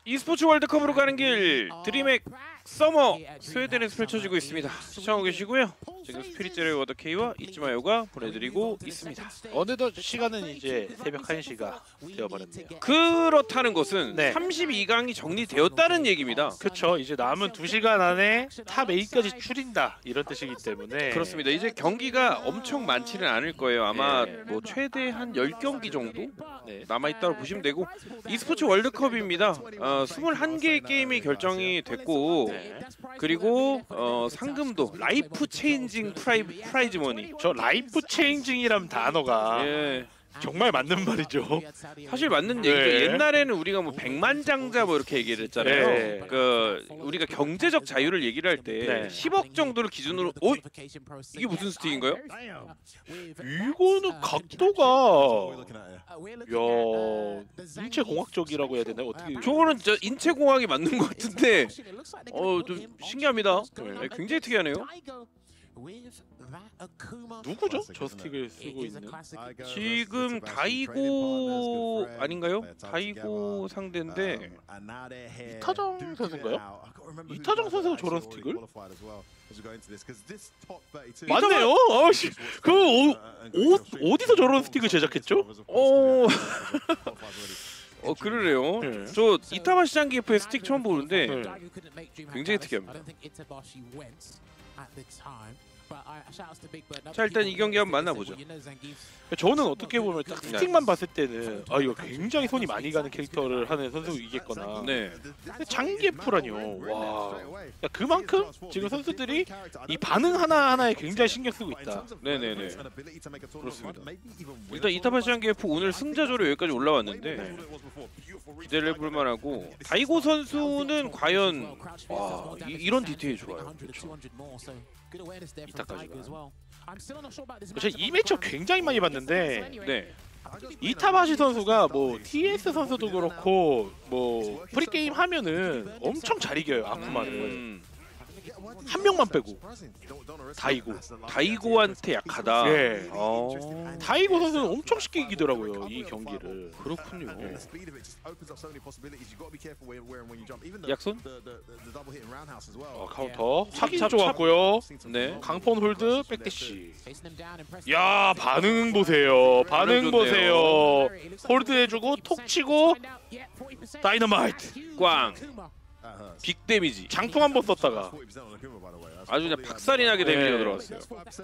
e스포츠 월드컵으로 가는 길 드림액 서머 스웨덴에서 펼쳐지고 있습니다. 시청하고 계시고요. 지금 스피릿제로의 워더케이와 이츠마요가 보내드리고 있습니다. 어느덧 시간은 이제 새벽 1시가 되어버렸네요. 그렇다는 것은 네. 32강이 정리되었다는 얘기입니다. 그렇죠. 이제 남은 2시간 안에 탑 8까지 추린다 이런 뜻이기 때문에 그렇습니다. 이제 경기가 엄청 많지는 않을 거예요. 아마 네. 뭐 최대 한 10경기 정도 네. 남아있다고 보시면 되고, e스포츠 월드컵입니다. 21개의 게임이 결정이 됐고, 그리고 상금도 라이프 체인징 프라이즈 머니. 저 라이프 체인징이란 단어가 예. 정말 맞는 말이죠. 사실 맞는 얘기죠. 네. 옛날에는 우리가 뭐 백만장자 뭐 이렇게 얘기를 했잖아요. 네. 그 우리가 경제적 자유를 얘기를 할 때 네. 10억 정도를 기준으로 이게 무슨 스틱인가요? 이거는 각도가 야 인체 공학적이라고 해야 되나요? 어떻게 저거는 진짜 인체공학이 맞는 것 같은데 좀 신기합니다. 네, 굉장히 특이하네요. 누구죠? 저 스틱을 쓰고 있는 지금 다이고 아닌가요? 다이고 상대인데 이타정 선수인가요? 이타정 선수가 저런 스틱을? 맞네요. 아씨, 어디서 저런 스틱을 제작했죠? 그러네요. 네. 저 이타마시 장기프의 스틱 처음 보는데 네. 굉장히 특이합니다. 자, 일단 이 경기 한번 만나보죠. 저는 어떻게 보면 딱 스틱만 봤을 때는 이거 굉장히 손이 많이 가는 캐릭터를 하는 선수이겠거나. 네. 근데 장기프라뇨. 와. 그만큼 지금 선수들이 이 반응 하나하나에 굉장히 신경 쓰고 있다. 네네네. 그렇습니다. 일단 이타마시 장기프 오늘 승자조로 여기까지 올라왔는데 기대를 해볼 만하고, 다이고 선수는 과연 이런 디테일이 좋아요. 그렇죠. 이타까지가. 제가 이 매치업 굉장히 많이 봤는데 네. 이타마시 선수가 뭐 TS 선수도 그렇고 뭐 프리게임 하면은 엄청 잘 이겨요. 아쿠마를 한 명만 빼고. 다이고한테 약하다. 예. 어. 다이고 선수는 엄청 쉽게 이기더라고요, 이 경기를. 그렇군요. 예. 약손? 카운터 확인 좋았고요. 네. 강폰 홀드 백대시. 야, 반응 보세요. 반응 보세요. 홀드 해주고 톡 치고 다이너마이트 꽝. 빅 데미지. 장풍 한번 썼다가 아주 그냥 박살이 나게 데미지가 네. 들어갔어요.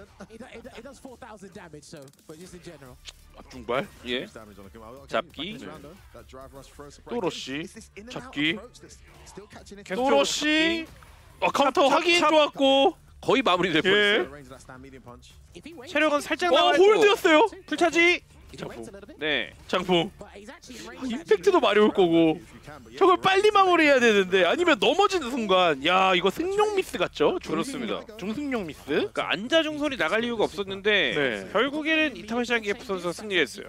앞중발. 예. 잡기. 또 러쉬. 잡기. 계속 또 러쉬. 카운터 확인 찹. 좋았고. 거의 마무리될 뻔했어요. 체력은 살짝 나와 있고. 홀드였어요. 풀차지. 장풍. 네. 장풍. 임팩트도 마려울 거고. 저걸 빨리 마무리해야 되는데, 아니면 넘어지는 순간 야, 이거 승용 미스 같죠? 그렇습니다. 중승용 미스. 그러니까 안자중선이 나갈 이유가 없었는데 네. 결국에는 이타마시 장기프 선수가 승리했어요.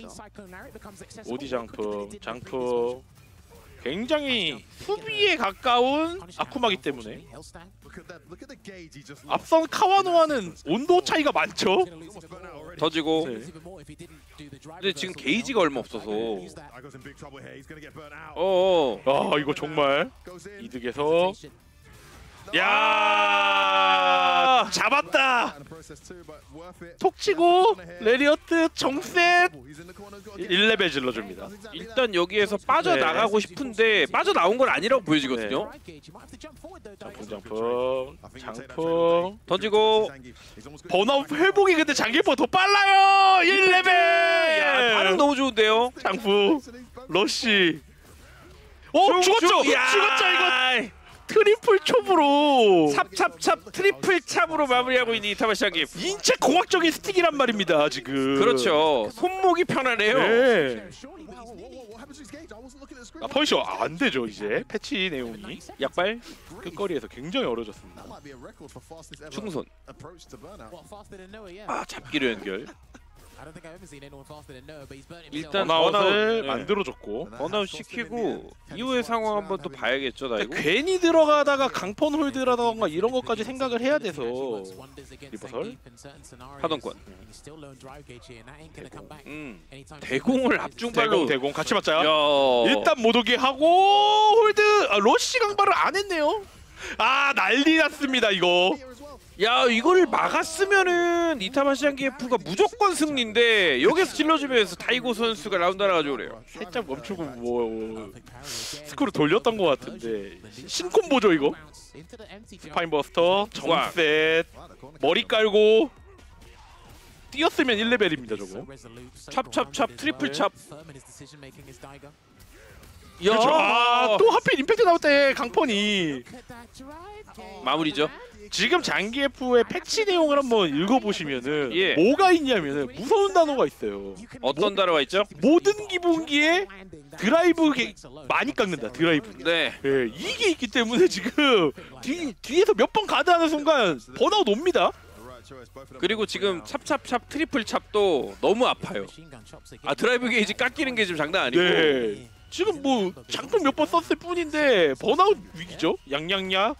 오디 장풍. 굉장히 수비에 가까운 아쿠마기 때문에 앞선 카와노와는 온도 차이가 많죠. 더지고. 네. 근데 지금 게이지가 얼마 없어서. 이거 정말 이득에서 야, 잡았다. 톡 치고 레리어트 정셋 1레벨 질러줍니다. 일단 여기에서 빠져나가고 싶은데 빠져나온 건 아니라고 보여지거든요. 장풍 던지고. 번아웃 회복이 근데 장기포 더 빨라요. 1레벨. 야, 반응 너무 좋은데요. 장풍 러쉬. 죽었죠. 죽었죠 이거. 트리플 첩으로 찹찹찹 트리플 찹으로 마무리하고 있는 이타마시 장기프. 인체 공학적인 스틱이란 말입니다 지금. 그렇죠. 손목이 편하네요. 네. 펀셔 안 되죠 이제 패치 내용이. 약발. 끝거리에서 굉장히 어려졌습니다. 충손. 잡기로 연결. 일단 번아웃을 네. 만들어줬고 번아웃 시키고 이후의 상황 한번 또 봐야겠죠, 다이고. 괜히 들어가다가 강폰 홀드라던가 이런 것까지 생각을 해야 돼서 리버설 하동권. 대공을 앞중발로. 대공 같이 맞자요. 야. 일단 못 오게 하고 홀드. 러쉬 강발을 안 했네요. 난리 났습니다 이거. 야, 이걸 막았으면은 이타마시안 기에프가 무조건 승리인데 여기서 찔러주면서 다이고 선수가 라운드 하나 가져오래요. 살짝 멈추고 뭐 스크루 돌렸던 것 같은데 신콤보죠 이거. 스파인버스터 정셋 머리 깔고 뛰었으면 1레벨입니다 저거. 찹찹찹 트리플 찹. 야, 그렇죠. 또 하필 임팩트 나올 때 강펀이 마무리죠. 지금 장기F의 패치 내용을 한번 읽어보시면은 예. 뭐가 있냐면은 무서운 단어가 있어요. 어떤 단어가 있죠? 모든 기본기에 드라이브 많이 깎는다. 드라이브. 네. 예, 이게 있기 때문에 지금 뒤에서 몇 번 가드하는 순간 번아웃 옵니다. 그리고 지금 찹찹찹 트리플 찹도 너무 아파요. 드라이브 게이지 깎이는 게 지금 장난 아니고. 네. 지금 뭐 장풍 몇 번 썼을 뿐인데 번아웃 위기죠. 양양야.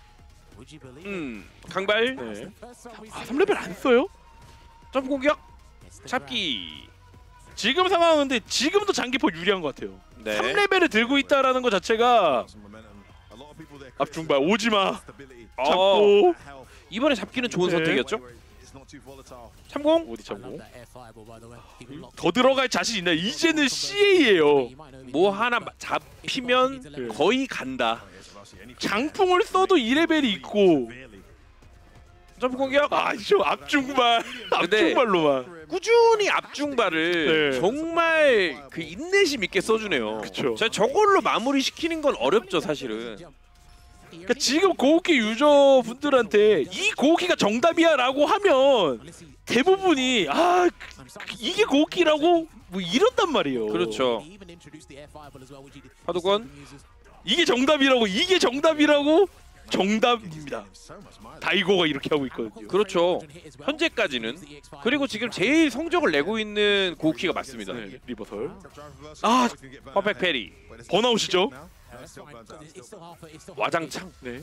강발. 네. 3레벨 안 써요? 점프 공격. 잡기. 지금 상황은 근데 지금도 장기포 유리한 것 같아요. 네. 3레벨을 들고 있다라는 것 자체가 앞중발 오지마 잡고 이번에 잡기는 좋은 네. 선택이었죠. 참공. 어디 참고 더 들어갈 자신 있나? 이제는 CA예요. 뭐 하나 잡히면 네. 거의 간다. 장풍을 써도 2레벨이 있고 점프 공격. 저 앞중발 근데 앞중발로만 꾸준히 앞중발을 네. 정말 그 인내심 있게 써주네요. 그쵸. 저걸로 마무리 시키는 건 어렵죠, 사실은. 그러니까 지금 고우키 유저분들한테 이 고우키가 정답이야라고 하면 대부분이 이게 고우키라고 뭐 이런단 말이에요. 그렇죠. 하도권. 이게 정답이라고 정답입니다. 다이고가 이렇게 하고 있거든요. 그렇죠. 현재까지는. 그리고 지금 제일 성적을 내고 있는 고우키가 맞습니다. 네, 리버설. 퍼펙트 페리. 번아웃이죠. 와장창. 네.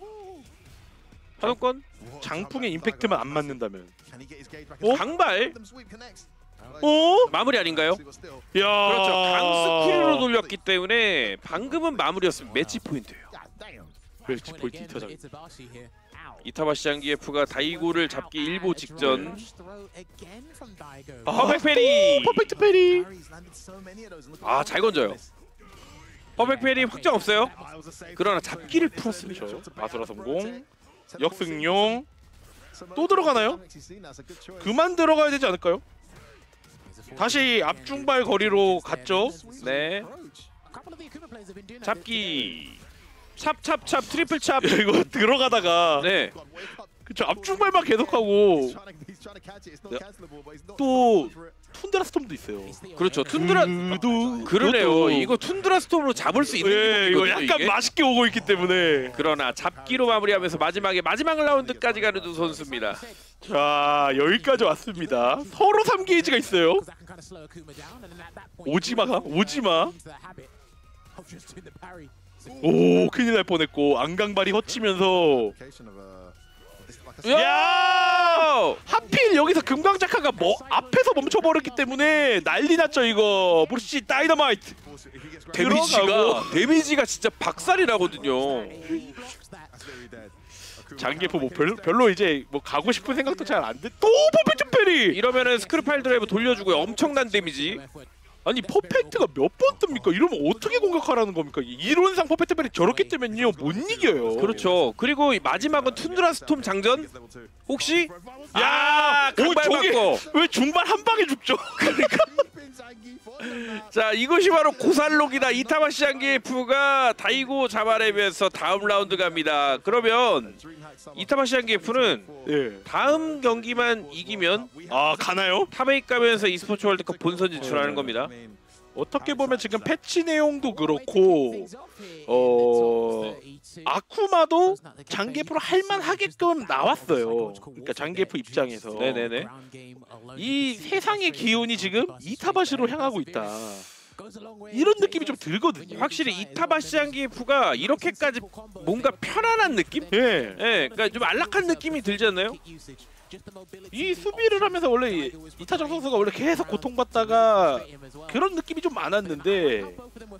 하도권. 장풍의 임팩트만 안 맞는다면. 강발. 마무리 아닌가요? 야. 그렇죠. 강 스킬로 돌렸기 때문에 방금은 마무리였으면 매치 포인트예요. 매치 포인트 이타장. 이타마시안 기에프가 다이고를 잡기 일보 직전. 퍼펙트 페리. 퍼펙트 페리. 잘 건져요. 퍼펙트 페리 확정 없어요. 그러나 잡기를 풀었습니다. 마수라 성공. 역승용. 또 들어가나요? 그만 들어가야 되지 않을까요? 다시 앞중발 거리로 갔죠. 네. 잡기. 찹찹찹 트리플 찹. 이거 들어가다가 네. 그쵸 앞중발만 계속하고 또 툰드라 스톰도 있어요. 그렇죠. 툰드라. 그러네요. 그것도. 이거 툰드라 스톰으로 잡을 수 있는 네, 이거 기분이거든요, 약간 이게. 맛있게 오고 있기 때문에. 그러나 잡기로 마무리하면서 마지막 라운드까지 가는 두 선수입니다. 자 여기까지 왔습니다. 서로 3게이지가 있어요. 오지마가 오지마. 오 큰일 날 뻔했고 안강발이 헛치면서 야 하필 여기서 금강작화가 뭐 앞에서 멈춰버렸기 때문에 난리 났죠 이거. 브루시 다이너마이트 데미지가 진짜 박살이 나거든요. 장기포 뭐 별로 이제 뭐 가고 싶은 생각도 잘 안 돼. 또 퍼펙트 페리. 이러면은 스크루파일 드라이브 돌려주고요. 엄청난 데미지. 아니 퍼펙트가 몇 번 뜹니까? 이러면 어떻게 공격하라는 겁니까? 이론상 퍼펙트 페리 저렇게 뜨면요 못 이겨요. 그렇죠. 그리고 마지막은 툰드라 스톰 장전. 혹시 강발 저게 맞고. 왜 중반 한 방에 죽죠? 자, 이것이 바로 고살록이다. 이타마시안 기에프가 다이고 잡아내면서 다음 라운드 갑니다. 그러면 이타마시안 기에프는 예. 다음 경기만 이기면 가나요? 탑8 가면서 e스포츠 월드컵 본선 진출하는 겁니다. 어떻게 보면 지금 패치 내용도 그렇고 아쿠마도 장기프로 할만하게끔 나왔어요. 그러니까 장기프 입장에서 네네네. 이 세상의 기운이 지금 이타바시로 향하고 있다. 이런 느낌이 좀 들거든요. 확실히 이타바시 장기프가 이렇게까지 뭔가 편안한 느낌? 예. 예, 그러니까 좀 안락한 느낌이 들지 않나요? 이 수비를 하면서 원래 이타정 선수가 원래 계속 고통받다가 그런 느낌이 좀 많았는데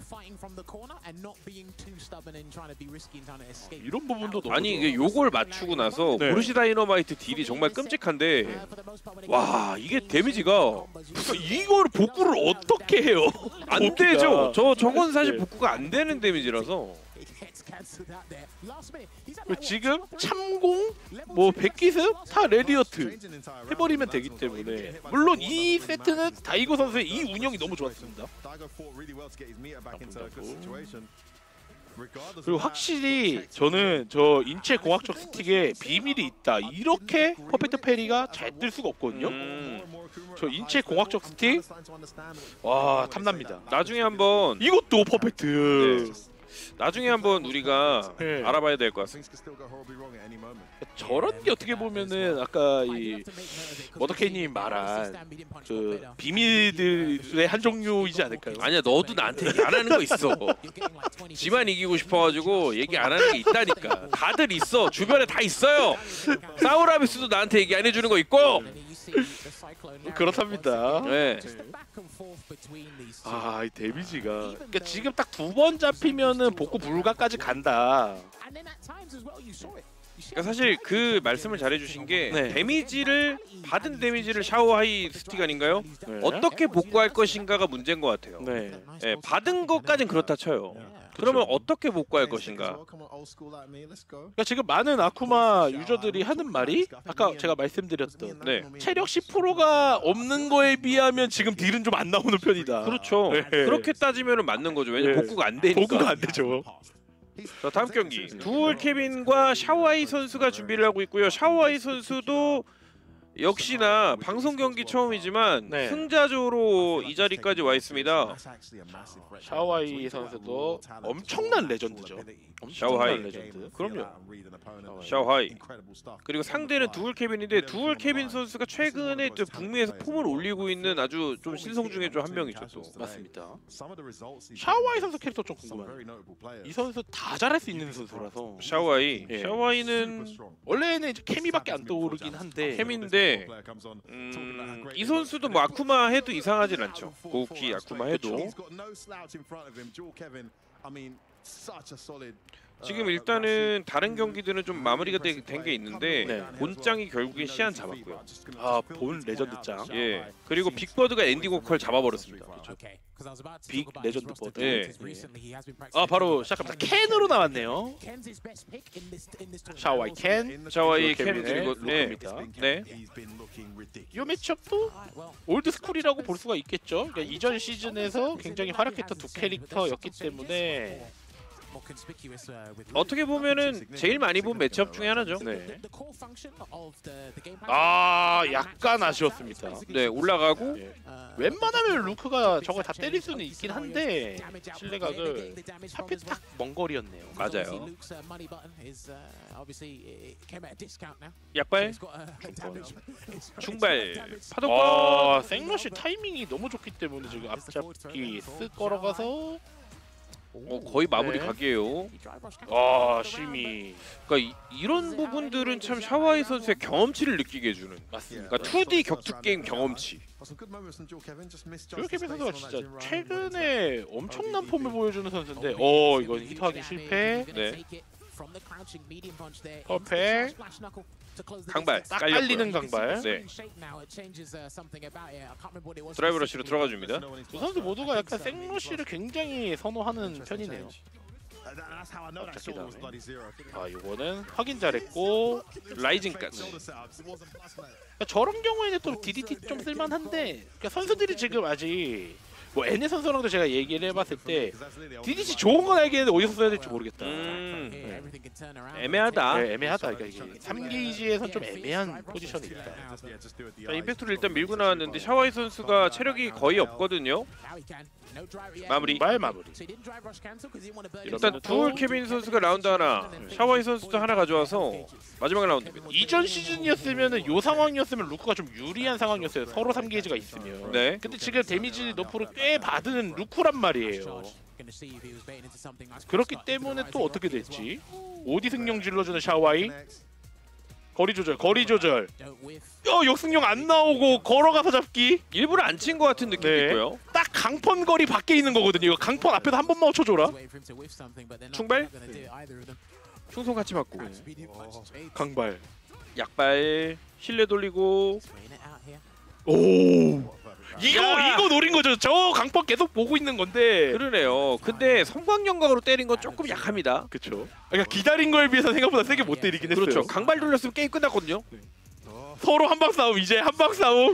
이런 부분도 너무 아니 이게 요걸 맞추고 나서 네. 보르시 다이너마이트 딜이 정말 끔찍한데 와 이게 데미지가 이걸 복구를 어떻게 해요? 안 되죠. 저건 사실 복구가 안 되는 데미지라서. 지금 참공, 뭐 백기습 다 레디어트 해버리면 되기 때문에 물론 이 세트는 다이고 선수의 이 운영이 너무 좋았습니다. 그리고 확실히 저는 저 인체 공학적 스틱에 비밀이 있다 이렇게 퍼펙트 페리가 잘 뜰 수가 없거든요. 저 인체 공학적 스틱 와 탐납니다. 나중에 한번 이것도 퍼펙트. 나중에 한번 우리가 네. 알아봐야 될 것 같습니다. 저런 게 어떻게 보면은 아까 이 머더케이님 말한 그 비밀들의 한 종류이지 않을까요? 아니야 너도 나한테 얘기 안 하는 거 있어. 지만 이기고 싶어가지고 얘기 안 하는 게 있다니까. 다들 있어. 주변에 다 있어요. 사우라비스도 나한테 얘기 안 해주는 거 있고. 그렇답니다. 네. 아, 이 데미지가 그러니까 지금 딱 두 번 잡히면은 복구 불가까지 간다. 그러니까 사실 그 말씀을 잘해주신 게 네. 데미지를 받은 데미지를 샤오하이 스틱 아닌가요? 네. 어떻게 복구할 것인가가 문제인 것 같아요. 네. 네, 받은 것까진 그렇다 쳐요. 그러면 어떻게 복구할 것인가? 그러니까 지금 많은 아쿠마 유저들이 하는 말이 아까 제가 말씀드렸던 네. 체력 10%가 없는 거에 비하면 지금 딜은 좀 안 나오는 편이다. 그렇죠. 네. 그렇게 따지면 맞는 거죠. 왜냐면 네. 복구가 안 되니까. 복구가 안 되죠. 자 다음 경기 두얼 케빈과 샤오아이 선수가 준비를 하고 있고요. 샤오아이 선수도 역시나 방송 경기 처음이지만 네. 승자조로 이 자리까지 와 있습니다. 샤오하이 선수도 엄청난 레전드죠. 샤오하이. 엄청난 레전드. 그럼요. 샤오하이. 그리고 상대는 두얼 케빈인데 두얼 케빈 선수가 최근에 또 북미에서 폼을 올리고 있는 아주 좀 신성 중에 좀 한 명이죠. 또. 맞습니다. 샤오하이 선수 캐릭터 좀 궁금해요. 이 선수 다 잘할 수 있는 선수라서 샤오아이. 예. 샤오아이는 원래는 이제 케미밖에 안 떠오르긴 한데 케미인데 이 선수도 뭐 아쿠마 해도 이상하진 않죠. 고우키 아쿠마 해도. 지금 일단은 다른 경기들은 좀 마무리가 된 게 있는데 네. 본짱이 결국에 시안 잡았고요. 아, 본 레전드 짱. 예. 그리고 빅버드가 앤디 고컬 잡아버렸습니다. 빅 레전드 버드. 예. 아, 바로 시작합니다. 캔으로 나왔네요. 샤오하이 캔. 샤와이 캔 캔 그리고 네. 로크입니다. 네. 이 매치업도 올드 스쿨이라고 볼 수가 있겠죠. 그러니까 이전 시즌에서 굉장히 활약했던 두 캐릭터였기 때문에 어떻게 보면은 제일 많이 본 매치업 중에 하나죠. 네. 아, 약간 아쉬웠습니다. 네, 올라가고 예. 웬만하면 루크가 저걸 다 때릴 수는 있긴 한데 실내각을 하필 딱 먼 거리였네요. 맞아요. 약발, 중발, 파독과 아, 생러시 타이밍이 너무 좋기 때문에 지금 앞잡기 쓱 걸어가서 거의 마무리 네. 각이에요. 아, 심이 그러니까 이런 부분들은 참 샤와이 선수의 경험치를 느끼게 해주는. 맞습니다. 그러니까 2D 격투 게임 경험치. 조엘 케빈 선수가 진짜 최근에 엄청난 폼을 보여주는 선수인데 이건 히트하기 실패. 네. 퍼펙. 강발 딱 깔렸고요. 깔리는 강발. 네. 드라이브 러시로 들어가 줍니다. 두 선수 모두가 약간 생러시를 굉장히 선호하는 편이네요. 아, 이거는 확인 잘했고 라이징까지. 저런 경우에는 또 DDT 좀 쓸만한데 그러니까 선수들이 지금 아직 뭐 NA 선수랑도 제가 얘기를 해봤을 때 DDC 좋은 건 알겠는데 어디서 써야 될지 모르겠다. 애매하다. 네, 애매하다. 그러니까 이게 3게이지에선 좀 애매한 포지션이 있다. 자, 임팩트를 일단 밀고 나왔는데 샤오이 선수가 체력이 거의 없거든요. 마무리. 마무리. 일단 두얼 케빈 선수가 라운드 하나, 샤오이 선수도 하나 가져와서 마지막 라운드입니다. 이전 시즌이었으면은 요 상황이었으면 루크가 좀 유리한 상황이었어요. 서로 3게이지가 있으면. 네. 근데 지금 데미지 너프를 꽤 받은 루크란 말이에요. 그렇기 때문에 또 어떻게 될지. 오디 승용 질러주는 샤오이. 거리 조절. 역승용 안 나오고 걸어가서 잡기. 일부러 안 친 것 같은 느낌이 네. 있고요. 딱 강펀 거리 밖에 있는 거거든요. 이거 강펀 앞에서 한 번만 쳐줘라. 충발? 충성 같이 맞고. 강발. 약발. 실내 돌리고. 오. 야! 이거 노린 거죠. 저 강펀 계속 보고 있는 건데. 그러네요. 근데 성광연각으로 때린 건 조금 약합니다. 그렇죠. 그러니까 기다린 거에 비해서 생각보다 세게 못 때리긴 했어요. 그렇죠. 강발 돌렸으면 게임 끝났거든요. 서로 한방 싸움. 이제 한방 싸움.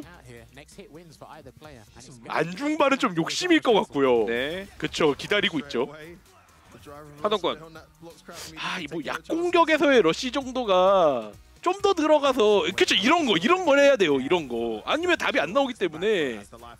안중발은 좀 욕심일 것 같고요. 네. 그렇죠. 기다리고 있죠. 하동권. 뭐 약공격에서의 러시 정도가 좀 더 들어가서 그렇죠. 이런 걸 해야 돼요. 이런 거. 아니면 답이 안 나오기 때문에.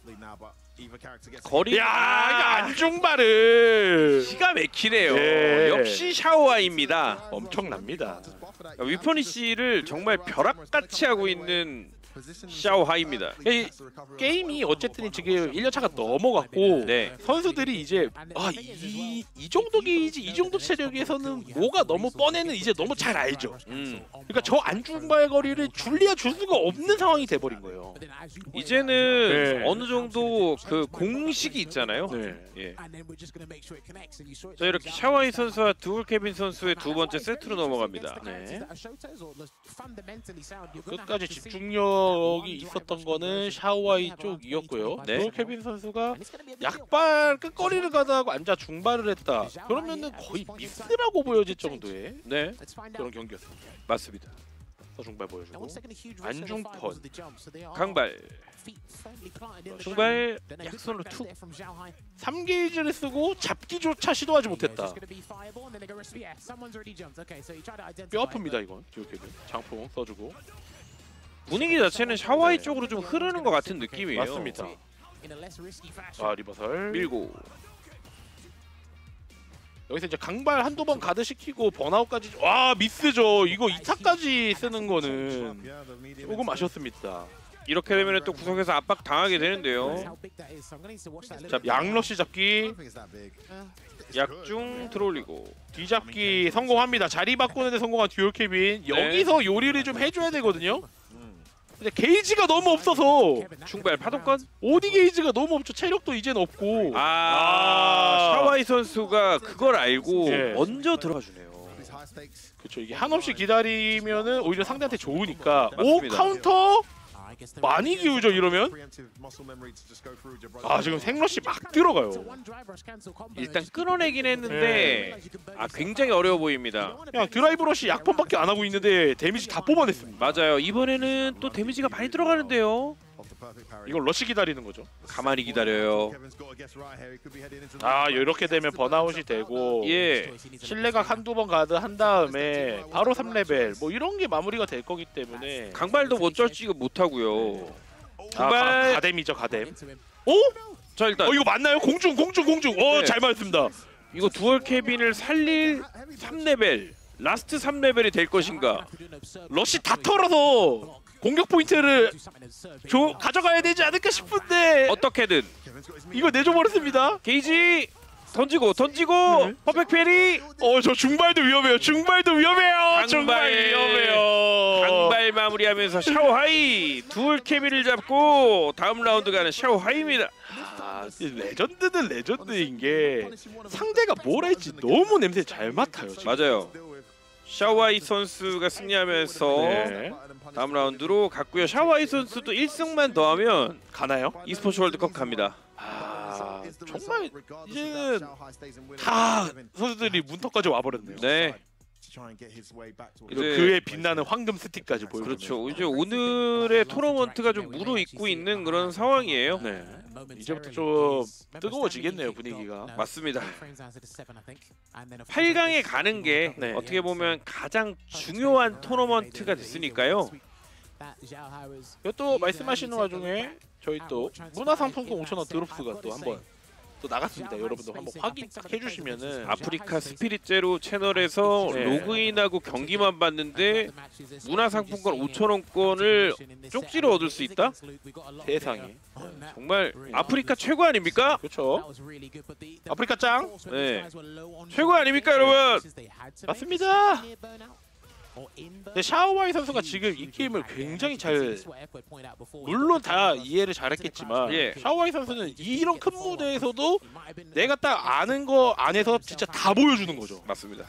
거리. 야, 안중발을 기가 막히네요. 예. 역시 샤오아입니다. 엄청납니다. 위퍼니시를 정말 벼락같이 하고 있는 샤오하이입니다. 게임이 어쨌든 지금 1년차가 넘어갔고 네. 선수들이 이제 이 정도 게이지, 이 정도 체력에서는 뭐가 너무 뻔해는 이제 너무 잘 알죠. 그러니까 저 안중발 거리를 줄리아 줄 수가 없는 상황이 돼버린 거예요. 이제는 네. 어느 정도 그 공식이 있잖아요. 네. 예. 자, 이렇게 샤오이 선수와 두울 케빈 선수의 두 번째 세트로 넘어갑니다. 네. 끝까지 집중력이 있었던 거는 샤오아이 쪽이었고요. 네. 케빈 선수가 약발 끝거리를 가다가 앉아 중발을 했다. 그러면은 거의 미스라고 보여질 정도의 네, 그런 경기였습니다. 맞습니다. 중발 보여주고 안중펀 강발, 중발 약손으로 툭. 3게이지를 쓰고 잡기조차 시도하지 못했다. 뼈 아픕니다 이건. 디오케빈 장풍 써주고 분위기 자체는 샤오이 쪽으로 좀 흐르는 것 같은 느낌이에요. 맞습니다. 리버설 밀고. 여기서 이제 강발 한두 번 가드시키고 번아웃까지 미스죠. 이거 2타까지 쓰는 거는 조금 아쉬웠습니다. 이렇게 되면 또 구석에서 압박 당하게 되는데요. 자, 양러시 잡기 약중 들어올리고 뒤잡기 성공합니다. 자리 바꾸는 데 성공한 듀얼 케빈. 여기서 요리를 좀 해줘야 되거든요. 근데 게이지가 너무 없어서 충발 파동권. 오디 게이지가 너무 없죠. 체력도 이젠 없고. 샤오이 선수가 그걸 알고 예. 먼저 들어가 주네요. 그렇죠. 이게 한없이 기다리면은 오히려 상대한테 좋으니까. 맞습니다. 카운터 많이 기우죠 이러면. 지금 생러시 막 들어가요. 일단 끌어내긴 했는데 굉장히 어려워 보입니다. 그냥 드라이브 러시 약펀밖에 안 하고 있는데 데미지 다 뽑아냈습니다. 맞아요. 이번에는 또 데미지가 많이 들어가는데요. 이걸 러시 기다리는 거죠. 가만히 기다려요. 이렇게 되면 번아웃이 되고 예. 실내각 한두 번 가드 한 다음에 바로 3레벨 뭐 이런 게 마무리가 될 거기 때문에 강발도 어쩔지가 못하고요. 중발. 가뎀이죠 가뎀. 자, 일단 이거 맞나요? 공중. 네. 잘 맞습니다. 이거 두얼 케빈을 살릴 3레벨 라스트 3레벨이 될 것인가. 러시 다 털어서 공격 포인트를 가져가야 되지 않을까 싶은데 어떻게든 이거 내줘버렸습니다. 게이지 던지고 퍼펙트 페리. 저 중발도 위험해요. 중발 위험해요. 강발 마무리하면서 샤오하이 두얼 케빈을 잡고 다음 라운드 가는 샤오하이입니다. 레전드는 레전드인 게 상대가 뭘 할지 너무 냄새 잘 맡아요. 지금. 맞아요. 샤오하이 선수가 승리하면서 네. 다음 라운드로 갔고요. 샤오하이 선수도 1승만 더하면 가나요? e스포츠 월드컵 갑니다. 정말 이제는 다 선수들이 문턱까지 와버렸네요. 네. 이제 그의 빛나는 황금 스틱까지 보여주는. 그렇죠. 이제 오늘의 토너먼트가 좀 무르익고 있는 그런 상황이에요. 네. 이제부터 좀 뜨거워지겠네요 분위기가. 맞습니다. 8강에 가는 게 네. 어떻게 보면 가장 중요한 토너먼트가 됐으니까요. 또 말씀하시는 와중에 저희 또 문화상품권 5,000원 드롭스가 또 한번 또 나갔습니다. 여러분도 한번 확인 딱 해주시면은. 아프리카 스피릿 제로 채널에서 네. 로그인하고 경기만 봤는데 문화상품권 5,000원권을 쪽지로 얻을 수 있다? 세상에. 정말 아프리카 최고 아닙니까? 그렇죠. 아프리카 짱. 네, 최고 아닙니까 여러분? 맞습니다. 근데 샤오와이 선수가 지금 이 게임을 굉장히 잘, 물론 다 이해를 잘했겠지만 예. 샤오와이 선수는 이런 큰 무대에서도 내가 딱 아는 거 안에서 진짜 다 보여주는 거죠. 맞습니다.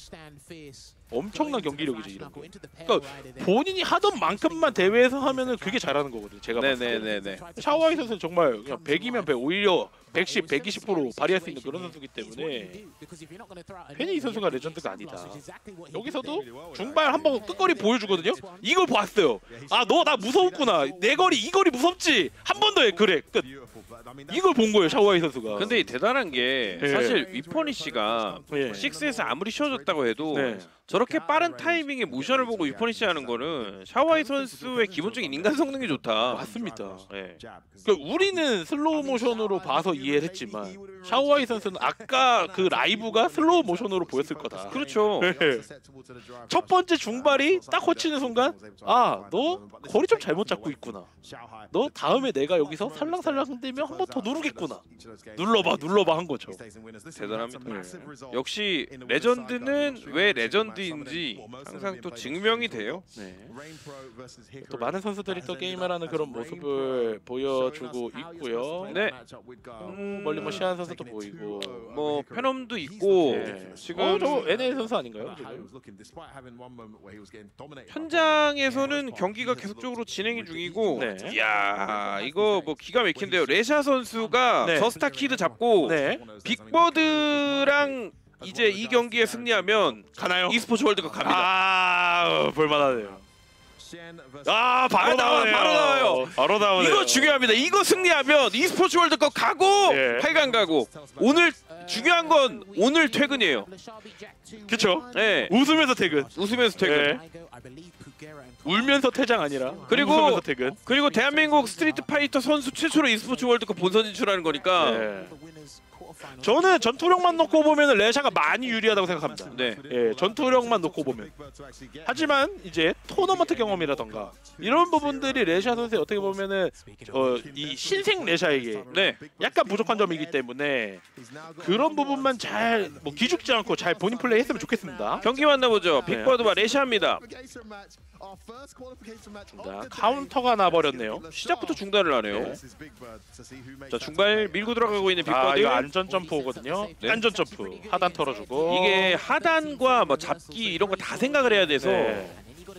엄청난 경기력이죠 이런 거. 그러니까 본인이 하던 만큼만 대회에서 하면은 그게 잘하는 거거든요. 제가 봤을 때. 네네네네. 샤오와이 선수는 정말 그냥 100이면 100, 오히려 110, 120% 발휘할 수 있는 그런 선수이기 때문에 괜히 이 선수가 레전드가 아니다. 여기서도 중발 한번 끝거리 보여주거든요. 이걸 봤어요. 아, 너 나 무서웠구나. 내 거리 이 거리 무섭지. 한 번 더 해. 그래. 끝. 이걸 본 거예요 샤오와이 선수가. 근데 대단한 게 네. 사실 위퍼니 씨가 네. 6에서 아무리 쉬워졌다고 해도 네. 저렇게 빠른 타이밍에 모션을 보고 위퍼니 씨 하는 거는 샤오와이 선수의 기본적인 인간 성능이 좋다. 맞습니다. 네. 그러니까 우리는 슬로우 모션으로 봐서 이해를 했지만 샤오와이 선수는 아까 그 라이브가 슬로우 모션으로 보였을 거다. 그렇죠. 첫 번째 중발이 딱 꽂히는 순간 아, 너 거리 좀 잘못 잡고 있구나. 너 다음에 내가 여기서 살랑살랑 흔들면 한 번 더 누르겠구나. 눌러봐 한 거죠. 대단합니다. 네. 역시 레전드는 왜 레전드인지 항상 또 증명이 돼요. 네. 또 많은 선수들이 또 게임을 하는 그런 모습을 보여주고 있고요. 네. 멀리 뭐 시안 선수도 보이고 뭐 페놈도 있고 네. 지금 저 NA 선수 아닌가요? 지금? 현장에서는 경기가 계속적으로 진행이 중이고 네. 이야 이거 뭐 기가 막힌데요. 레샤 선수가 네. 저스타 키드 잡고 네. 빅버드랑 이제 이 경기에 승리하면 가나요? e스포츠 월드컵 갑니다. 아, 볼만하네요. 아, 바로 나와요. 바로 나와요. 바로 나오네요. 이거 중요합니다. 이거 승리하면 e스포츠 월드컵 가고 예. 8강 가고 오늘 중요한 건 오늘 퇴근이에요. 그쵸? 네. 웃으면서 퇴근. 웃으면서 퇴근. 네. 울면서 퇴장 아니라 그리고 웃으면서 퇴근. 그리고 대한민국 스트리트 파이터 선수 최초로 e스포츠 월드컵 본선 진출하는 거니까. 네. 저는 전투력만 놓고 보면 레샤가 많이 유리하다고 생각합니다. 네. 예, 전투력만 놓고 보면. 하지만 이제 토너먼트 경험이라던가 이런 부분들이 레샤 선수의 어떻게 보면은 이 신생 레샤에게 네. 약간 부족한 점이기 때문에 그런 부분만 잘 뭐 기죽지 않고 잘 본인 플레이 했으면 좋겠습니다. 경기 만나보죠. 빅버드와 레샤입니다. 자, 카운터가 나버렸네요. 시작부터 중단을 하네요. 자, 중발 밀고 들어가고 있는 아, 빅버드. 이거 안전 점프거든요. 네. 안전 점프 하단 털어주고 이게 하단과 뭐 잡기 이런 거 다 생각을 해야 돼서 네.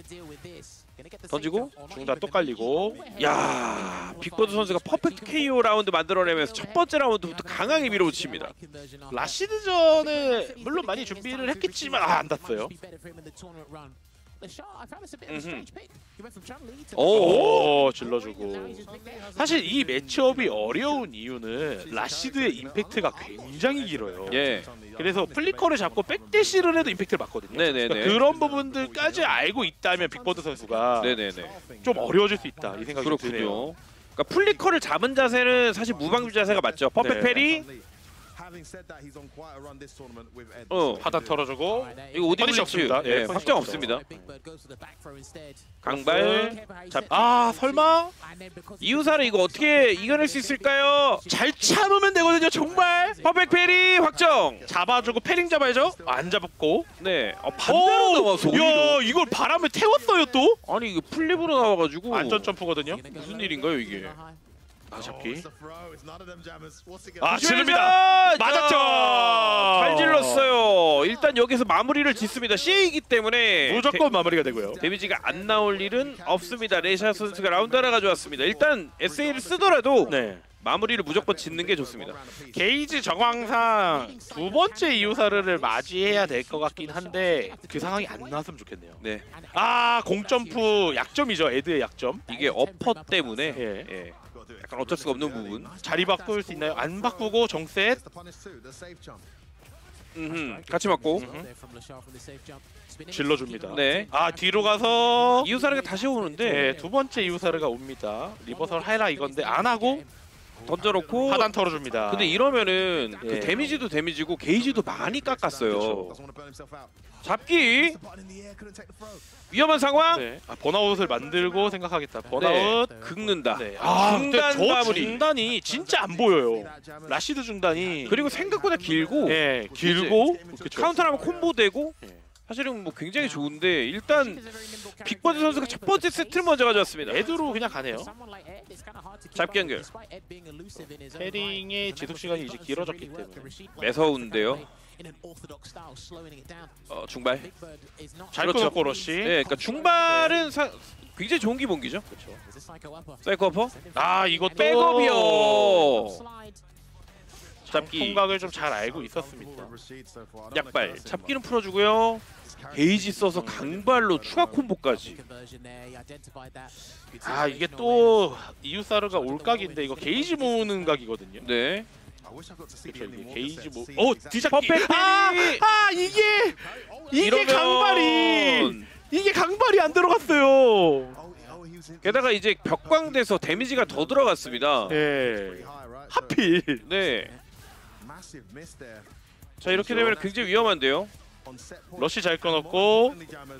던지고 중단 또 깔리고. 야 빅버드 선수가 퍼펙트 KO 라운드 만들어내면서 첫 번째 라운드부터 강하게 밀어붙입니다. 라시드전에 물론 많이 준비를 했겠지만 안 닿았어요. 오, 질러주고. 사실 이 매치업이 어려운 이유는 라시드의 임팩트가 굉장히 길어요. 예. 그래서 플리커를 잡고 백대시를 해도 임팩트를 맞거든요. 네네네. 그러니까 그런 부분들까지 알고 있다면 빅버드 선수가 네네네. 좀 어려워질 수 있다 이 생각이 드네요. 그렇군요. 그러니까 플리커를 잡은 자세는 사실 무방비 자세가 맞죠. 퍼펙트 네. 페리. 하단 털어주고. 이거 오디 퍼니시 블리츠. 없습니다. 예, 예, 확정 퍼니시 없습니다. 강발. 자, 아, 설마 이우사를 이거 어떻게 이겨낼 수 있을까요? 잘 참으면 되거든요. 정말 퍼펙트 페리 확정. 잡아주고 패링 잡아야죠. 안 잡았고. 네. 반대로 나와서 오히려. 야, 이걸 바람을 태웠어요 또. 아니 이거 플립으로 나와가지고 안전 점프거든요. 무슨 일인가요 이게? 아, 잡기. 아, 지릅니다. 맞았죠. 잘 질렀어요. 일단 여기서 마무리를 짓습니다. C이기 때문에 무조건 마무리가 되고요. 데미지가 안 나올 일은 없습니다. 레샤 선수가 라운드 하나 가져왔습니다. 일단 SA를 쓰더라도 네. 마무리를 무조건 짓는 게 좋습니다. 게이지 정황상 두 번째 이유사르를 맞이해야 될 것 같긴 한데 그 상황이 안 나왔으면 좋겠네요. 네, 아 공점프 약점이죠. 에드의 약점. 이게 어퍼 때문에 예. 예, 약간 어쩔 수가 없는 부분. 자리 바꿀 수 있나요? 안 바꾸고 정셋. 같이 맞고 질러줍니다. 네, 아 뒤로 가서 이유사르가 다시 오는데 네, 두 번째 이유사르가 옵니다. 리버설 해라 이건데 안 하고 던져놓고 하단 털어줍니다. 근데 이러면은 그 예. 데미지도 데미지고 게이지도 많이 깎았어요. 그쵸. 잡기 위험한 상황. 네. 아, 번아웃을 만들고 생각하겠다. 번아웃. 긁는다. 네. 아 근데 중단 저 마무리. 중단이 진짜 안 보여요. 라시드 중단이 그리고 생각보다 길고 예 길고 그쵸. 카운터하면 콤보 되고 예. 사실은 뭐 굉장히 좋은데 일단 빅버드 선수가 첫 번째 세트를 먼저 가져왔습니다. 에드로 그냥 가네요. 잡기 연결. 캐링의 지속 시간이 이제 길어졌기 때문에 매서운데요. 중발. 잘 그렇죠. 끊었고 러시. 네, 그러니까 중발은 굉장히 좋은 기본기죠. 사이코 어퍼. 아 이것도 백업이요. 잡기. 통각을 좀 잘 알고 있었습니다. 약발. 잡기는 풀어주고요. 게이지 써서 강발로 추가 콤보까지. 아 이게 또 이웃사르가 올각인데 이거 게이지 모으는 각이거든요. 네. 그쵸, 이게 게이지 모. 오 뒤잡기. 퍼펙트. 이게 이러면 이게 강발이 안 들어갔어요. 게다가 이제 벽광돼서 데미지가 더 들어갔습니다. 예. 하필. 네. 자 이렇게 되면 굉장히 위험한데요. 러시 잘 끊었고.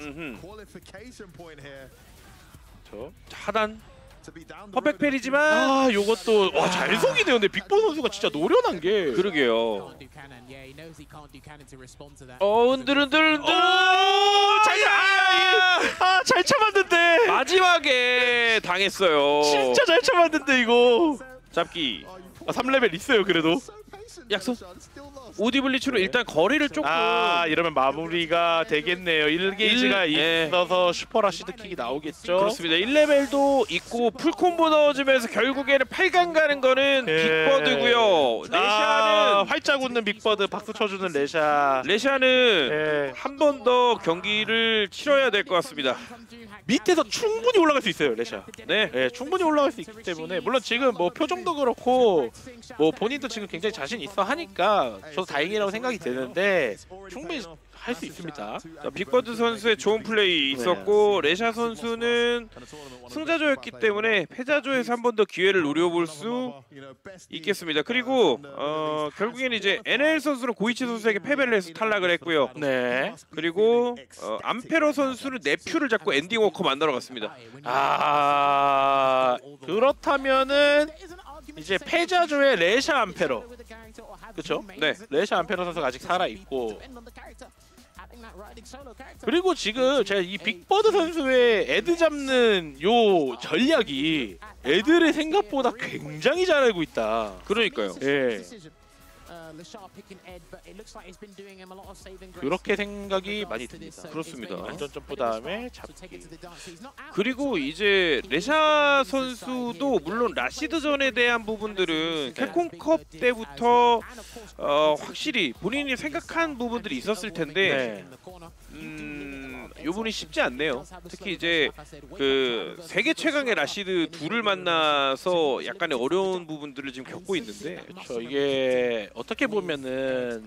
저. 하단. 퍼펙트 펠이지만 아 요것도 와 잘 속이네요. 근데 빅보 선수가 진짜 노련한 게. 그러게요. 흔들흔들. 잘 참았는데. 마지막에 당했어요. 진짜 잘 참았는데 이거. 잡기. 3레벨 있어요 그래도. 약속. 오디블리츠로 일단 거리를 조금. 이러면 마무리가 되겠네요. 1게이지가 있어서 슈퍼라시드 킥이 나오겠죠. 그렇습니다. 1레벨도 있고 풀콤보 넣어주면서 결국에는 8강 가는 거는 빅버드고요. 레샤는 활짝 웃는 빅버드 박수 쳐주는 레샤는 한 번 더 경기를 치러야 될 것 같습니다. 밑에서 충분히 올라갈 수 있어요 레샤. 네, 충분히 올라갈 수 있기 때문에 물론 지금 뭐 표정도 그렇고 뭐 본인도 지금 굉장히 자신 있어 하니까 저도 다행이라고 생각이 되는데 충분히 할 수 있습니다. 자, 빅버드 선수의 좋은 플레이 있었고 레샤 선수는 승자조였기 때문에 패자조에서 한 번 더 기회를 노려볼 수 있겠습니다. 그리고 결국에는 이제 NL 선수는 고이치 선수에게 패배를 해서 탈락을 했고요. 네. 그리고 암페로 선수는 네퓨를 잡고 엔딩 워커 만나러 갔습니다. 그렇다면은 이제 패자조의 레샤 암페로. 그렇죠? 네. 레샤 암페로 선수가 아직 살아 있고. 그리고 지금 제가 이 빅버드 선수의 애드 잡는 요 전략이 애들의 생각보다 굉장히 잘 알고 있다. 그러니까요. 예. 그렇게 생각이 많이 듭니다. 그렇습니다. 완전 점프 다음에 잡기. 그리고 이제 레샤 선수도 물론 라시드전에 대한 부분들은 캡콤컵 때부터 확실히 본인이 생각한 부분들이 있었을 텐데 요번이 쉽지 않네요. 특히 이제 그 세계 최강의 라시드 둘을 만나서 약간의 어려운 부분들을 지금 겪고 있는데 그렇죠. 이게 어떻게 보면은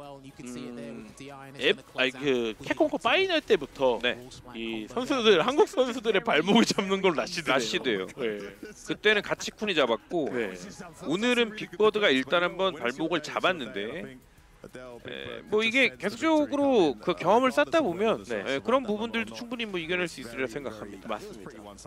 그 캡콤컵 파이널 때부터 이 선수들 한국 선수들의 발목을 잡는 건 라시드예요. 네. 그때는 가치쿤이 잡았고 오늘은 빅버드가 일단 한번 발목을 잡았는데 뭐 이게 계속적으로 그 경험을 쌓다 보면 그런 부분들도 충분히 뭐 이겨낼 수 있으리라 생각합니다. 맞습니다.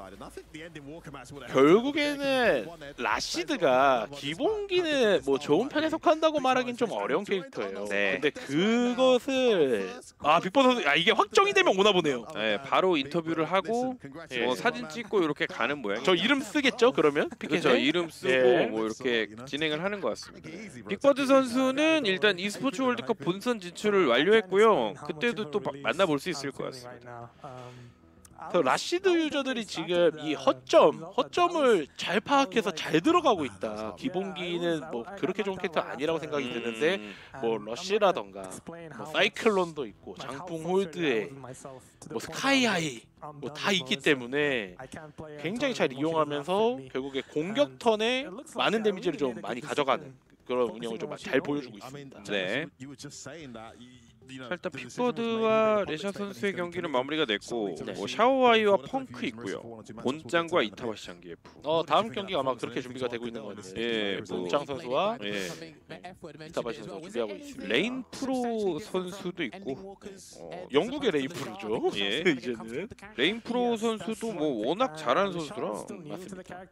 결국에는 라시드가 기본기는 뭐 좋은 편에 속한다고 말하기는 좀 어려운 캐릭터예요. 근데 그것을 빅버드 선수 이게 확정이 되면 오나 보네요. 바로 인터뷰를 하고 사진 찍고 이렇게 가는 모양. 저 이름 쓰겠죠 그러면? 그렇죠. 이름 쓰고 뭐 이렇게 진행을 하는 것 같습니다. 빅버드 선수는 일단 e스포츠 월드컵 본선 진출을 완료했고요. 그때도 또 만나볼 수 있을 것 같습니다. 그래서 라시드 유저들이 지금 이 허점을 잘 파악해서 잘 들어가고 있다. 기본기는 뭐 그렇게 좋은 캐릭터 아니라고 생각이 드는데 뭐 러쉬라던가 뭐 사이클론도 있고 장풍 홀드에 뭐 스카이하이 뭐 다 있기 때문에 굉장히 잘 이용하면서 결국에 공격 턴에 많은 데미지를 좀 많이 가져가는 그런 운영을 좀 잘 보여주고 있습니다. 네. 자, 일단 픽버드와 레샤 선수의 경기는 마무리가 됐고 뭐 샤오아이와 펑크 있고요. 본짱과 이타바시 장기예프. 다음 경기가 아마 그렇게 준비가 되고 있는 것 같아요. 예, 본짱 선수와 예. 이타바시 선수 준비하고 있습니다. 레인 프로 선수도 있고 영국의 레인 프로죠. 예. 이제는 레인 프로 선수도 뭐 워낙 잘하는 선수라. 맞습니다.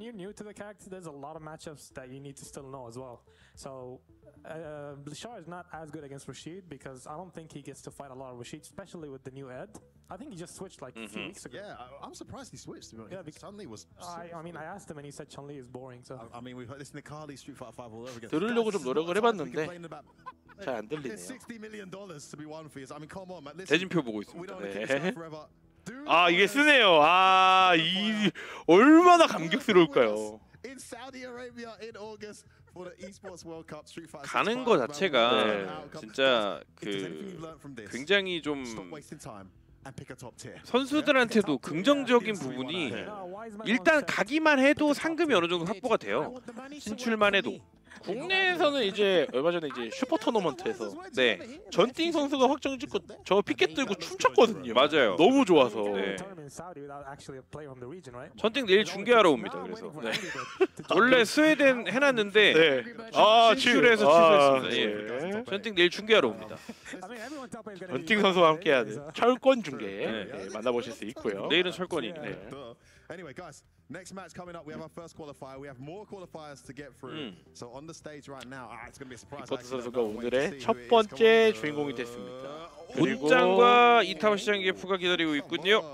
Blashar is not as good against Rashid because I don't think he gets to fight a lot of Rashid, especially with the new Ed. I think he just switched like a few weeks ago. Yeah, I'm surprised he switched. To be honest. Yeah, because Chun-Li was. I mean, I asked him and he said Chun-Li is boring. So I mean, we've heard this Nicali Street Fighter 5 all over again. 들으려고 좀 노력을 해봤는데 잘 안 There's 들리네요. $60 million to be won for you. I mean, come on, man. Listen, 대진표 보고 we 있습니다. don't want to 네. keep this up forever. Do 아 이게 this 쓰네요. 이 얼마나 감격스러울까요. in Saudi Arabia in August for the Esports World Cup Street Fighter. 가는 거 자체가 네. 진짜 굉장히 좀 Stop wasting time and pick a top tier. 선수들한테도 긍정적인 부분이 네. 일단 가기만 해도 상금이 어느 정도 확보가 돼요. 진출만 해도. 국내에서는 이제 얼마 전에 이제 슈퍼 토너먼트에서 네, 전띵 선수가 확정 짓고 저 피켓 들고 춤췄거든요. 맞아요. 너무 좋아서. 네. right? 전띵 내일 중계하러 옵니다. 그래서 네. 원래 스웨덴 해놨는데 네. 진출해서 취소했습니다. 예. 전띵 내일 중계하러 옵니다. 전띵 선수와 함께하는 철권 중계 네. 만나보실 수 있고요. 내일은 철권이니. 네. Anyway, guys, next match coming up. We have our first qualifier. We have more qualifiers to get through. So on the stage right now, it's going to be a surprise. 빅버드 선수가 오늘의 첫 번째 주인공이 됐습니다. 그리고 본짱과 이타바시 장기예프가 기다리고 있군요.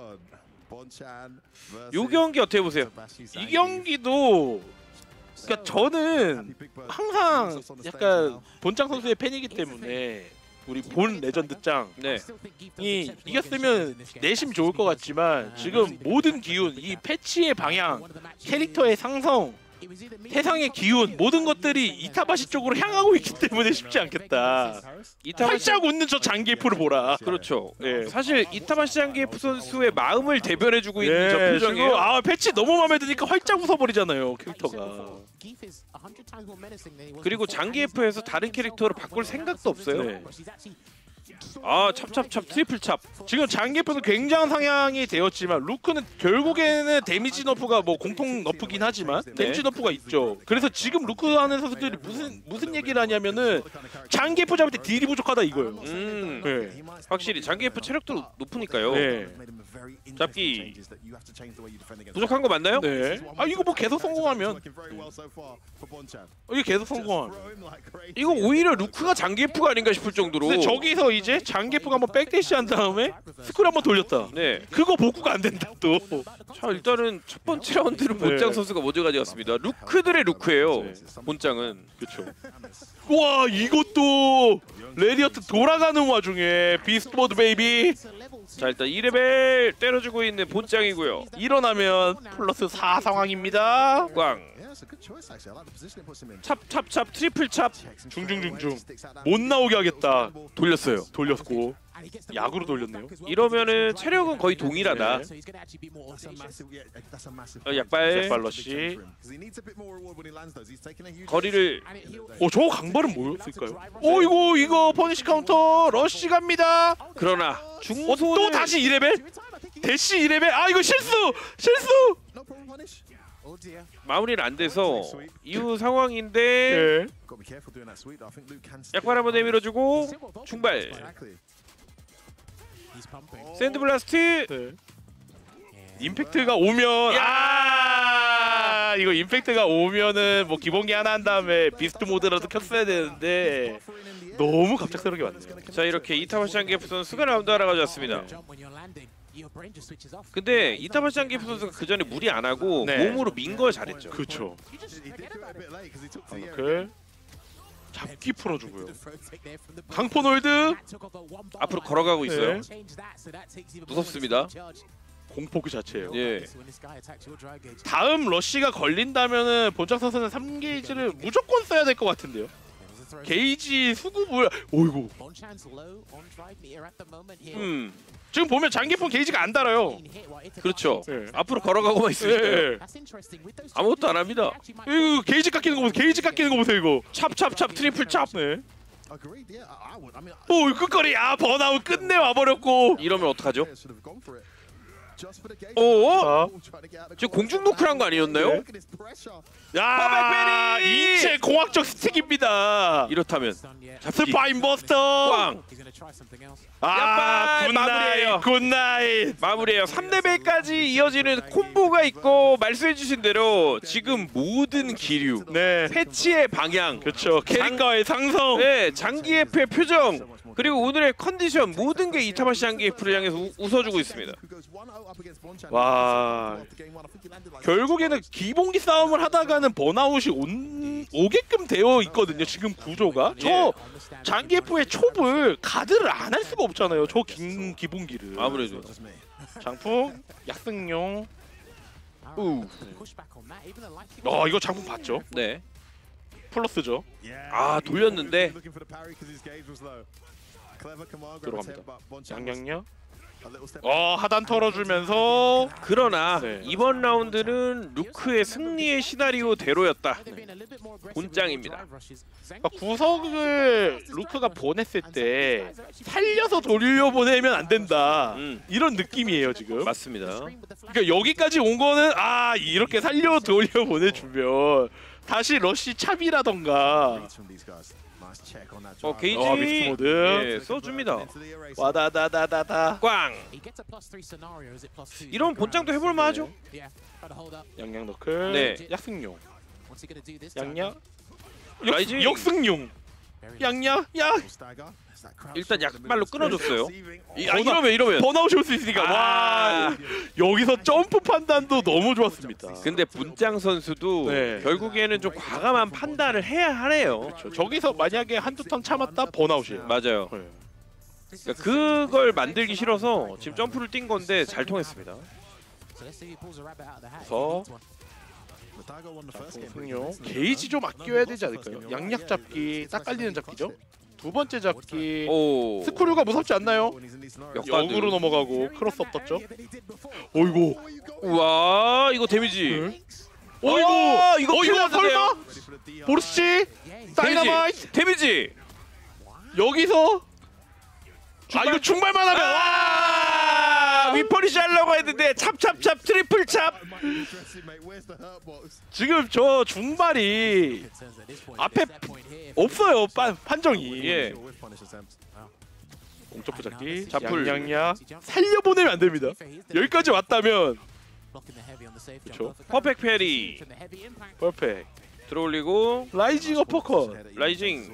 요 경기 어떻게 보세요? 이 경기도 그러니까 저는 항상 약간 본짱 선수의 팬이기 때문에 우리 본 레전드짱이 네, 이겼으면 내심 좋을 것 같지만 지금 모든 기운, 이 패치의 방향, 캐릭터의 상성, 세상의 기운 모든 것들이 이타바시 쪽으로 향하고 있기 때문에 쉽지 않겠다. 활짝 웃는 저 장기예프를 보라. 그렇죠. 네. 사실 이타바시 장기예프 선수의 마음을 대변해주고 있는 저 표정이에요. 지금, 패치 너무 마음에 드니까 활짝 웃어버리잖아요 캐릭터가. 그리고 장기예프에서 다른 캐릭터로 바꿀 생각도 없어요. 네. 찹찹찹 트리플 찹. 지금 장기예프는 굉장한 상향이 되었지만 루크는 결국에는 데미지 너프가 뭐 공통 너프긴 하지만 데미지 너프가 있죠. 그래서 지금 루크 하는 선수들이 무슨 얘기를 하냐면은 장기예프 잡을 때 딜이 부족하다 이거예요. 네. 확실히 장기예프 체력도 높으니까요. 네. 잡기 부족한 거 맞나요? 네. 이거 뭐 계속 성공하면 이게 계속 성공하면 이거 오히려 루크가 장기예프가 아닌가 싶을 정도로. 근데 저기서 이제 장기예프가 한번 백대시 한 다음에 스쿨 한번 돌렸다. 네. 그거 복구가 안 된다 또. 자, 일단은 첫 번째 라운드는 본짱 선수가 먼저 가져갔습니다. 루크들의 루크예요. 네. 본짱은. 그렇죠. 와 이것도 레디어트 돌아가는 와중에 비스트보드 베이비. 자, 일단 2레벨 때려주고 있는 본짱이고요. 일어나면 플러스 4 상황입니다. 꽝. 찹찹찹 트리플 찹. 중중중중 못 나오게 하겠다. 돌렸어요. 돌렸고 약으로 돌렸네요. 이러면은 체력은 거의 동일하다. 약발 발러시. 거리를. 저거 강발은 뭐였을까요? 이거 퍼니시 카운터 러쉬 갑니다. 그러나 중소는 또 다시 2레벨? 대시 2레벨? 이거 실수! 마무리는 안 돼서 이후 상황인데 약발 한번 내밀어주고 중발 샌드 블라스트. 네. 임팩트가 오면 이거 임팩트가 오면은 뭐 기본기 하나 한 다음에 비스트 모드라도 켰어야 되는데 너무 갑작스럽게 왔네요. 자, 이렇게 이타바시 장기예프 선수가 라운드 하나 가져왔습니다. 근데 이타바시 장기예프 선수가 그 전에 무리 안 하고 네. 몸으로 민 걸 잘했죠. 그렇죠. 잡기 풀어주고요. 강폰 홀드 앞으로 걸어가고 있어요. 네. 무섭습니다. 공포 그 자체예요. 예. 다음 러쉬가 걸린다면은 본작 선수는 3게이지를 무조건 써야 될 것 같은데요. 게이지 수급을 오이고. 지금 보면 장기폰 게이지가 안 달아요. 그렇죠. 예. 앞으로 걸어가고만 있으니까 예. 아무것도 안 합니다. 이거 게이지 깎이는 거 보세요. 게이지 깎이는 거 보세요 이거. 찹찹찹 트리플 찹. 네. 오 끝거리 번아웃 끝내 와버렸고. 이러면 어떡하죠? 오, 자. 지금 공중 노크란 거 아니었나요? 야 인체 공학적 스틱입니다. 이렇다면 스파인 버스터. 꽝 굿나잇 마무리예요. 굿나잇. 마무리해요. 3레벨까지 이어지는 콤보가 있고 말씀해주신 대로 지금 모든 기류, 네. 패치의 방향, 그렇죠. 캐릭터의 상성. 네, 장기예프의 표정, 그리고 오늘의 컨디션 모든 게 이타바시 장기예프를 향해서 웃어주고 있습니다. 와 결국에는 기본기 싸움을 하다가는 번아웃이 오게끔 되어 있거든요. 지금 구조가 저 장기예프의 촉을 가드를 안 할 수가 없잖아요. 저 긴 기본기를. 아무래도 장풍 약승용. 이거 장풍 봤죠? 네. 플러스죠. 아 돌렸는데 들어갑니다. 양양양. 하단 털어주면서. 그러나 네. 이번 라운드는 루크의 승리의 시나리오대로였다. 본짱입니다. 그러니까 구석을 루크가 보냈을 때 살려서 돌려보내면 안 된다. 이런 느낌이에요 지금. 맞습니다. 그러니까 여기까지 온 거는 이렇게 살려 돌려보내주면 다시 러쉬 찹이라던가. 게이지 믹스 모드. 예, 써줍니다. 와다다다다다. 꽝. 이런 본장도 해볼 만하죠. 양양 너클. 네. 약승용. 양양. 라이징. 역승용. 양양. 야. 일단 약발로 끊어줬어요. 이러면 번아웃이 올 수 있으니까. 와. 여기서 점프 판단도 너무 좋았습니다. 근데 문짱 선수도 네. 결국에는 좀 과감한 판단을 해야 하네요. 그렇죠. 저기서 만약에 한두 턴 참았다 번아웃이에요. 맞아요. 네. 그러니까 그걸 만들기 싫어서 지금 점프를 뛴 건데 잘 통했습니다. 그래서 승용 게이지 좀 아껴야 되지 않을까요? 양약 잡기 딱 깔리는 잡기죠. 두 번째 잡기. 오. 스크류가 무섭지 않나요? 역으로 넘어가고 크로스업 떴죠. 어이구. 우와 이거 데미지. 어이구. 이거 이거 설마? 보르시 다이너마이트 데미지. 여기서 이거 중발만 하면 위퍼리시 하려고 했는데 찹찹찹 트리플 찹. 지금 저 중발이 앞에 없어요. 판정이. 예. 공점프 잡기. 자풀. 양양야 살려보내면 안 됩니다. 여기까지 왔다면. 그렇죠. 퍼펙트 페리. 퍼펙트. 들어올리고 라이징 어퍼컷. 라이징.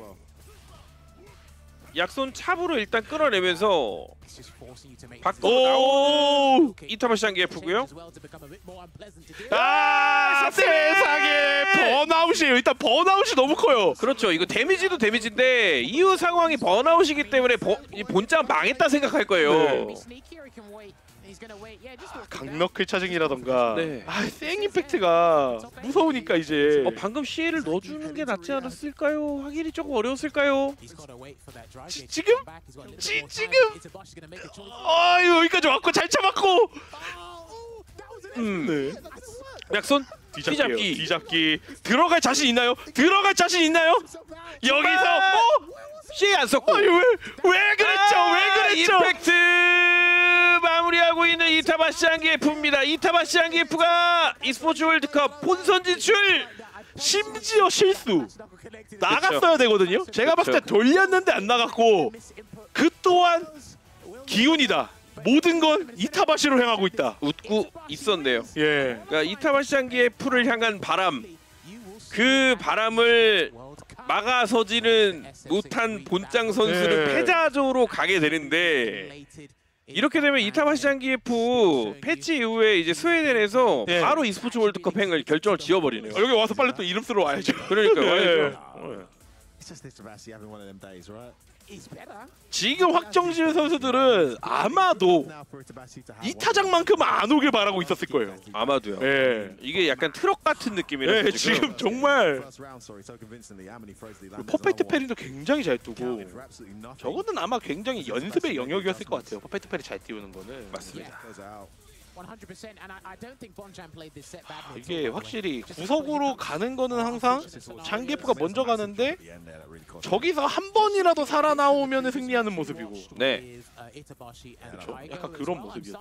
약손 찹으로 일단 끌어내면서 밖으로 나오는 이타바시 장기예프고요. 세상에 번아웃이에요. 일단 번아웃이 너무 커요. 그렇죠. 이거 데미지도 데미지인데 이후 상황이 번아웃이기 때문에 본장 망했다 생각할 거예요. 네. 강너클 차징이라던가. 네. 생 임팩트가 무서우니까 이제. 방금 CL을 넣어주는 게 낫지 않았을까요? 하기는 조금 어려웠을까요? 지금 여기까지 왔고 잘 참았고. 네. 약손 뒤잡기. 뒤잡기. 들어갈 자신 있나요? 여기서 CL 안 썼고. 왜 그랬죠? 임팩트 마무리하고 있는 이타바시 장기예프입니다. 이타바시 장기예프가 e스포츠 월드컵 본선 진출. 심지어 실수 나갔어야 되거든요. 제가 봤을 때 돌렸는데 안 나갔고 그 또한 기운이다. 모든 건 이타바시로 향하고 있다. 웃고 있었네요. 예. 그러니까 이타바시 장기예프를 향한 바람, 그 바람을 막아서지는 못한 본짱 선수는 패자조로 가게 되는데 이렇게 되면 이타바시 장기예프 패치 이후에 이제 스웨덴에서 바로 e스포츠 월드컵 행을 결정을 지어버리네요. 여기 와서 빨리 또 이름 쓰러 와야죠. 그러니까 와야죠. 지금 확정지은 선수들은 아마도 이 타작만큼 안 오길 바라고 있었을 거예요. 아마도요. 예. 이게 약간 트럭 같은 느낌이라서 예, 지금 정말 퍼펙트 페리도 굉장히 잘 뜨고 저거는 아마 굉장히 연습의 영역이었을 것 같아요. 퍼펙트 페리 잘 띄우는 거는. 맞습니다. 100%, and I don't think Bonjam played this set badly. 이게 확실히 구석으로 가는 거는 항상 장기프가 먼저 가는데 저기서 한 번이라도 살아나오면 승리하는 모습이고. 네. 그렇죠. 약간 그런 모습이었죠.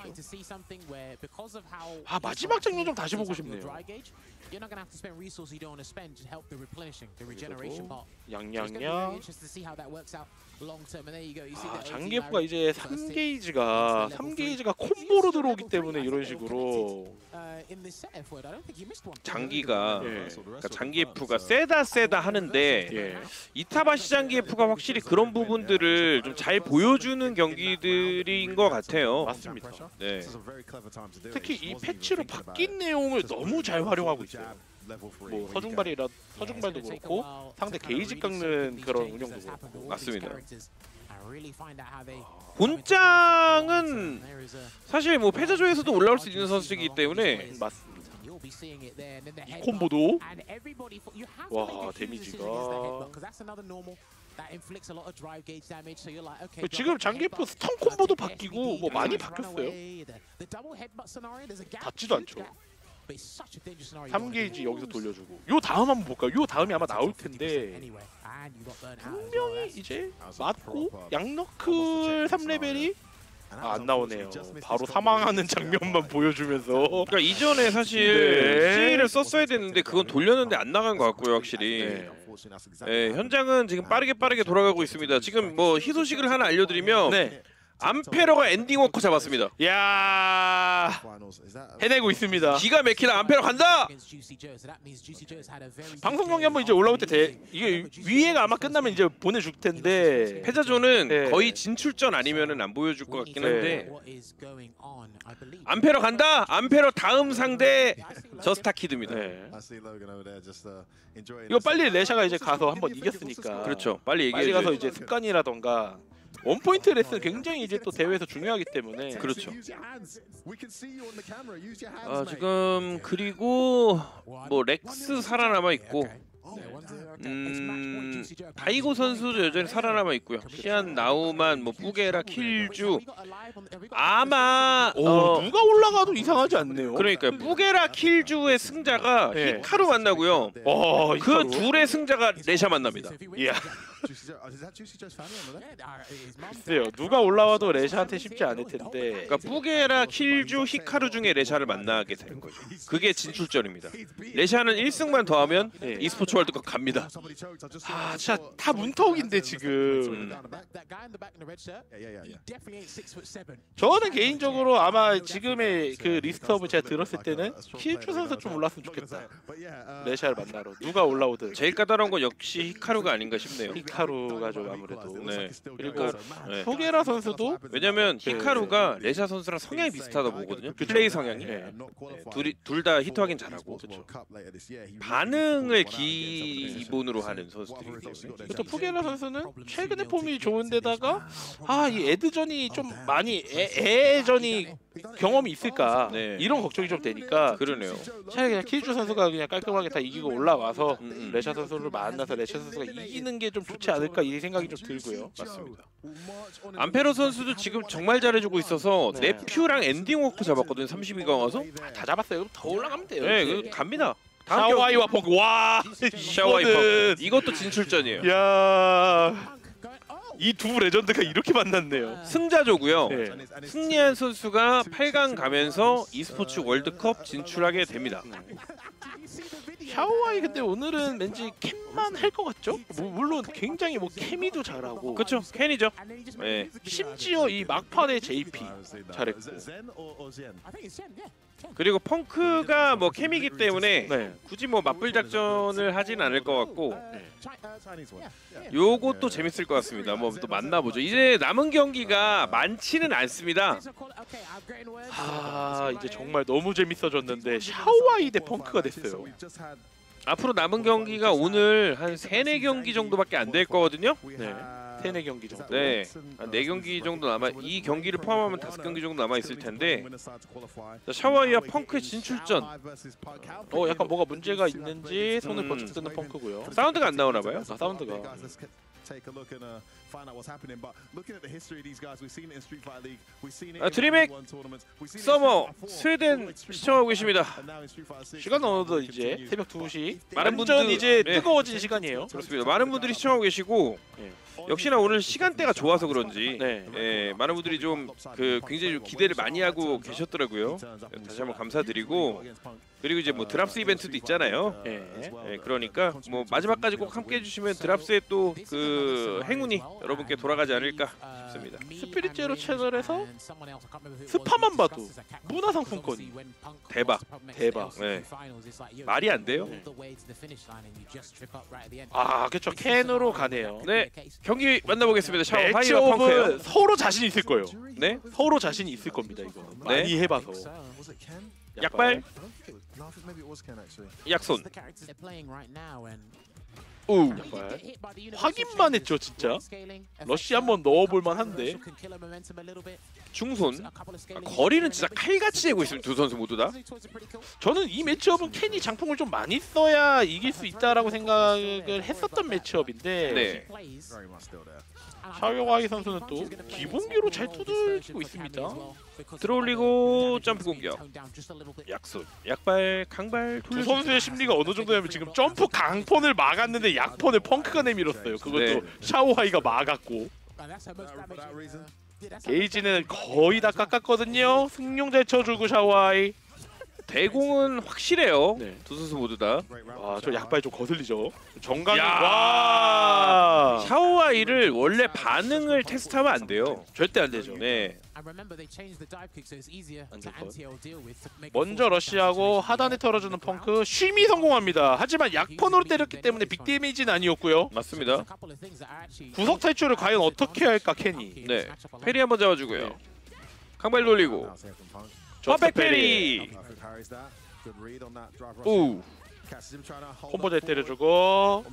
아, 마지막 장면 좀 다시 보고 싶네요. You're not gonna have to spend resources you don't want to spend to help the replenishing, the regeneration part. 양양양. Interested to see how that works out long term. And there you go. You see 아, that 장기프가 이제 3게이지가 콤보로 들어오기 때문에 이런 식으로 in this set effort, I don't think he missed one. 장기가 예. 그러니까 장기F가 세다 하는데 예. 이타바시 장기F가 확실히 그런 부분들을 좀 잘 보여주는 경기들인 것 같아요. 맞습니다. 네. 특히 이 패치로 바뀐 내용을 너무 잘 활용하고 있어요. 뭐 서중발도 그렇고 상대 게이지 깎는 그런 운영도 그렇고. 맞습니다. 본장은 사실 뭐 패자조에서도 올라올 수 있는 선수이기 때문에 맞습니다. 이 콤보도 와, 데미지가 지금 장기프 스턴 콤보도 바뀌고 뭐 많이 바뀌었어요. 닿지도 않죠. 3게이지 여기서 돌려주고 요 다음 한번 볼까요? 요 다음이 아마 나올 텐데 분명히 이제 맞고 양너클 3레벨이 안 나오네요. 바로 사망하는 장면만 보여주면서. 그러니까 이전에 사실 네. CA를 썼어야 됐는데 그건 돌렸는데 안 나간 것 같고요, 확실히. 네. 네, 현장은 지금 빠르게 돌아가고 있습니다. 지금 뭐 희소식을 하나 알려드리면 네. 암페러가 엔딩 워커 잡았습니다. 야, 해내고 있습니다. 기가 막히다. 암페러 간다. 방송 경기 한번 이제 올라올 때 이게 위에가 아마 끝나면 이제 보내줄 텐데 패자조는 네. 거의 진출전 아니면은 안 보여줄 것 같긴 한데 네. 암페러 간다. 암페러 다음 상대 저스타키드입니다. 네. 이거 빨리 레샤가 이제 가서 한번 이겼으니까. 그렇죠. 빨리 빨리 얘기해 가서 줘야죠. 이제 습관이라던가 원포인트 레슨 굉장히 이제 또 대회에서 중요하기 때문에. 그렇죠. 지금 그리고 뭐 렉스 살아남아 있고 다이고 선수도 여전히 살아남아 있고요. 시안, 나우만, 뭐 뿌게라, 킬주 아마 누가 올라가도 이상하지 않네요. 그러니까요. 뿌게라, 킬주의 승자가 네. 히카루 만나고요. 그 히카루. 둘의 승자가 레샤 만납니다. 이야. 글쎄요, 누가 올라와도 레샤한테 쉽지 않을 텐데. 그러니까 뿌게라, 킬주, 히카루 중에 레샤를 만나게 되는 거죠. 그게 진출전입니다. 레샤는 1승만 더하면 네. e스포츠 월드컵 갑니다. 아, 진짜 다 문턱인데 지금. 저는 개인적으로 아마 지금의 그 리스트업을 제가 들었을 때는 킬주 선수 좀 올랐으면 좋겠다. 레샤를 만나러 누가 올라오든. 제일 까다로운 건 역시 히카루가 아닌가 싶네요. 히카루가 좀 아무래도. 네. 그리고 네. 소게라 선수도 왜냐면 네. 히카루가 레샤 선수랑 성향이 비슷하다 보거든요. 플레이 성향이. 네. 둘 다 히트하긴 잘하고 반응을 기본으로 하는 선수들이기 때문에. 또 푸게라 선수는 최근에 폼이 좋은데다가 이 에드전이 좀 많이 애전이 경험이 있을까 네. 이런 걱정이 좀 되니까 그러네요. 차라리 그냥 킬주 선수가 그냥 깔끔하게 다 이기고 올라와서 레샤 선수를 만나서 레샤 선수가 이기는 게 좀 좋지 않을까 이 생각이 좀 들고요. 맞습니다. 암페로 선수도 지금 정말 잘해주고 있어서 네. 네퓨랑 엔딩 워크 잡았거든요. 32강 와서. 다 잡았어요. 더 올라가면 돼요. 네, 그 갑니다. 다음 샤와이와 펑크 와 샤와이 펑크. 이것도 진출전이에요. 야, 이 두 레전드가 이렇게 만났네요. 승자조고요. 네. 승리한 선수가 8강 가면서 e스포츠 월드컵 진출하게 됩니다. 샤오아이 근데 오늘은 왠지 캠만 할 것 같죠? 물론 굉장히 뭐 케미도 잘하고 그렇죠. 캔이죠. 네. 심지어 이 막판에 JP 잘했고 그리고 펑크가 뭐 캠이기 때문에 네. 굳이 뭐 맞불 작전을 하진 않을 것 같고 요것도 재밌을 것 같습니다. 뭐 또 만나보죠. 이제 남은 경기가 많지는 않습니다. 이제 정말 너무 재밌어졌는데 샤오아이 대 펑크가 됐어요. 앞으로 남은 경기가 오늘 한 3-4경기 정도밖에 안 될 거거든요. 네. 3-4경기 정도. 네, 한 4경기 정도 남아, 이 경기를 포함하면 5경기 정도 남아 있을 텐데, 자, 샤와이와 펑크의 진출전. 약간 뭐가 문제가 있는지 손을 번쩍 드는 펑크고요. 사운드가 안 나오나 봐요. 사운드가. 드림액 서머 스웨덴 시청하고 계십니다. 시간 어느덧 이제 새벽 2시. 많은 완전 분들 이제 네. 뜨거워진 시간이에요. 그렇습니다. 많은 분들이 시청하고 계시고 역시나 오늘 시간대가 좋아서 그런지 네. 많은 분들이 좀 굉장히 좀 기대를 많이 하고 계셨더라고요. 다시 한번 감사드리고, 그리고 이제 뭐 드랍스 이벤트도 있잖아요. 그러니까 뭐 마지막까지 꼭 함께 해주시면 드랍스의 또 그 행운이 여러분께 돌아가지 않을까 싶습니다. 스피릿 제로 채널에서 스파만 봐도 문화상품권이 대박. 대박. 네. 말이 안 돼요. 아 그렇죠. 캔으로 가네요. 네, 경기 만나보겠습니다. 샤워 매치 하이와 펑크예요. 오브 서로 자신 있을 거예요. 네, 서로 자신이 있을 겁니다. 이거 네. 많이 해봐서. 약발, 약손. 오, 약발. 확인만 했죠, 진짜. 러쉬 한번 넣어볼만 한데. 중손. 거리는 진짜 칼같이 재고 있습니다. 두 선수 모두 다. 저는 이 매치업은 캔이 장풍을 좀 많이 써야 이길 수 있다라고 생각을 했었던 매치업인데 네. 샤오와이 선수는 또 기본기로 잘 두들기고 있습니다. 들어올리고 점프 공격. 약손, 약발, 강발. 두 선수의 심리가 어느 정도냐면 지금 점프 강폰을 막았는데 약폰을 펑크가 내밀었어요. 그것도 네. 샤오와이가 막았고. 게이지는 거의 다 깎았거든요. 승용 잘 쳐주고 샤오와이. 대공은 확실해요. 네. 두 선수 모두 다. 와, 저 약발 좀 거슬리죠. 정강이 야. 와. 샤오와이를 원래 반응을 테스트하면 안 돼요. 절대 안 되죠. 네. 먼저 러시하고 하단에 털어주는 펑크 쉼이 성공합니다. 하지만 약폰으로 때렸기 때문에 빅 데미지는 아니었고요. 맞습니다. 구석 탈출을 과연 어떻게 할까 캔이. 네. 페리 한번 잡아주고요. 강발 돌리고. 퍼펙트 페리. 오. 콤보 잘 때려주고.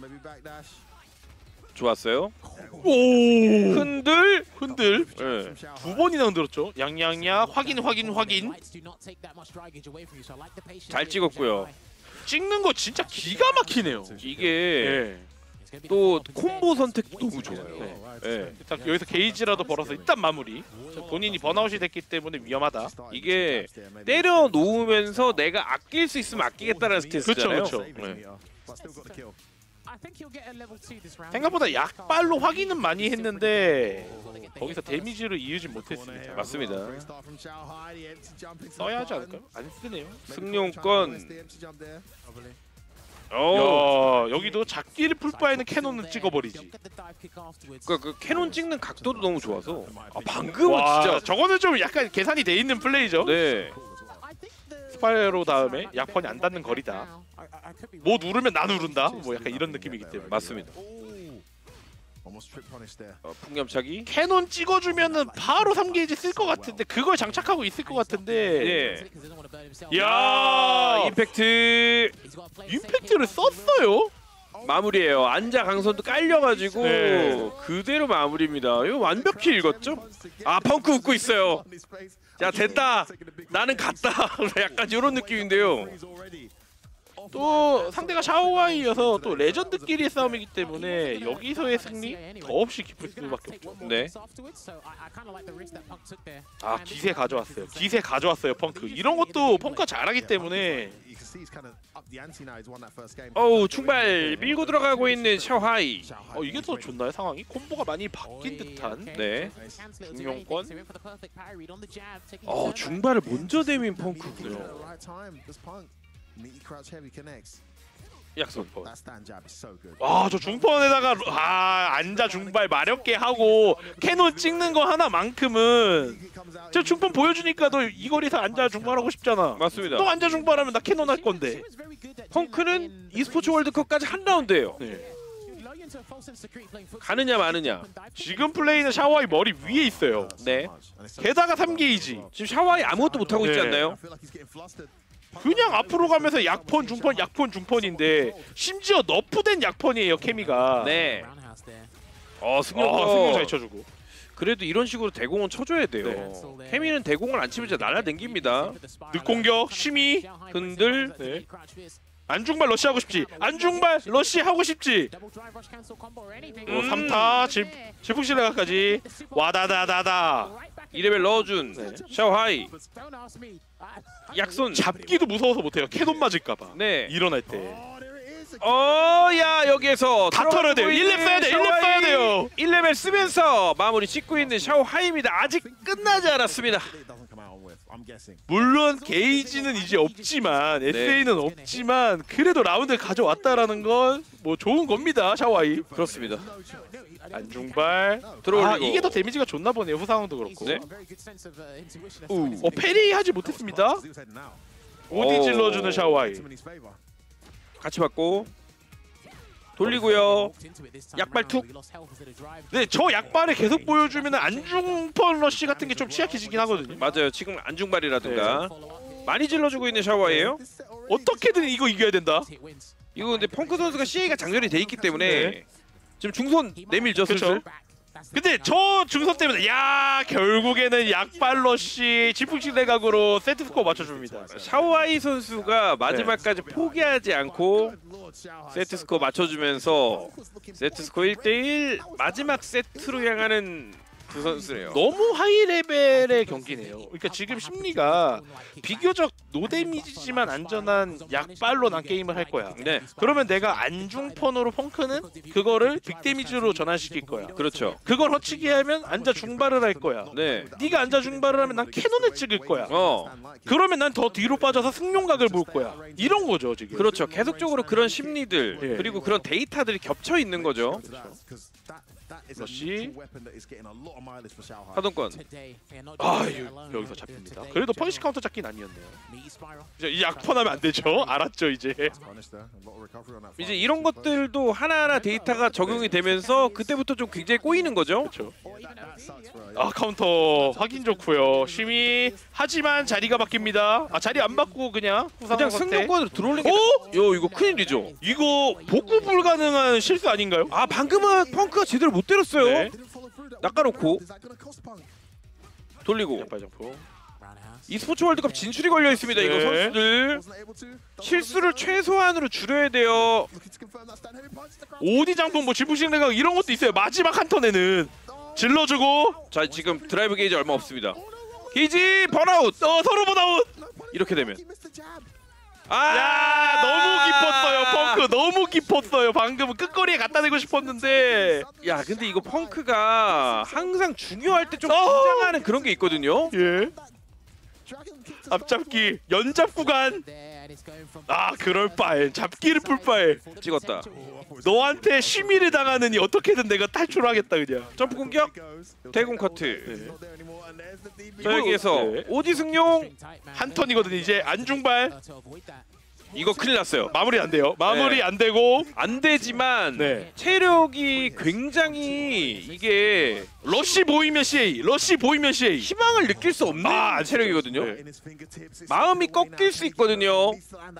좋았어요. 오. 흔들. 흔들. 네. 두 번이나 흔들었죠. 양양야 확인. 잘 찍었고요. 찍는 거 진짜 기가 막히네요. 이게 예. 또 콤보 선택도 너무 좋아요. 네. 네. 일단 여기서 게이지라도 벌어서 일단 마무리. 본인이 번아웃이 됐기 때문에 위험하다. 이게 때려 놓으면서 내가 아낄 수 있으면 아끼겠다는 스탠스잖아요. 그쵸. 네. 생각보다 약발로 확인은 많이 했는데 거기서 데미지를 이으진 못했습니다. 맞습니다. 써야 하지 않을까요? 안 쓰네요. 승용권. 야, 여기도 작기를 풀 바에는 캐논은 찍어버리지. 그러니까 그 캐논 찍는 각도도 너무 좋아서. 방금은 와, 진짜. 저거는 좀 약간 계산이 돼 있는 플레이죠. 네. 스파이로 다음에 약펀이 안 닿는 거리다. 뭐 누르면 나 누른다. 뭐 약간 이런 느낌이기 때문에. 맞습니다. 풍염차기. 캐논 찍어주면은 바로 3게이지 쓸 것 같은데 그걸 장착하고 있을 것 같은데. 예. 야, 임팩트를 썼어요. 마무리예요. 안자 강선도 깔려가지고 네. 그대로 마무리입니다. 이거 완벽히 읽었죠? 아, 펑크 웃고 있어요. 야, 됐다. 나는 갔다. 약간 이런 느낌인데요. 또 상대가 샤오와이여서 또 레전드끼리의 싸움이기 때문에 여기서의 승리 더없이 깊을 수밖에 없죠. 네. 아, 기세 가져왔어요 펑크. 이런 것도 펑크가 잘하기 때문에. 어우, 충발 밀고 들어가고 있는 샤오하이. 이게 더 좋나요 상황이? 콤보가 많이 바뀐 듯한. 네. 중용권. 중발을 먼저 내민 펑크군요. 약손. 저 중펀에다가 안자 중발 마렵게 하고 캐논 찍는 거 하나만큼은 저 중펀 보여주니까 너 이 거리에서 안자 중발하고 싶잖아. 맞습니다. 너 안자 중발하면 나 캐논 할 건데. 펑크는 e스포츠 월드컵까지 한 라운드예요. 네. 가느냐 마느냐. 지금 플레이는 샤오와이 머리 위에 있어요. 네. 게다가 3게이지. 지금 샤오하이 아무것도 못하고 있지 네. 않나요? 그냥 앞으로 가면서 약펀 중펀인데 심지어 너프된 약펀이에요 케미가. 네. 승용 잘 쳐주고. 그래도 이런 식으로 대공은 쳐줘야 돼요. 네. 케미는 대공을 안 치면 진짜 날라댕깁니다. 늑공격, 심의, 흔들. 네. 안중발 러시 하고 싶지. 안중발 러시 하고 싶지. 3타 질풍실내가까지 와다다다다. 2레벨 넣어준 샤오하이. 약손. 잡기도 무서워서 못해요. 캐논 맞을까봐. 네. 일어날 때. 야 여기에서 다 털어야 돼요. 1렙 써야 돼요. 1렙 써야 돼요. 1레벨 쓰면서 마무리 짓고 있는 샤오하이입니다. 아직 끝나지 않았습니다. 물론 게이지는 이제 없지만 SA는 없지만 그래도 라운드를 가져왔다라는 건 뭐 좋은 겁니다. 샤오하이. 그렇습니다. 안중발 들어올리고. 이게 더 데미지가 좋나 보네요. 후상황도 그렇고. 네. 페리 하지 못했습니다. 오디 질러주는 샤오하이. 같이 받고 돌리고요. 약발 툭. 네, 저 약발을 계속 보여주면 안중펀 러쉬 같은 게 좀 취약해지긴 하거든요. 맞아요. 지금 안중발이라든가 많이 질러주고 있는 샤오하이예요. 어떻게든 이거 이겨야 된다. 이거 근데 펑크 선수가 CA가 장전이 돼 있기 때문에 지금 중손 내밀죠 슬슬. 근데 저 중선 때문에 결국에는 약발 러쉬 질풍식 내각으로 세트 스코어 맞춰줍니다. 샤오하이 선수가 마지막까지 포기하지 않고 세트 스코어 맞춰주면서 세트 스코어 1대1 마지막 세트로 향하는 두 선수네요. 너무 하이 레벨의 경기네요. 그러니까 지금 심리가 비교적 노데미지지만 안전한 약발로 난 게임을 할 거야. 네. 그러면 내가 안중펀으로 펑크는 그거를 빅데미지로 전환시킬 거야. 그렇죠. 그걸 허치게 하면 안자 중발을 할 거야. 네. 네가 안자 중발을 하면 난 캐논을 찍을 거야. 그러면 난 더 뒤로 빠져서 승용각을 볼 거야. 이런 거죠 지금. 그렇죠. 계속적으로 그런 심리들 예. 그리고 그런 데이터들이 겹쳐 있는 거죠. 러쉬 하동권. 여기서 잡힙니다. 그래도 펀시 카운터 잡긴 아니었네요. 이제 이 약펀하면 안 되죠. 알았죠 이제. 이제 이런 것들도 하나하나 데이터가 적용이 되면서 그때부터 좀 굉장히 꼬이는 거죠. 그렇죠. 카운터 확인 좋고요. 심의 하지만 자리가 바뀝니다. 자리 안 바꾸고 그냥 승용권으로 들어올린 게 이거 큰일이죠. 이거 복구 불가능한 실수 아닌가요? 방금은 펑크가 제대로 못 때렸어요. 네. 낚아놓고 돌리고 e스포츠 월드컵 진출이 걸려 있습니다. 이거 선수들 실수를 최소한으로 줄여야 돼요. 오디 장풍 질풍식 내각 이런 것도 있어요. 마지막 한 턴에는 질러주고. 자 지금 드라이브 게이지 얼마 없습니다. 게이지 번아웃. 서로 번아웃. 이렇게 되면 너무 깊었어요. 펑크 너무 깊었어요. 방금은 끝거리에 갖다 대고 싶었는데. 근데 이거 펑크가 항상 중요할 때 좀 긴장하는 그런 게 있거든요. 예. 앞잡기 연잡 구간. 그럴 바에 잡기를 풀 바에 찍었다. 너한테 심의를 당하느니 어떻게든 내가 탈출하겠다 그냥. 점프 공격 대공 커트. 자 여기에서 오디 승용 한 턴이거든요. 이제 안중발 이거 큰일 났어요. 마무리 안 돼요. 마무리 안 되고 안 되지만 체력이 굉장히 이게 러쉬 보이면 CA, 러쉬 보이면 CA 희망을 느낄 수 없는 체력이거든요. 마음이 꺾일 수 있거든요.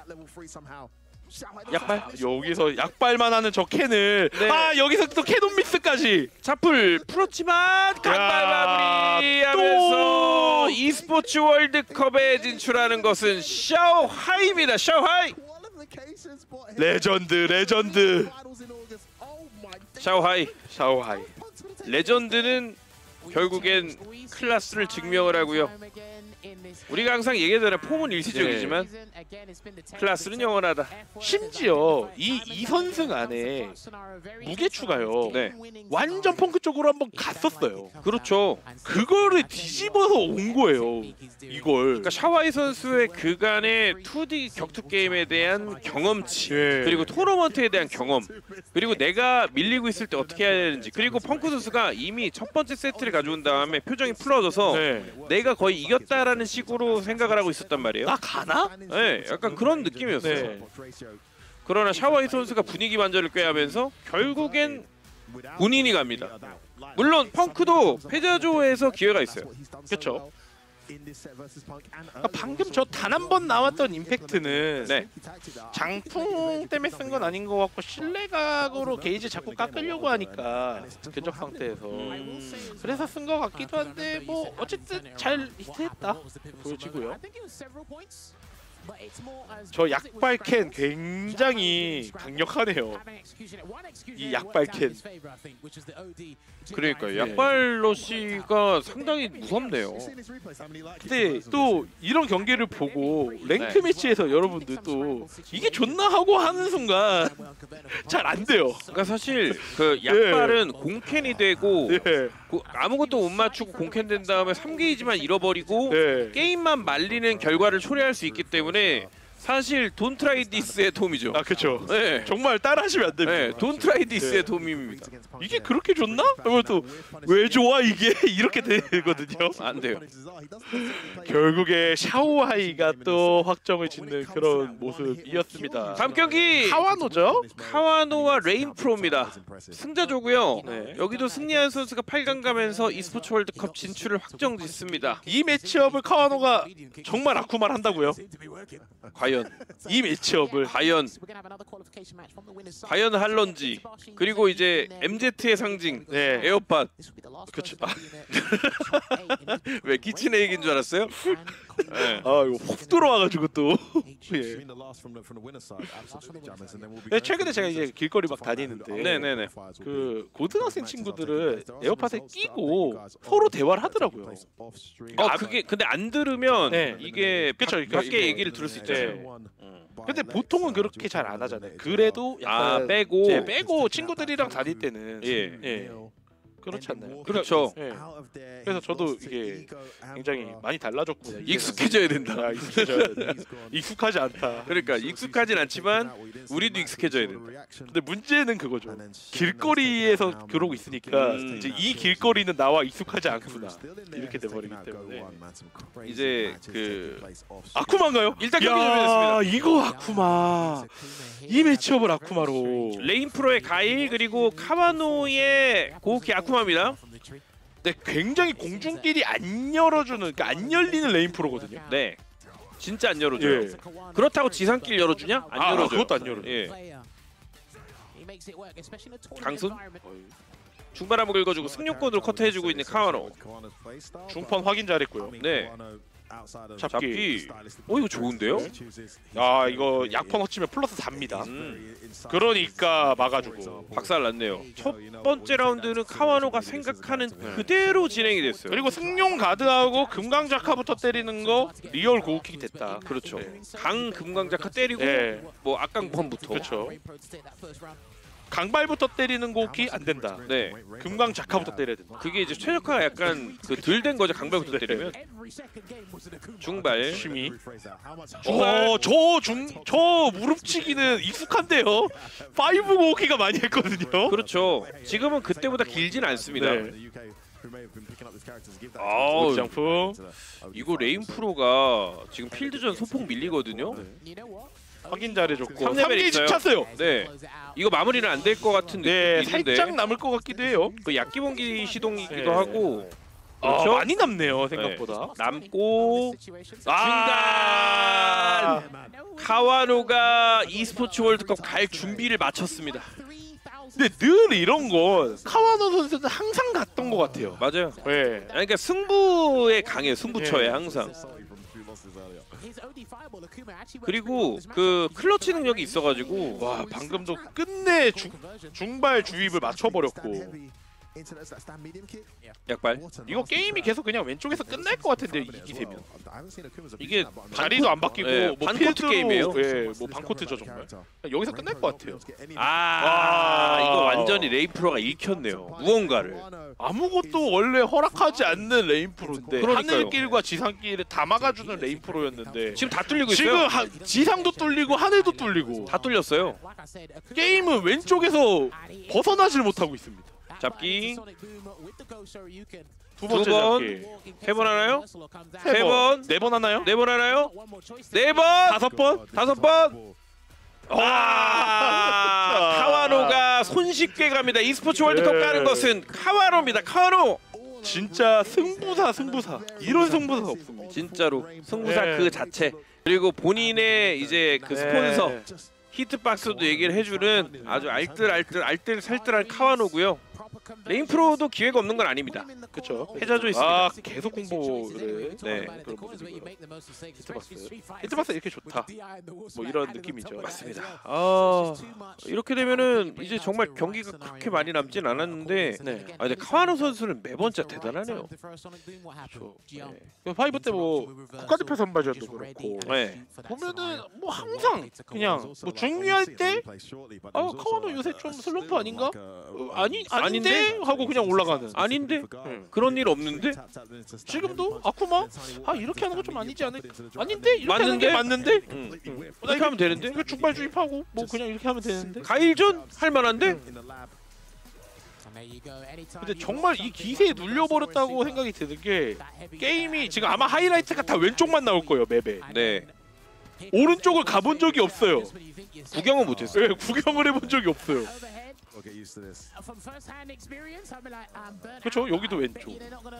약발 여기서 약발만 하는 저 캔을 여기서 또 캐논 믹스까지 차풀 풀었지만 간발 마무리하면서 e스포츠 월드컵에 진출하는 것은 샤오하이입니다. 샤오하이 레전드 샤오하이 샤오하이 레전드는 결국엔 클래스를 증명을 하고요. 우리가 항상 얘기하잖아요. 폼은 일시적이지만 클래스는 영원하다. 심지어 이 선승 안에 무게추가요. 완전 펑크 쪽으로 한번 갔었어요. 그렇죠. 그거를 뒤집어서 온 거예요. 이걸. 그러니까 샤오하이 선수의 그간의 2D 격투 게임에 대한 경험치, 그리고 토너먼트에 대한 경험, 그리고 내가 밀리고 있을 때 어떻게 해야 되는지, 그리고 펑크 선수가 이미 첫 번째 세트를 가져온 다음에 표정이 풀어져서 내가 거의 이겼다라는 식으로 생각을 하고 있었단 말이에요. 가나? 네, 약간 그런 느낌이었어요. 그러나 샤오하이 선수가 분위기 반전을 꾀하면서 결국엔 본인이 갑니다. 물론 펑크도 패자조에서 기회가 있어요. 그렇죠. 방금 저 단 한 번 나왔던 임팩트는 네. 장풍 때문에 쓴 건 아닌 것 같고 실내각으로 게이지 자꾸 깎으려고 하니까 견적 상태에서 그래서 쓴 것 같기도 한데 뭐 어쨌든 잘 히트했다 보여지고요. 저 약발캔 굉장히 강력하네요. 이 약발캔. 그러니까요. 약발러시가 상당히 무섭네요. 근데 또 이런 경기를 보고 랭크 매치에서 여러분들도 이게 좋나 하고 하는 순간 잘 안 돼요. 그러니까 사실 그 약발은 공캔이 되고 예. 아무것도 못 맞추고 공캔 된 다음에 3게이지만 잃어버리고 예. 게임만 말리는 결과를 초래할 수 있기 때문에 사실 돈 트라이 디스의 도움이죠. 아 그렇죠. 네. 정말 따라하시면 안 됩니다. 네, 돈 트라이 디스의 네. 도움입니다. 이게 그렇게 좋나? 그러면 또 왜 좋아 이게 이렇게 되거든요. 안 돼요. 결국에 샤오하이가 또 확정을 짓는 그런 모습이었습니다. 다음 경기 카와노죠? 카와노와 레인프로입니다. 승자조고요. 네. 여기도 승리한 선수가 8강 가면서 e스포츠 월드컵 진출을 확정짓습니다. 이 매치업을 카와노가 정말 아쿠마를 한다고요? 과연 이 매치업을 과연 할런지 그리고 이제 MZ의 상징 네. 에어팟 그쵸. 왜 키친 얘기인 줄 알았어요? 네. 아 이거 훅 들어와가지고 또 예. 네, 최근에 제가 이제 길거리 막 다니는데 네네네. 그 고등학생 친구들은 에어팟에 끼고 서로 대화를 하더라고요. 그게 근데 안 들으면 네. 이게 그쵸, 그러니까 밖에 이게- 얘기를 들을 수 있잖아요. 근데 보통은 그렇게 잘 안 하잖아요. 그래도 아 약간 빼고 네, 빼고 친구들이랑 다닐 때는 예. 예. 그렇지 않나요? 그렇죠. 예. 그래서 저도 이게 굉장히 많이 달라졌고 익숙해져야 된다. 아, 익숙해져야 돼. 익숙하지 않다. 그러니까 익숙하진 않지만 우리도 익숙해져야 된다. 근데 문제는 그거죠. 길거리에서 그러고 있으니까 이제 이 길거리는 나와 익숙하지 않구나 이렇게 돼버리기 때문에 이제 그 아쿠마인가요? 일단 야 경기 준비됐습니다. 이거 아쿠마 이 매치업을 아쿠마로 레인프로의 가일 그리고 카와노의 고우키 아쿠마입니다. 네, 굉장히 공중길이 안 열어주는 그러니까 안 열리는 레인 프로거든요. 네, 진짜 안 열어줘요. 예. 그렇다고 지상길 열어주냐? 안 열어줘요. 그것도 안 열어요. 예. 강순? 중바람을 긁어주고 승용권으로 커트해주고 있는 카와노. 중판 확인 잘했고요. 네. 잡기. 이거 좋은데요? 아 이거 약펀 허치면 플러스 4입니다. 그러니까 막아주고 박살 났네요. 첫 번째 라운드는 카와노가 생각하는 그대로 진행이 됐어요. 그리고 승용 가드하고 금강자카부터 때리는 거 리얼 고우킥이 됐다. 그렇죠. 네. 강 금강자카 때리고 네. 뭐 악강펀부터. 그렇죠. 강발부터 때리는 고우킥 안 된다. 네. 금강자카부터 때려야 된다. 그게 이제 최적화가 약간 그 덜 된 거죠. 강발부터 때리면. 중발. 심이. 중발. 저 무릎치기는 익숙한데요. 5 고우킥가 많이 했거든요. 그렇죠. 지금은 그때보다 길진 않습니다. 네. 아우, 장풍. 이거 레인프로가 지금 필드전 소폭 밀리거든요. 확인 잘해줬고 3레벨 3게이지 있어요. 찼어요. 네. 이거 마무리는 안 될 것 같은 네, 느낌이 있는데 살짝 남을 것 같기도 해요. 그 약기본기 시동이기도 네. 하고 아, 그렇죠? 많이 남네요 생각보다. 남고 아, 카와노가 e스포츠 월드컵 갈 준비를 마쳤습니다. 근데 늘 이런 건 카와노 선수는 항상 갔던 것 같아요. 맞아요. 네. 그러니까 승부에 강해, 승부처에 네. 항상. 그리고 그 클러치 능력이 있어가지고 와 방금도 끝내 중발 주입을 맞춰버렸고 약발. 이거 게임이 계속 그냥 왼쪽에서 끝날 것 같은데 이기 되면 이게 자리도 안 바뀌고 네, 뭐 반코트 필드로, 게임이에요. 예, 뭐 반코트죠 정말. 여기서 끝날 것 같아요. 이거 완전히 레인프로가 읽혔네요. 무언가를. 아무것도 원래 허락하지 않는 레인프로인데 그러니까요. 하늘길과 지상길을 다 막아주는 레인프로였는데 지금 다 뚫리고 지금 있어요. 지상도 뚫리고 하늘도 뚫리고 다 뚫렸어요. 게임은 왼쪽에서 벗어나질 못하고 있습니다. 잡기. 두 번째 두 번. 잡기. 세 번 하나요? 세 세 번. 네 번 하나요? 네 번 하나요? 네 번. 다섯 번? 다섯 번. 카와노가 손쉽게 갑니다. e스포츠 월드컵 네. 가는 것은 카와노입니다. 카와노. 진짜 승부사 이런 승부사 없습니다. 진짜로 승부사 네. 그 자체. 그리고 본인의 이제 그 스폰서 네. 히트박스도 얘기를 해주는 아주 알뜰살뜰한 카와노고요. 레인프로도 기회가 없는 건 아닙니다. 그렇죠. 패자조 있습니다. 아 계속 공부를 네. 그런 모습이고요. 히트박스 이렇게 좋다. 뭐 이런 느낌이죠. 맞습니다. 이렇게 되면은 이제 정말 경기가 그렇게 많이 남진 않았는데 네. 근데 카와노 선수는 매번 진짜 대단하네요. 그렇죠. 네. 파이브 때 뭐 국가대표 선발전도 그렇고 네. 보면은 뭐 항상 그냥 뭐 중요할 때 카와노 요새 좀 슬럼프 아닌가? 아닌데 하고 그냥 올라가는. 아닌데? 응. 그런 일 없는데? 지금도 아쿠마 이렇게 하는 거 좀 아니지 않을까? 아닌데 이렇게 하는 게 맞는데? 맞는데? 이렇게 하면 되는데? 이거 중발 주입하고 뭐 그냥 이렇게 하면 되는데. 가일전 할만한데? 근데 정말 이 기세에 눌려버렸다고 생각이 드는 게 게임이 지금 아마 하이라이트가 다 왼쪽만 나올 거예요 맵에. 네. 오른쪽을 가본 적이 없어요. 구경은 못했어요. 네, 구경을 해본 적이 없어요. 그렇죠. 여기도 왼쪽.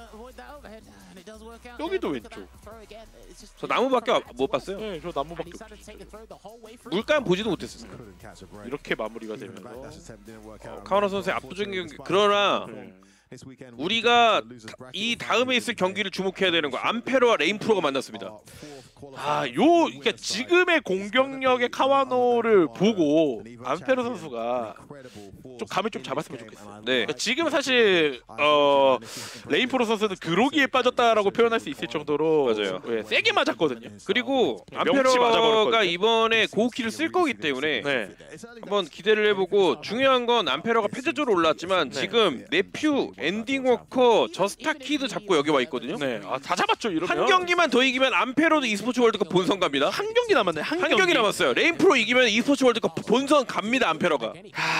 여기도 왼쪽. 저 나무밖에 못 봤어요. 네, 저 나무밖에 없어요. 물감 보지도 못했어요. 이렇게 마무리가 되면서 카와노 선수의 압도적인 경기. 그러나 우리가 이 다음에 있을 경기를 주목해야 되는 거 암페로와 레인프로가 만났습니다. 그러니까 지금의 공격력의 카와노를 보고 암페로 선수가 좀 감을 좀 잡았으면 좋겠어요. 네. 그러니까 지금 사실 레인프로 선수는 그로기에 빠졌다라고 표현할 수 있을 정도로 맞아요. 네, 세게 맞았거든요. 그리고 명치 암페로가 맞아버렸거든요. 이번에 고우키를 쓸 거기 때문에 네. 한번 기대를 해보고 중요한 건 암페로가 패자조로 올랐지만 지금 네퓨, 엔딩워커, 저스타키드 잡고 여기 와 있거든요. 네. 다 잡았죠. 이러면 한 경기만 더 이기면 암페로도 e스포츠 월드컵 본선 갑니다. 한 경기 남았네. 한 경기 남았어요. 레인프로 이기면 e스포츠 월드컵 본선 갑니다. 암페로가.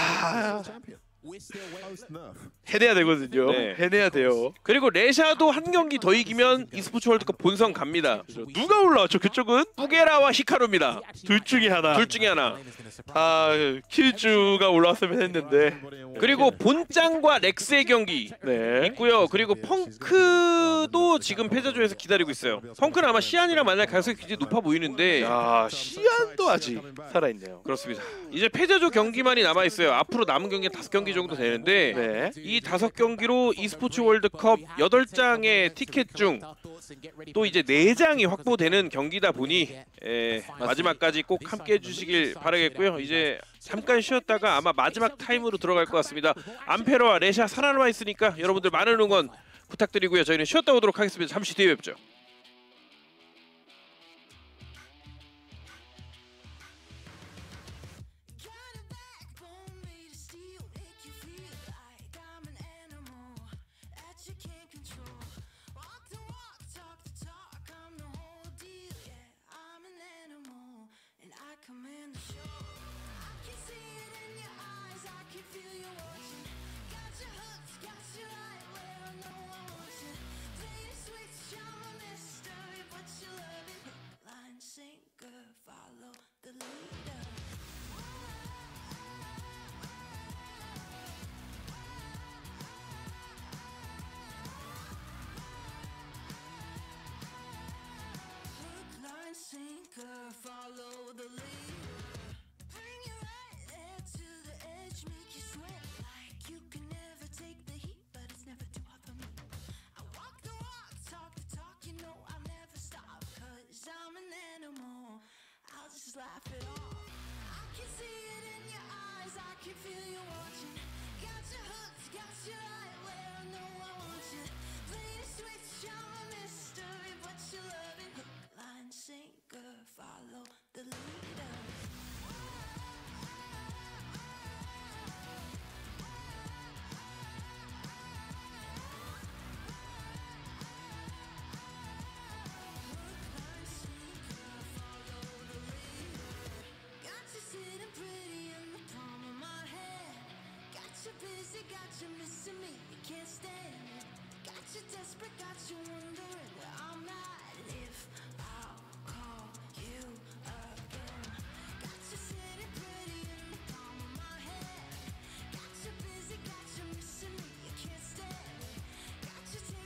해내야 되거든요. 네. 해내야 돼요. 그리고 레샤도 한 경기 더 이기면 e스포츠 월드컵 본선 갑니다. 누가 올라왔죠? 그쪽은 뿌게라와 히카루입니다. 둘 중에 하나. 둘 중에 하나. 킬주가 올라왔으면 했는데. 그리고 본짱과 렉스의 경기 네. 있고요. 그리고 펑크도 지금 패자조에서 기다리고 있어요. 펑크는 아마 시안이랑 만날 가능성이 굉장히 높아 보이는데 시안도 아직 살아있네요. 그렇습니다. 이제 패자조 경기만이 남아 있어요. 앞으로 남은 경기는 5경기 정도 되는데 네. 이 5경기로 e스포츠 월드컵 8장의 티켓 중 또 이제 4장이 확보되는 경기다 보니 마지막까지 꼭 함께 해주시길 바라겠고요. 이제 잠깐 쉬었다가 아마 마지막 타임으로 들어갈 것 같습니다. 암페로와 레샤 살아남아 있으니까 여러분들 많은 응원 부탁드리고요. 저희는 쉬었다 오도록 하겠습니다. 잠시 뒤에 뵙죠. Follow the leader. Bring you right there to the edge, make you sweat like you can never take the heat, but it's never too hot for me. I walk the walk, talk the talk, you know I'll never stop, 'cause I'm an animal. I'll just laugh it off. I can see it in your eyes, I can feel you watching. Got your hooks, got you right where I know I want you. Play the switch, I'm a mystery, but you love it. Hook, line, sinker, follow the leader. Got you sitting pretty in the palm of my hand. Got you busy, got you missing me, you can't stand it. Got you desperate, got you wondering where I'm at. If I'll call you again. Got you sitting pretty in the palm of my hand. Got you busy, got you missing me, you can't stand it. Got you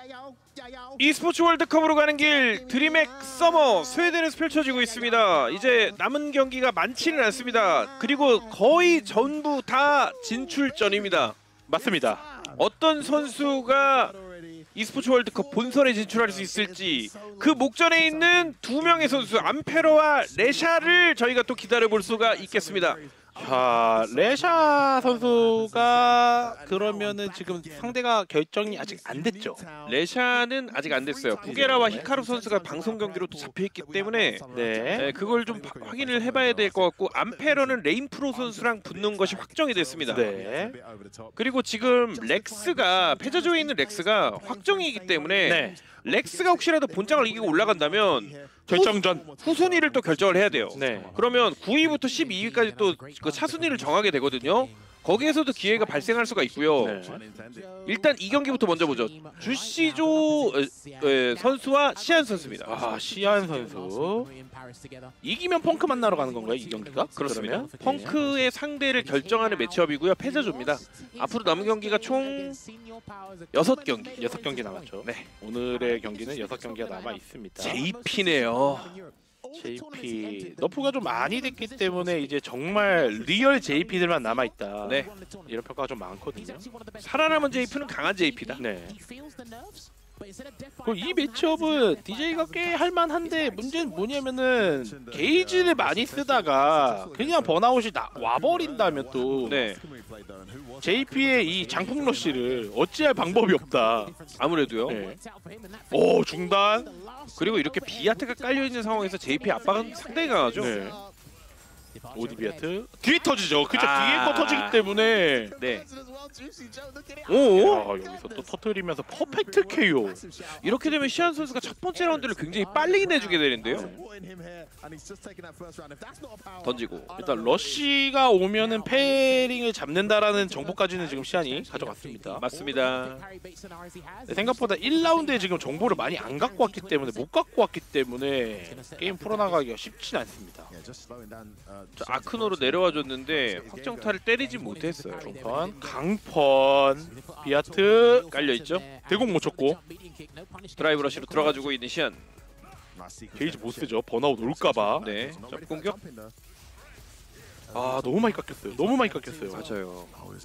e스포츠 월드컵으로 가는 길 드림맥 서머 스웨덴에서 펼쳐지고 있습니다. 이제 남은 경기가 많지는 않습니다. 그리고 거의 전부 다 진출전입니다. 맞습니다. 어떤 선수가 e스포츠 월드컵 본선에 진출할 수 있을지 그 목전에 있는 두 명의 선수 암페러와 레샤를 저희가 또 기다려볼 수가 있겠습니다. 자, 레샤 선수가 그러면은 지금 상대가 결정이 아직 안 됐죠. 레샤는 아직 안 됐어요. 부게라와 히카루 선수가 방송 경기로 또 잡혀있기 때문에 네. 그걸 좀 확인을 해봐야 될 것 같고 암페러는 레인프로 선수랑 붙는 것이 확정이 됐습니다. 네. 그리고 지금 렉스가 패자조에 있는 렉스가 확정이기 때문에 네. 렉스가 혹시라도 본장을 이기고 올라간다면 결정전. 후순위를 또 결정을 해야 돼요. 네. 그러면 9위부터 12위까지 또 그 차순위를 정하게 되거든요. 거기에서도 기회가 발생할 수가 있고요. 네. 일단 이 경기부터 먼저 보죠. 주시조 선수와 시안 선수입니다. 아, 시안 선수. 이기면 펑크 만나러 가는 건가요, 이 경기가? 그렇습니다. 그러면? 펑크의 상대를 결정하는 매치업이고요. 패자조입니다. 앞으로 남은 경기가 총 6경기. 6경기 남았죠. 네. 오늘의 경기는 6경기가 남아 있습니다. JP네요. JP 너프가 좀 많이 됐기 때문에 이제 정말 리얼 JP들만 남아 있다. 네. 이런 평가가 좀 많거든요. 살아남은 JP는 강한 JP다. 네. 그리고 이 매치업은 DJ가 꽤 할만한데 문제는 뭐냐면은 게이지를 많이 쓰다가 그냥 번아웃이 와버린다면 또 네. JP의 이 장풍 러쉬를 어찌할 방법이 없다. 아무래도요. 네. 오, 중단. 그리고 이렇게 비아트가 깔려 있는 상황에서 JP 압박은 상당히 강하죠. 네. 오디비아트 뒤에 터지죠. 그죠? 아. 뒤에 거 터지기 때문에. 네. 오, 아, 여기서 또 터트리면서 퍼펙트 KO. 이렇게 되면 시안 선수가 첫 번째 라운드를 굉장히 빨리 내주게 되는데요. 던지고 일단 러쉬가 오면은 패링을 잡는다라는 정보까지는 지금 시안이 가져갔습니다. 맞습니다. 네, 생각보다 1라운드에 지금 정보를 많이 안 갖고 왔기 때문에 못 갖고 왔기 때문에 게임 풀어나가기가 쉽진 않습니다. 자, 아크노로 내려와 줬는데 확정타를 때리지 못했어요. 번 강펀 비아트 깔려 있죠. 대공 못 쳤고 드라이브 러시로 들어가지고 있는 시안. 게이지 못 쓰죠. 번아웃 올까봐. 네. 자, 공격. 아, 너무 많이 깎였어요. 너무 많이 깎였어요. 맞아요.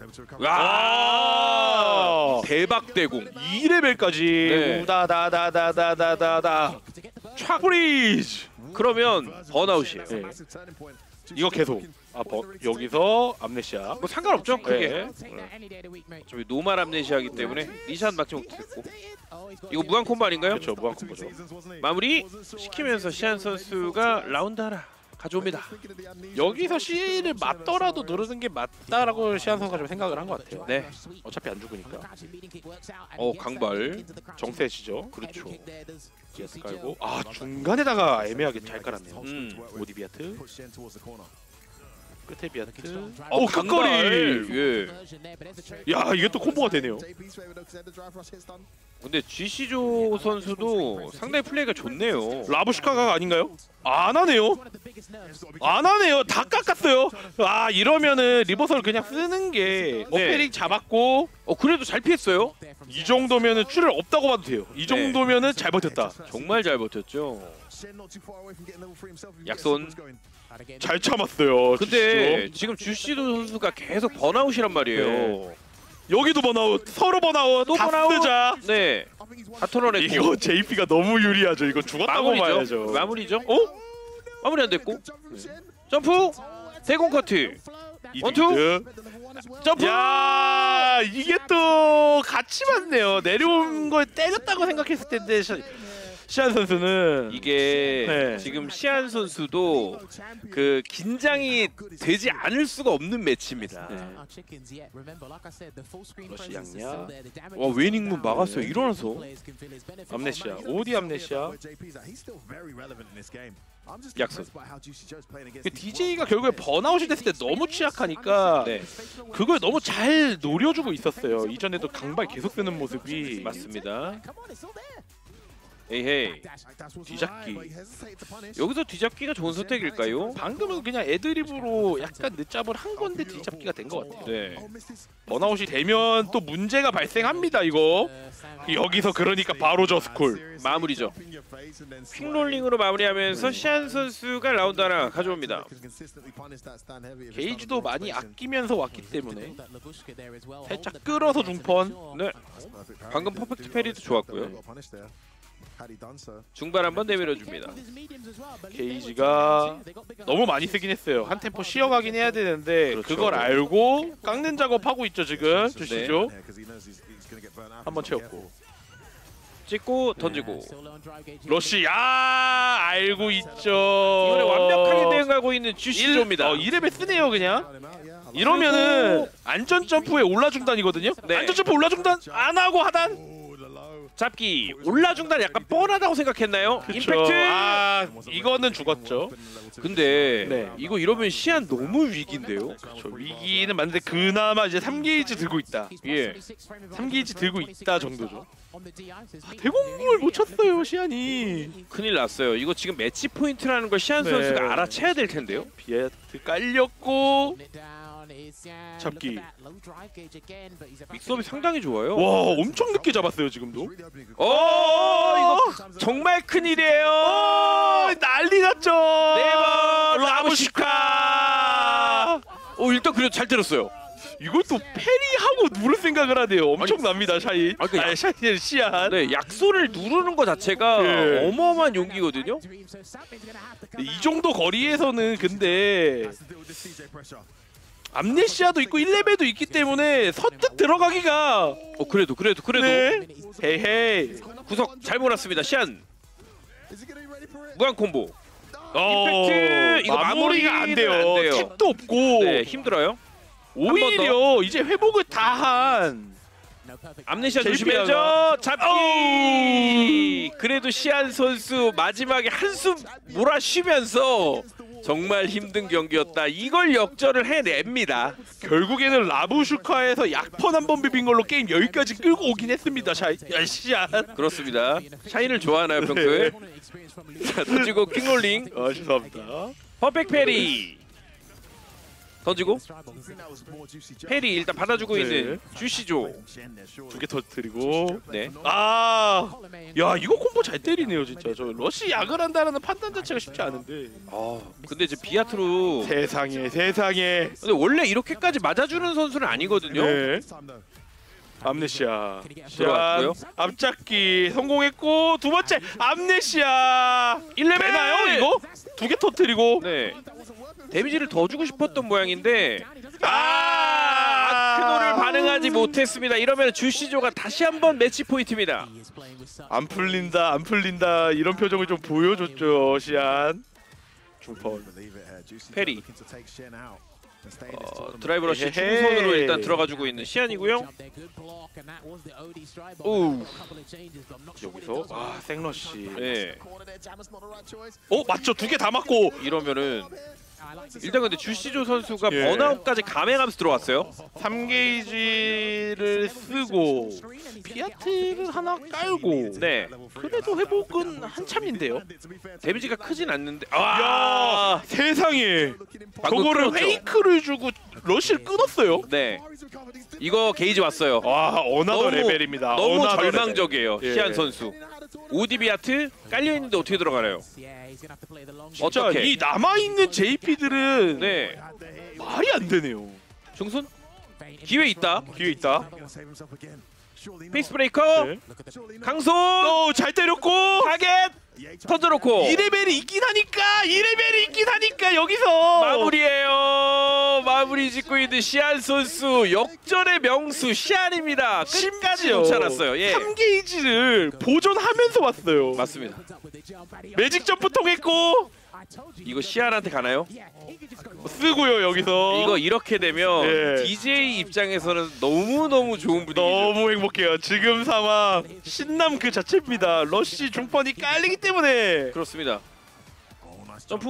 와, 대박 대공. 2레벨까지 네. 우다다다다다다다 촥 브리즈. 그러면 번아웃이에요. 네. 이거 계속 여기서 암네시아 뭐 상관없죠. 크게. 네. 좀 노말 암네시아기 때문에 리샷 맞지 못했고. 이거 무한 콤보 아닌가요? 그렇죠. 무한 콤보죠. 마무리 시키면서 시안 선수가 라운드 하나 가져옵니다. 여기서 C를 맞더라도 누르는 게 맞다라고 시안 선수가 좀 생각을 한 것 같아요. 네. 어차피 안 죽으니까. 강발. 정셋이죠. 그렇죠. 비아트 깔고 아, 중간에다가 애매하게 잘 깔았네요. 오디비아트 끝에 비아트. 오, 끝거리. 예. 야, 이게 또 콤보가 되네요. 근데 GC조 선수도 상당히 플레이가 좋네요. 라부시카가 아닌가요? 안 하네요. 안 하네요. 다 깎았어요. 아, 이러면은 리버설 그냥 쓰는 게 어페링 잡았고 그래도 잘 피했어요. 이 정도면은 출혈 없다고 봐도 돼요. 이 정도면은 잘 버텼다. 정말 잘 버텼죠. 약손. 잘 참았어요. 근데 지금 주시도 선수가 계속 번아웃이란 말이에요. 네. 여기도 번아웃, 서로 번아웃, 또 다 번아웃. 쓰자. 네. 다 털어냈고. 이거 JP가 너무 유리하죠. 이거 죽었다고 봐야죠. 마무리죠. 마무리 안 됐고. 점프. 대공 커트. 원투. 점프. 야, 이게 또 같이 맞네요. 내려온 걸 때렸다고 생각했을 텐데 시안 선수는 이게 네. 지금 시안 선수도 그 긴장이 되지 않을 수가 없는 매치입니다. 러시 양냐. 와, 웨닝문 막았어요. 일어나서. 암네시아, 오디 암네시아. 약손. DJ가 결국에 번아웃이 됐을 때 너무 취약하니까 네. 그걸 너무 잘 노려주고 있었어요. 이전에도 강발 계속 쓰는 모습이. 맞습니다. 에이헤이. 뒤잡기. 여기서 뒤잡기가 좋은 선택일까요? 방금은 그냥 애드립으로 약간 늦잡을 한 건데 뒤잡기가 된 것 같아요. 네. 번아웃이 되면 또 문제가 발생합니다. 이거 여기서 그러니까 바로 저스콜. 마무리죠. 퀵롤링으로 마무리하면서 시안 선수가 라운드 하나 가져옵니다. 게이지도 많이 아끼면서 왔기 때문에 살짝 끌어서 중펀. 네. 방금 퍼펙트 페리도 좋았고요. 중반 한번 내밀어줍니다. 게이지가 너무 많이 쓰긴 했어요. 한 템포 쉬어가긴 해야 되는데 그렇죠. 그걸 알고 깎는 작업하고 있죠 지금. 주시죠. 한번 채웠고 찍고 던지고. 러쉬 야 알고 있죠. 이번에 완벽하게 대응하고 있는 주시조입니다. 2레벨 쓰네요 그냥. 이러면은 안전 점프에 올라 중단이거든요. 네. 안전 점프 올라 중단 안 하고 하단. 잡기 올라 중단 약간 뻔하다고 생각했나요? 그쵸. 임팩트. 아 이거는 죽었죠. 근데 네. 이거 이러면 시안 너무 위기인데요. 저 위기는 맞는데 그나마 이제 3게이지 들고 있다. 예. 3게이지 들고 있다 정도죠. 대공공을 못 쳤어요 시안이. 큰일 났어요. 이거 지금 매치 포인트라는 걸 시안 네. 선수가 알아채야 될 텐데요. 비아트 깔렸고 잡기. 믹스업이 상당히 좋아요. 와 엄청 늦게 잡았어요 지금도. 이거 정말 큰일이에요. 난리 났죠. 네번 라부시카. 일단 그래도 잘 때렸어요. 이걸 또 패리하고 누를 생각을 하네요. 엄청납니다 샤인. 샤인 시안. 네, 약소를 누르는 것 자체가 네. 어마어마한 용기거든요. 이 정도 거리에서는 근데 암네시아도 있고 1레벨도 있기 때문에 선뜻 들어가기가. 그래도 네. 헤이헤이. 구석 잘 몰았습니다. 시안 무한 콤보. 임팩트 이거 마무리가 안 돼요. 안 돼요. 팁도 없고. 네, 힘들어요. 오히려 이제 회복을 다한 암네시아 젤피아가. 조심해야죠. 잡기. 그래도 시안 선수 마지막에 한숨 몰아쉬면서 정말 힘든 경기였다. 이걸 역전을 해냅니다. 결국에는 라부슈카에서 약펀 한 번 비빈 걸로 게임 여기까지 끌고 오긴 했습니다. 시안. 그렇습니다. 샤인을 좋아하나요 평소에? 자, 던지고 킹롤링. 죄송합니다. 퍼펙트 페리. 던지고 페리 일단 받아주고 네. 있는 주시조. 2개 터뜨리고. 네. 야 이거 콤보 잘 때리네요 진짜. 저 러쉬 약을 한다는 판단 자체가 쉽지 않은데. 근데 이제 비아트로 세상에. 근데 원래 이렇게까지 맞아주는 선수는 아니거든요. 네. 암네시아 들어갔고요. 앞잡기 성공했고 두 번째 암네시아 1레벨 되나요 이거? 2개 터뜨리고. 네. 데미지를 더 주고 싶었던 모양인데 아크노를 반응하지 못했습니다. 이러면 주시조가 다시 한번 매치 포인트입니다. 안 풀린다 이런 표정을 좀 보여줬죠 시안. 중펀 페리. 드라이브 러시 중선으로 일단 들어가주고 있는 시안이고요. 여기서 생러시. 네. 맞죠. 2개 다 맞고. 이러면은 일단 근데 주시조 선수가 예. 번아웃까지 감행하면서 들어왔어요. 3게이지를 쓰고 피아트를 하나 깔고. 네. 그래도 회복은 한참인데요. 데미지가 크진 않는데 야 세상에. 방금 저거를 끊었죠. 페이크를 주고 러쉬를 끊었어요. 네. 이거 게이지 왔어요. 와 어나더 레벨입니다. 너무 어나더 절망적이에요. 레벨. 시안 선수. 오디비아트 깔려있는데 어떻게 들어가나요? 진짜 어떻게? 이 남아있는 JP들은 네. 말이 안 되네요. 중순? 기회 있다. 기회 있다. 페이스 브레이커. 네. 강손. 잘 때렸고. 타겟. 터져놓고 2레벨이 있긴 하니까 여기서 마무리예요. 마무리 짓고 있는 시안 선수. 역전의 명수 시안입니다. 끝까지 놓쳐놨어요. 예. 3게이지를 보존하면서 왔어요. 맞습니다. 매직 점프 통했고. 이거 시안한테 가나요? 쓰고요 여기서. 이거 이렇게 되면 예. DJ 입장에서는 너무너무 좋은 분위기죠. 너무 행복해요. 지금 상황 신남 그 자체입니다. 러쉬 중펀이 깔리기 때문에. 그렇습니다. 점프.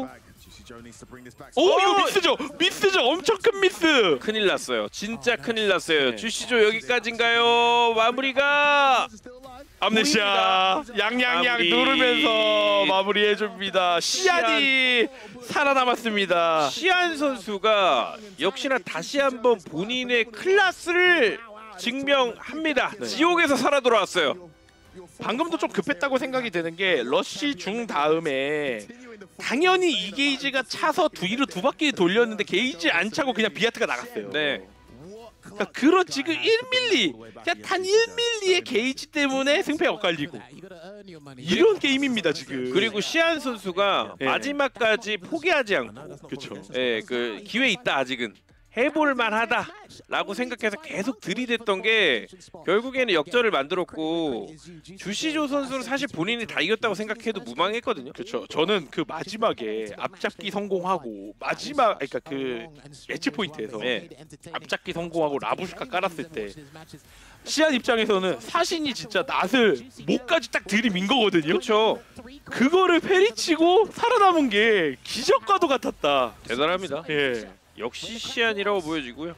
이거 미스죠. 엄청 큰 미스. 큰일 났어요. 진짜 큰일 났어요. 주시조 여기까지인가요? 마무리가 암네시아 양양양 마무리. 누르면서 마무리해줍니다. 시안이 살아남았습니다. 시안 선수가 역시나 다시 한번 본인의 클래스를 증명합니다. 지옥에서 살아 돌아왔어요. 방금도 좀 급했다고 생각이 드는 게 러쉬 중 다음에 당연히 이 게이지가 차서 뒤로 두 바퀴 돌렸는데 게이지 안 차고 그냥 비아트가 나갔어요. 네. 그러니까 그런 지금 1밀리, 그냥 단 1밀리의 게이지 때문에 승패가 엇갈리고 이런 게임입니다 지금. 그리고 시안 선수가 예. 마지막까지 포기하지 않고 그렇죠. 예, 그 기회 있다 아직은 해볼 만하다라고 생각해서 계속 들이댔던 게 결국에는 역전을 만들었고 주시조 선수는 사실 본인이 다 이겼다고 생각해도 무방했거든요. 그렇죠. 저는 그 마지막에 앞잡기 성공하고 마지막 그러니까 그 매치 포인트에서 네. 앞잡기 성공하고 라부슈카 깔았을 때 시안 입장에서는 사신이 진짜 낫을 목까지 딱 들이민 거거든요. 그렇죠. 그거를 패리치고 살아남은 게 기적과도 같았다. 대단합니다. 예. 역시 시안이라고 보여지고요.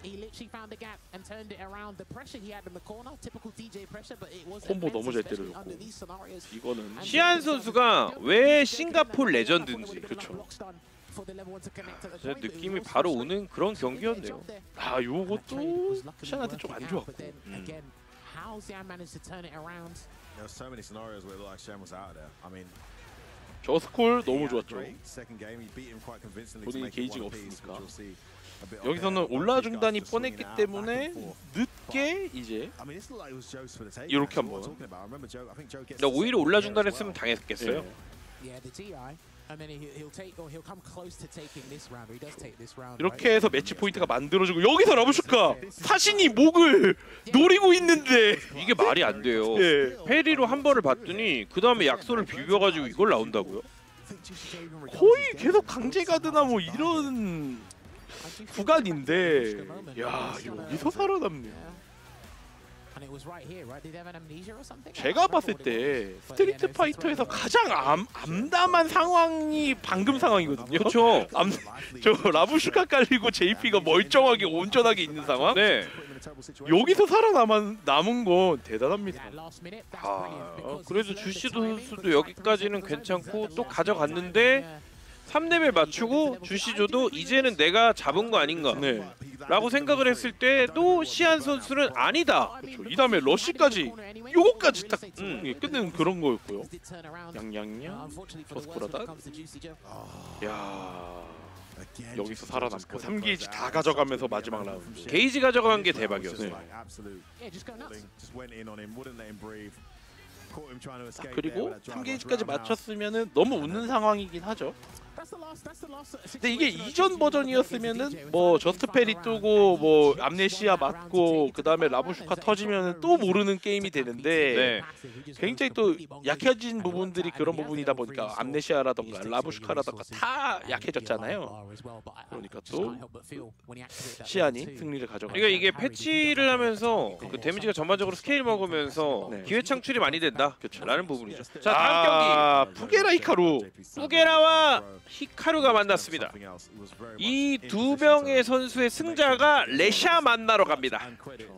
콤보 너무 잘 때려줬고 이거는 시안 선수가 왜 싱가포르 레전드인지 그렇죠. 제 느낌이 바로 오는 그런 경기였네요. 아 요것도 시안한테 좀 안 좋았고 There were so many scenarios where it looked like Shen was out there. I mean, 저 스콜 너무 좋았죠. great second game, he beat him quite convincingly to 본인이 make it 게이지가 one apiece, 없으니까. which we'll see a bit of 여기서는 there. 올라 Both 중단이 guys just swinging 뻔했기 out, 때문에 back and forth. 늦게 이제 I mean, this looked like it was Joe's for the taking. 이렇게 That's what 한번. we're talking about. I remember Joe. I think Joe gets. 근데 오히려 올라 중단했으면 예. 당했겠어요. 이렇게 해서 매치 포인트가 만들어지고 여기서 라부슈카 사신이 목을 노리고 있는데 이게 말이 안 돼요. 예. 페리로 한 번을 봤더니 그 다음에 약소를 비벼가지고 이걸 나온다고요? 거의 계속 강제가드나 뭐 이런 구간인데 야 여기서 살아남네. 제가 봤을 때 스트리트 파이터에서 가장 암담한 상황이 방금 상황이거든요. 그렇죠. 저 라부슈카 깔리고 JP가 멀쩡하게 온전하게 있는 상황. 네. 여기서 남은 건 대단합니다. 그래도 주시도 선수도 여기까지는 괜찮고 또 가져갔는데 3레벨 맞추고 주시조도 이제는 내가 잡은 거 아닌가 네. 라고 생각을 했을 때도 시안 선수는 아니다. 그렇죠. 이 다음에 러쉬까지 요거까지 딱 끝내는 그런 거였고요. 양양양 버스코라다. 야 여기서 살아남고 3게이지 다 가져가면서 마지막 라운드. 게이지 가져간 게 대박이었어요. 그리고 3게이지까지 맞췄으면은 너무 웃는 상황이긴 하죠. 근데 이게 이전 버전이었으면은 뭐 저스트 페리 뜨고 뭐 암네시아 맞고 그 다음에 라부슈카 터지면은 또 모르는 게임이 되는데 굉장히 또 약해진 부분들이 그런 부분이다 보니까 암네시아라던가 라부슈카라던가 다 약해졌잖아요. 그러니까 또 시안이 승리를 가져가. 그러니까 이게 패치를 하면서 그 데미지가 전반적으로 스케일 먹으면서 네. 기회 창출이 많이 된다. 그쵸. 라는 부분이죠. 자 다음 경기 푸게라 히카루. 푸게라와 히카루가 만났습니다. 이 두 명의 선수의 승자가 레샤 만나러 갑니다.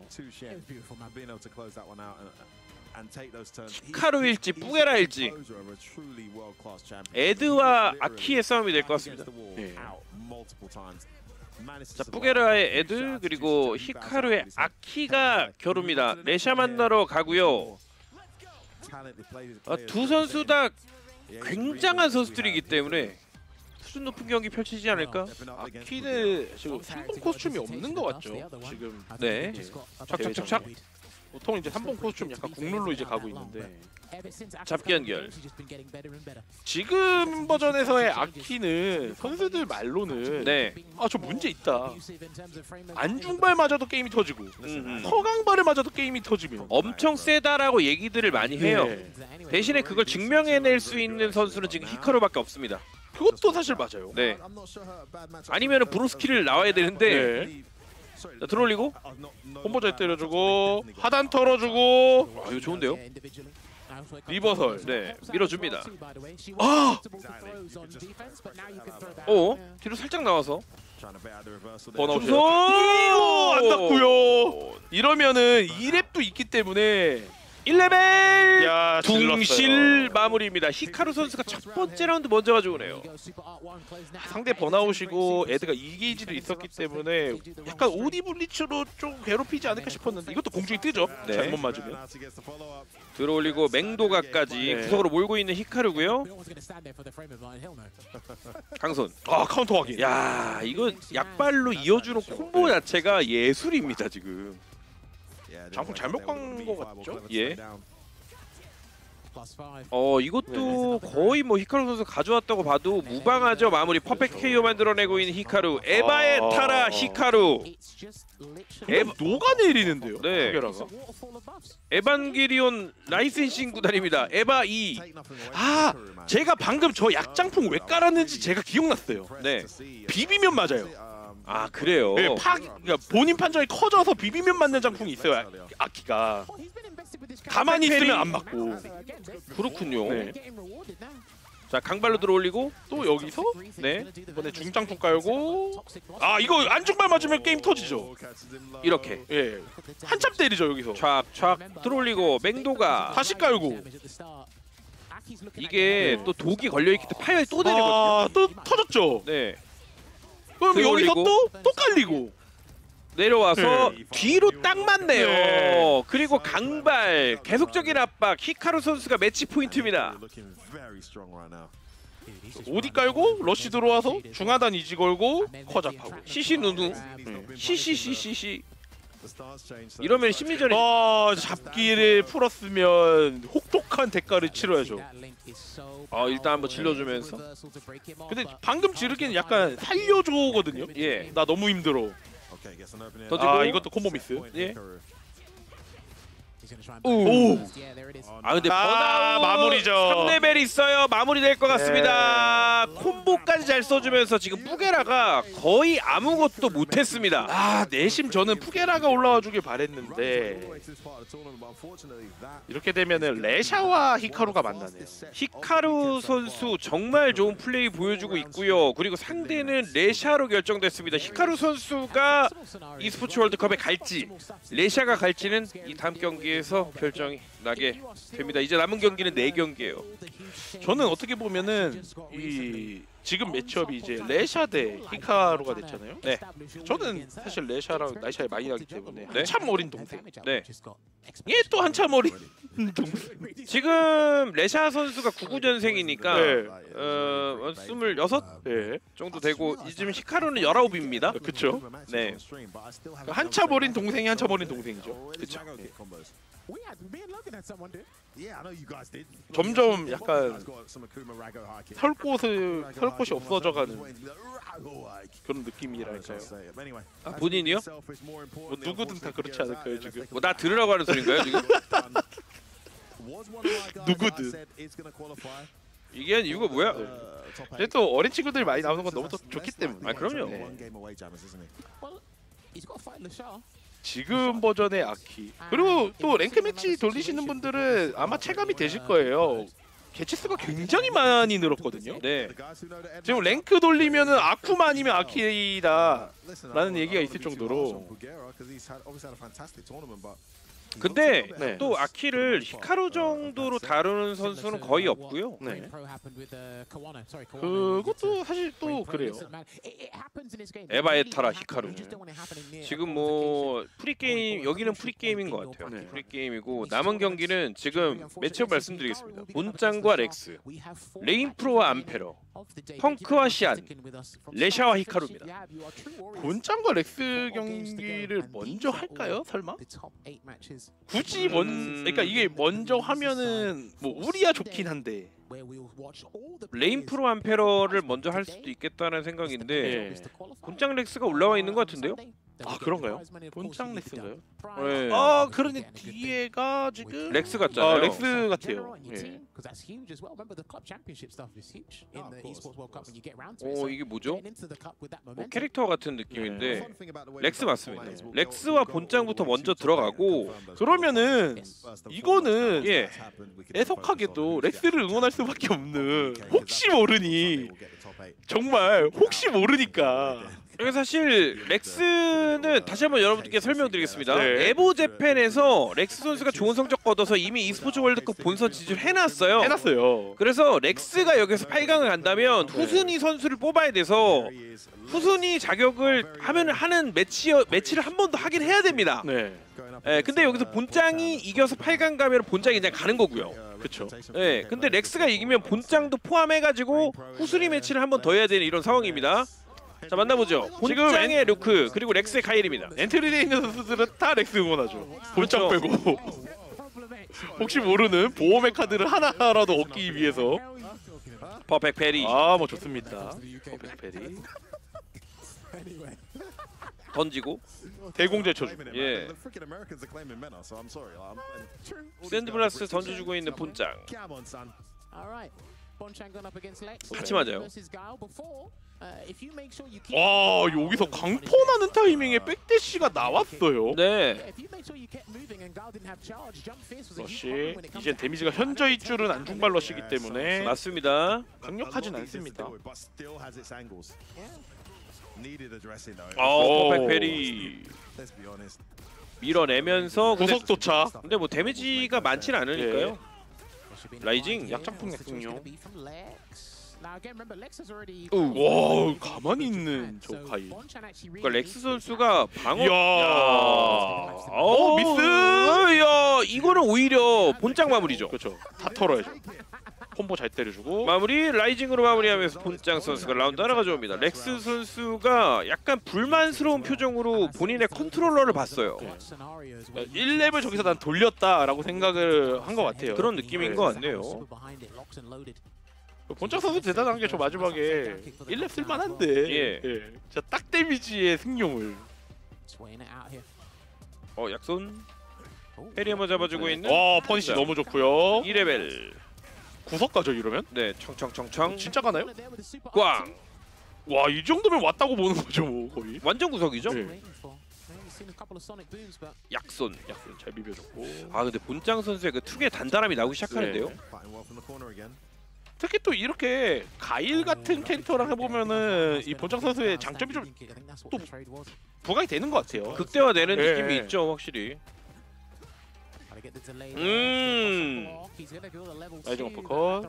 히카루일지 푸게라일지 에드와 아키의 싸움이 될 것 같습니다. 네. 자 푸게라의 에드 그리고 히카루의 아키가 겨룹니다. 레샤 만나러 가고요. 두 선수 다 굉장한 선수들이기 때문에 수준 높은 경기 펼치지 않을까? 아키는 지금 3번 코스튬이 없는 것 같죠? 지금 네. 착착착착. 보통 이제 3번 코스튬 약간 국룰로 이제 가고 있는데 잡기 연결. 지금 버전에서의 아키는 선수들 말로는 네. 저 문제 있다. 안중발 맞아도 게임이 터지고 서강발을 맞아도 게임이 터지면 엄청 세다라고 얘기들을 많이 해요. 네. 대신에 그걸 증명해낼 수 있는 선수는 지금 히카루밖에 없습니다. 그것도 사실 맞아요. 네. 아니면은 브로스키를 나와야 되는데 네. 자, 들어올리고 콤보 잘 때려주고 하단 털어주고 이거 좋은데요? 리버설. 네, 밀어줍니다. 아! 뒤로 살짝 나와서 번아웃. 중소! 안 닿고요. 이러면은 2랩도 있기 때문에 1레벨 야, 둥실 마무리입니다. 히카루 선수가 첫 번째 라운드 먼저 가져오네요. 상대 번아웃이고 애드가 2게이지도 있었기 때문에 약간 오디 블리츠로 좀 괴롭히지 않을까 싶었는데 이것도 공중에 뜨죠. 네. 잘못 맞으면. 들어올리고 맹도가까지 네. 구석으로 몰고 있는 히카루고요. 강손. 아, 카운터 확인. 야, 이거 약발로 이어주는 콤보 자체가 예술입니다 지금. 장풍 잘못 간 거 같죠? 예. 이것도 거의 뭐 히카루 선수 가져왔다고 봐도 무방하죠. 마무리 퍼펙트 KO 만들어내고 있는 히카루. 에바의 타라 히카루. 녹아내리는데요. 네. 푸게라가. 에반게리온 라이센싱 구단입니다. 에바 2. 아, 제가 방금 저 약장풍 왜 깔았는지 제가 기억났어요. 네. 비비면 맞아요. 아, 그래요. 네, 그러니까 본인 판정이 커져서 비비면 맞는 장풍이 있어요. 아키가. 가만히 있으면 안 맞고. 그렇군요. 네. 자, 강발로 들어올리고 또 여기서 네. 이번에 중장풍 깔고 아, 이거 안중발 맞으면 게임 터지죠. 이렇게 예. 한참 때리죠, 여기서. 촥촥 들어올리고 맹도가 다시 깔고. 이게 또 독이 걸려있기 때문에 파열이 또 되거든요. 아, 또 터졌죠. 네. 그럼 여기서 들어올리고. 또 깔리고. 내려와서 네. 뒤로 딱 맞네요. 네. 그리고 강발 계속적인 압박. 히카루 선수가 매치 포인트입니다. 오디 깔고 러쉬 들어와서 중하단 이지 걸고 커잡하고. 시시 누누. 시시시시시. 이러면 심리전에 잡기를 풀었으면 혹독한 대가를 치러야죠. 일단 한번 질러주면서. 근데 방금 지르기는 약간 살려줘거든요. 예. 나 너무 힘들어. 던지고. 아, 이것도 콤보 미스. 예. 오. 근데 아, 번아웃 마무리죠. 3레벨 있어요. 마무리될 것 같습니다. 콤보까지 잘 써주면서 지금 푸게라가 거의 아무것도 못했습니다. 아, 내심 저는 푸게라가 올라와 주길 바랬는데 이렇게 되면은 레샤와 히카루가 만나네요. 히카루 선수 정말 좋은 플레이 보여주고 있고요. 그리고 상대는 레샤로 결정됐습니다. 히카루 선수가 e스포츠 월드컵에 갈지 레샤가 갈지는 이 다음 경기에서 결정이 나게 됩니다. 이제 남은 경기는 4경기예요. 저는 어떻게 보면은 이 지금 매치업이 이제 레샤 대 히카루가 됐잖아요. 네. 저는 사실 레샤랑 나이 차이 많이 나기 때문에 네. 한참 어린 동생. 네. 얘 또 한참 어린 동생. 지금 레샤 선수가 99년생이니까 네. 26 네. 정도 되고 지금 히카루는 19입니다. 그쵸. 네. 한참 어린 동생이 한참 어린 동생이죠. 그쵸. 점점 약간 설 곳이 없어져가는 그런 느낌이랄까요. 본인이요? 뭐 누구든 다 그렇지 않을까요 지금? 뭐 나 들으라고 하는 소린가요 지금? 누구든. 이게 이유가 뭐야? 근데 또 어린 친구들이 많이 나오는 건 너무 또 좋기 때문에. 아, 그럼요. 네. 지금 버전의 아키. 그리고 또 랭크 매치 돌리시는 분들은 아마 체감이 되실 거예요. 개체 수가 굉장히 많이 늘었거든요. 네. 지금 랭크 돌리면은 아쿠마 아니면 아키다 라는 얘기가 있을 정도로. 근데 네. 또 아키를 히카루 정도로 다루는 선수는 거의 없고요. 네. 그것도 사실 또 그래요. 에바의 타라 히카루. 지금 뭐 프리게임 여기는 프리게임인 것 같아요. 네. 프리게임이고 남은 경기는 지금 매치업 말씀드리겠습니다. 본짱과 렉스, 레인프로와 암페러, 펑크와 시안, 레샤와 히카루입니다. 본짱과 렉스 경기를 먼저 할까요? 설마? 굳이 그러니까 이게 먼저 하면은 뭐 우리야 좋긴 한데 레인프로 암페러를 먼저 할 수도 있겠다는 생각인데 본짱 렉스가 올라와 있는 것 같은데요? 아, 그런가요? 본짱 렉스인가요? 네. 아, 그러네. 뒤에가 지금 렉스 같잖아요. 렉스 같아요. 예. 이게 뭐죠? 뭐 캐릭터 같은 느낌인데 렉스 맞습니다. 렉스와 본짱부터 먼저 들어가고 그러면은 이거는 예. 애석하게도 렉스를 응원할 수밖에 없는, 혹시 모르니 정말 혹시 모르니까 이게 사실 렉스는 다시 한번 여러분들께 설명드리겠습니다. 네. 에보 재팬에서 렉스 선수가 좋은 성적 거둬서 이미 e스포츠 월드컵 본선 진출해놨어요. 해놨어요. 그래서 렉스가 여기서 8강을 간다면 후순위 선수를 뽑아야 돼서 후순위 자격을 하는 매치를 한 번 더 하긴 해야 됩니다. 네. 예, 근데 여기서 본장이 이겨서 8강 가면 본장이 그냥 가는 거고요. 그쵸. 예, 근데 렉스가 이기면 본장도 포함해가지고 후순위 매치를 한 번 더 해야 되는 이런 상황입니다. 자, 만나보죠. 본장의 루크 그리고 렉스의 카일입니다. 엔트리에 있는 선수들은 다 렉스 응원하죠. 본장 그렇죠. 빼고. 혹시 모르는 보험의 카드를 하나라도 얻기 위해서. 퍼펙트 페리 아, 뭐 좋습니다. 퍼펙트 페리. 던지고 대공제 쳐주. 예. 샌드블라스 던져주고 있는 본장. 같이 맞아요. 와, 여기서 강포나는 타이밍에 백대시가 나왔어요. 네. 러시. 이제 데미지가 현저히 줄은 안중발 러시기 때문에 맞습니다. 강력하진 않습니다. 퍼펙트 페리 밀어내면서 고속 도차. 근데 뭐 데미지가 많지는 않으니까요. 라이징 약장풍 약풍요. 우. 와, 가만히 있는 저 카이. 그러니까 렉스 선수가 방어. 이야. 미스. 야, 이거는 오히려 본장 마무리죠. 그렇죠. 다 털어야죠. 콤보 잘 때려주고. 마무리 라이징으로 마무리하면서 본장 선수가 라운드 하나 가져옵니다. 렉스 선수가 약간 불만스러운 표정으로 본인의 컨트롤러를 봤어요. 1렙을 저기서 난 돌렸다라고 생각을 한 것 같아요. 그런 느낌인 것 같네요. 본장 선수 대단한 게 저 마지막에 1렙 쓸만한데. 예. 진짜 딱 데미지의 승용을. 약손 페리 한번 잡아주고 있는. 퍼니시 자. 너무 좋고요. 2레벨. 구석 가죠 이러면? 네, 청청청청. 진짜 가나요? 꽝. 와, 이 정도면 왔다고 보는 거죠, 뭐 거의. 완전 구석이죠. 네. 약손. 약간 잘 비벼줬고. 아, 근데 본장 선수의 그 특유의 단단함이 나오기 시작하는데요. 네. 특히 또 이렇게 가일 같은 캐릭터랑 해보면은 이 본장 선수의 장점이 좀 또 부각이 되는 것 같아요. 극대화되는 네. 느낌이 있죠, 확실히. 라이징 어퍼컷.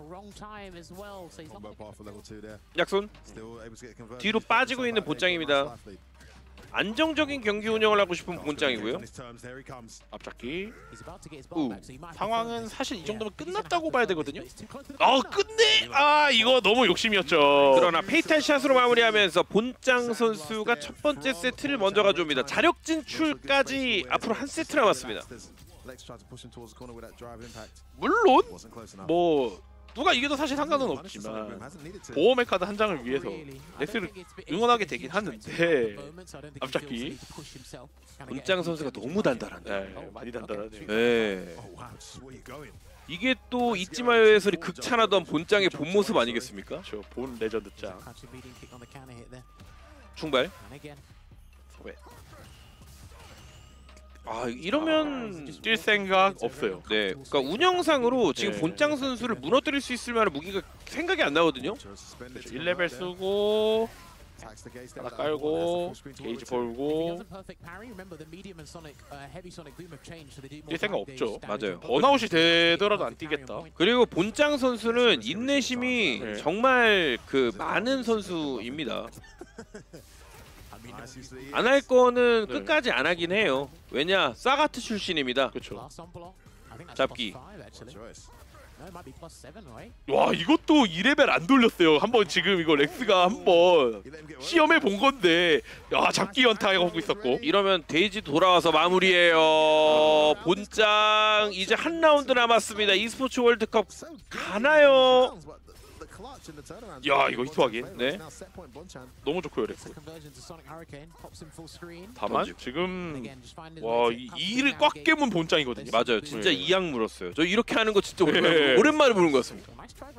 약손. 뒤로 빠지고 있는 본장입니다. 안정적인 경기 운영을 하고 싶은 본장이고요. 앞잡기. 우. 상황은 사실 이 정도면 끝났다고 봐야 되거든요. 끝내! 이거 너무 욕심이었죠. 그러나 페이탈 샷으로 마무리하면서 본장 선수가 첫 번째 세트를 먼저 가져옵니다. 자력 진출까지 앞으로 한 세트 남았습니다. 물론 뭐 누가 이겨도 사실 상관은 없지만 보험의 카드 한 장을 위해서 렉스를 응원하게 되긴 하는데 앞잡기. 본장 선수가 너무 단단한데. 네, 많이 단단하네요. 네. 이게 또 잊지 마요의 소리 극찬하던 본장의 본 모습 아니겠습니까? 저 본 레전드 짱. 중발. 이러면 뛸 생각 없어요. 네, 그러니까 운영상으로 지금 네. 본장 선수를 무너뜨릴 수 있을 만한 무기가 생각이 안 나거든요. 1레벨 쓰고 하나 깔고 게이지 벌고 뛸 생각 없죠. 맞아요. 번아웃이 되더라도 안 뛰겠다. 그리고 본장 선수는 인내심이 네. 정말 그 많은 선수입니다. 안 할 거는 네. 끝까지 안 하긴 해요. 왜냐, 사가트 출신입니다. 그렇죠. 잡기. 와, 이것도 2레벨 안 돌렸어요. 한번 지금 이거 렉스가 한번 시험해 본 건데, 야, 잡기 연타하고 있었고. 이러면 데이지 돌아와서 마무리해요. 본장 이제 한 라운드 남았습니다. e스포츠 월드컵 가나요? 야, 이거 히트하긴. 네. 너무 좋고요, 렉스. 다만 지금 이 2를 꽉 깨문 본장이거든요. 맞아요. 진짜 네. 이악 물었어요. 저 이렇게 하는 거 진짜 네. 오랜만에 보는 것 같습니다.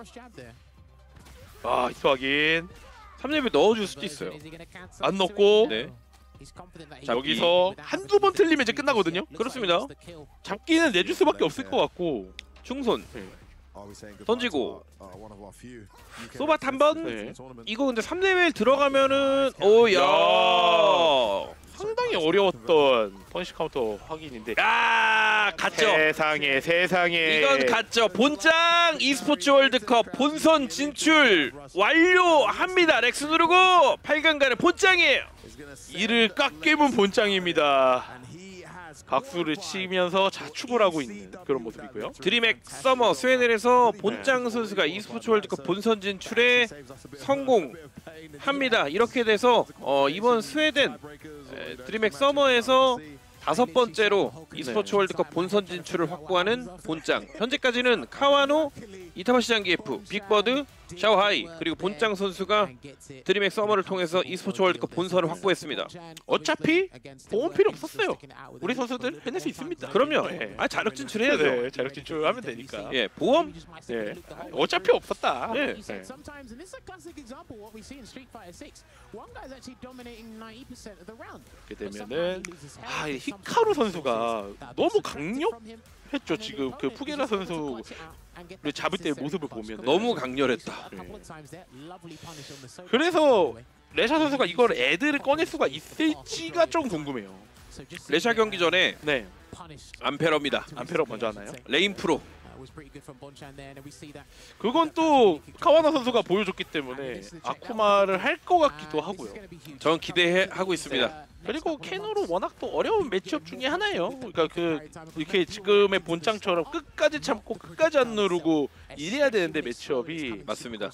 히트하긴. 3레벨 넣어줄 수도 있어요. 안 넣고. 네. 자, 여기서 한두 번 틀리면 이제 끝나거든요. 그렇습니다. 잡기는 내줄 수밖에 없을 것 같고. 충손. 네. 던지고 소밭 한 번. 네. 이거 근데 3레벨 들어가면은 오야 상당히 어려웠던 퍼니시 카운터 확인인데 갔죠. 세상에 이건 갔죠. 본장 e스포츠 월드컵 본선 진출 완료합니다. 렉스 누르고 8강 가는 본장이에요. 이를 깎이면 본장입니다. 박수를 치면서 자축을 하고 있는 그런 모습이고요. 드림엑 서머 스웨덴에서 본장 선수가 e스포츠 월드컵 본선 진출에 성공합니다. 이렇게 돼서 이번 스웨덴 드림엑 서머에서 5번째로 e스포츠 월드컵 본선 진출을 확보하는 본장. 현재까지는 카와노, 이타바시 장기F, 빅버드, 샤오하이 그리고 본장 선수가 드림엑 서머를 통해서 e스포츠 월드컵 본선을 확보했습니다. 어차피 보험 필요 없었어요. 우리 선수들 해낼 수 있습니다. 그럼요. 네. 자력 진출해야죠. 네, 자력 진출하면 되니까. 예, 보험? 네. 어차피 없었다. 네. 네. Sometimes, and this is a classic example of what we see in Street Fighter 6. One guy's actually dominating 90% of the round. 그렇게 되면은 이 히카루 선수가 너무 강력했죠. 지금 그 푸게라 선수를 잡을 때의 모습을 보면 너무 강렬했다. 그래서 레샤 선수가 이걸 애들을 꺼낼 수가 있을지가 좀 궁금해요. 레샤 경기 전에 네. 암페러입니다. 암페러 먼저 하나요? 레인 프로. 그건 또 카와나 선수가 보여줬기 때문에 아쿠마를 할 것 같기도 하고요. 전 기대하고 있습니다. 그리고 켄으로 워낙 또 어려운 매치업 중에 하나예요. 그러니까 이렇게 지금의 본장처럼 끝까지 참고 끝까지 안 누르고 이래야 되는데 매치업이 맞습니다.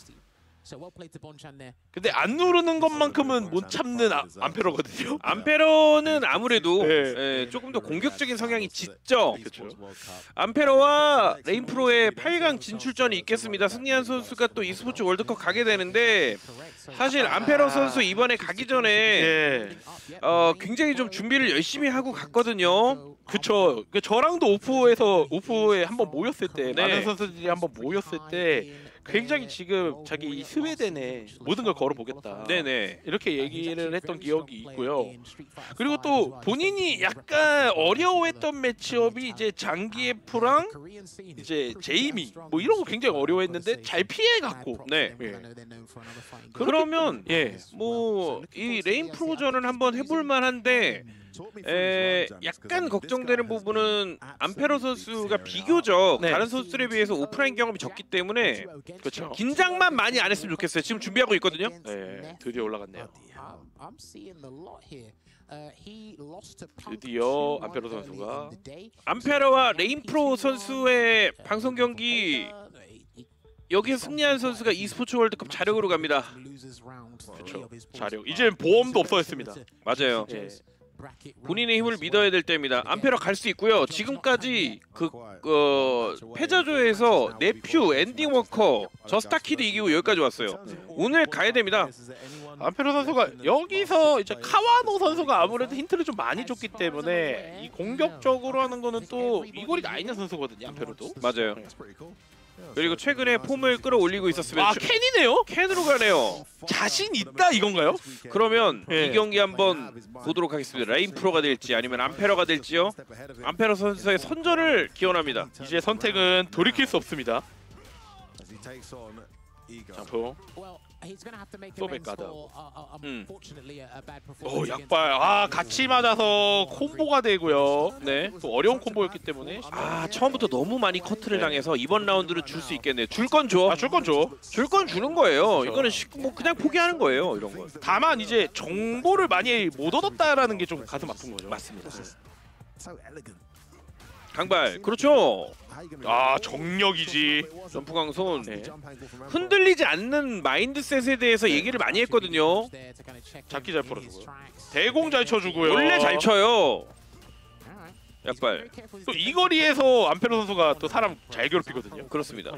근데 안 누르는 것만큼은 못 참는 암페러거든요. 암페러는 아무래도 네. 조금 더 공격적인 성향이 짙죠. 그렇죠. 암페러와 레인프로의 8강 진출전이 있겠습니다. 승리한 선수가 또 e스포츠 월드컵 가게 되는데 사실 암페러 선수 이번에 가기 전에 네. 굉장히 좀 준비를 열심히 하고 갔거든요. 그쵸. 저랑도 오프에 한번 모였을 때 네. 많은 선수들이 한번 모였을 때 굉장히 지금 자기 이 스웨덴에 모든 걸 걸어보겠다. 네네. 이렇게 얘기를 했던 기억이 있고요. 그리고 또 본인이 약간 어려워했던 매치업이 이제 장기에프랑 이제 제이미 뭐 이런 거 굉장히 어려워했는데 잘 피해갔고. 네. 예. 그러면 예. 뭐 이 레인 프로전은 한번 해볼 만한데 약간 걱정되는 부분은 암페러 선수가 비교적 네. 다른 선수들에 비해서 오프라인 경험이 적기 때문에 그렇죠. 긴장만 많이 안 했으면 좋겠어요. 지금 준비하고 있거든요. 네. 드디어 올라갔네요. 드디어 드디어 암페로 선수가 암페러와 레인 프로 선수의 방송 경기 여기서 승리한 선수가 e스포츠 월드컵 자력으로 갑니다. 그렇죠. 자력. 이제 보험도 없어졌습니다. 맞아요. 예. 본인의 힘을 믿어야 될 때입니다. 암페러 갈 수 있고요. 지금까지 패자조에서 네퓨, 엔딩 워커, 저스타키드 이기고 여기까지 왔어요. 오늘 가야 됩니다. 암페로 선수가 여기서 이제 카와노 선수가 아무래도 힌트를 좀 많이 줬기 때문에 이 공격적으로 하는 거는 또 이거리가 아니는 선수거든요. 암페로도. 맞아요. 그리고 최근에 폼을 끌어올리고 있었으면 캔이네요? 캔으로 가네요. 자신 있다 이건가요? 그러면 예. 이 경기 한번 보도록 하겠습니다. 레인 프로가 될지 아니면 암페러가 될지요. 암페러 선수의 선전을 기원합니다. 이제 선택은 돌이킬 수 없습니다. 장포. 소백 가드. 약발. 같이 맞아서 콤보가 되고요. 네. 또 어려운 콤보였기 때문에. 처음부터 너무 많이 커트를 당해서 이번 라운드를 줄 수 있겠네요. 줄 건 줘. 줄 건 줘. 줄 건 주는 거예요. 이거는 뭐 그냥 포기하는 거예요. 이런 거. 다만 이제 정보를 많이 못 얻었다라는 게 좀 가슴 아픈 거죠. 맞습니다. 강발. 그렇죠. 정력이지. 점프 강손. 네. 흔들리지 않는 마인드셋에 대해서 얘기를 많이 했거든요. 잡기 잘 풀어주고요. 대공 잘 쳐주고요. 원래 잘 쳐요. 약발. 또 이 거리에서 암페로 선수가 또 사람 잘 괴롭히거든요. 그렇습니다.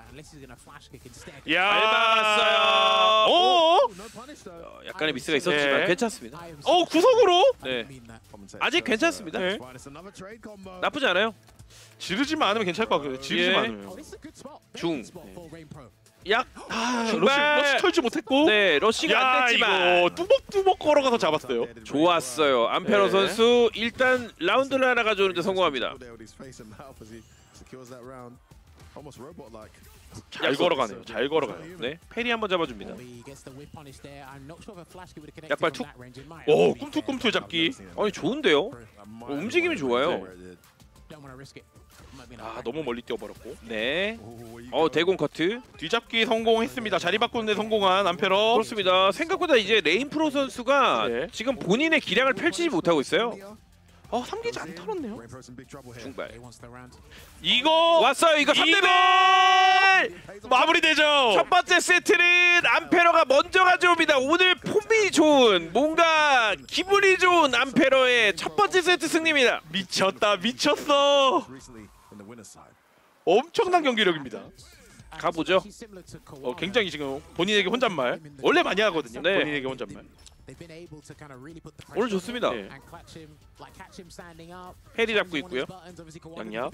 야, 밟았어요. 약간의 미스가 있었지만 네. 괜찮습니다. 구석으로. 네. 아직 괜찮습니다. 네. 나쁘지 않아요. 지르지만 않으면 괜찮을 것 같아요. 지르지만 예. 않으면. 중. 약. 중발. 러시 털지 못했고. 네, 러시가 안 됐지만 이거 뚜벅뚜벅 걸어가서 잡았어요. 좋았어요. 암페러 네. 선수 일단 라운드를 하나 가져오는데 성공합니다. Almost robot-like. 잘 걸어가네요. 잘 걸어가요. 네, 페리 한번 잡아줍니다. 약발 약발 툭. 툭. 오, 꿈틀꿈틀 잡기. 아니 좋은데요? 움직임이 좋아요. 아, 너무 멀리 뛰어버렸고. 네. Oh, 대공 커트. 뒤잡기 성공했습니다. 자리 바꾸는데 성공한 암페러. 그렇습니다. 생각보다 이제 레인프로 선수가 네. 지금 본인의 기량을 펼치지 못하고 있어요. 3게이지 안 털었네요. 중발. 이거 왔어요. 이거 3대1. 마무리되죠. 첫 번째 세트는 암페러가 먼저 가져옵니다. 오늘 폼이 좋은, 뭔가 기분이 좋은 암페러의 첫 번째 세트 승리입니다. 미쳤다, 미쳤어. 엄청난 경기력입니다. 가보죠. 굉장히 지금 본인에게 혼잣말 원래 많이 하거든요. 네. 본인에게 혼잣말. 오늘 좋습니다. 네. 페리 잡고 있고요. 양양.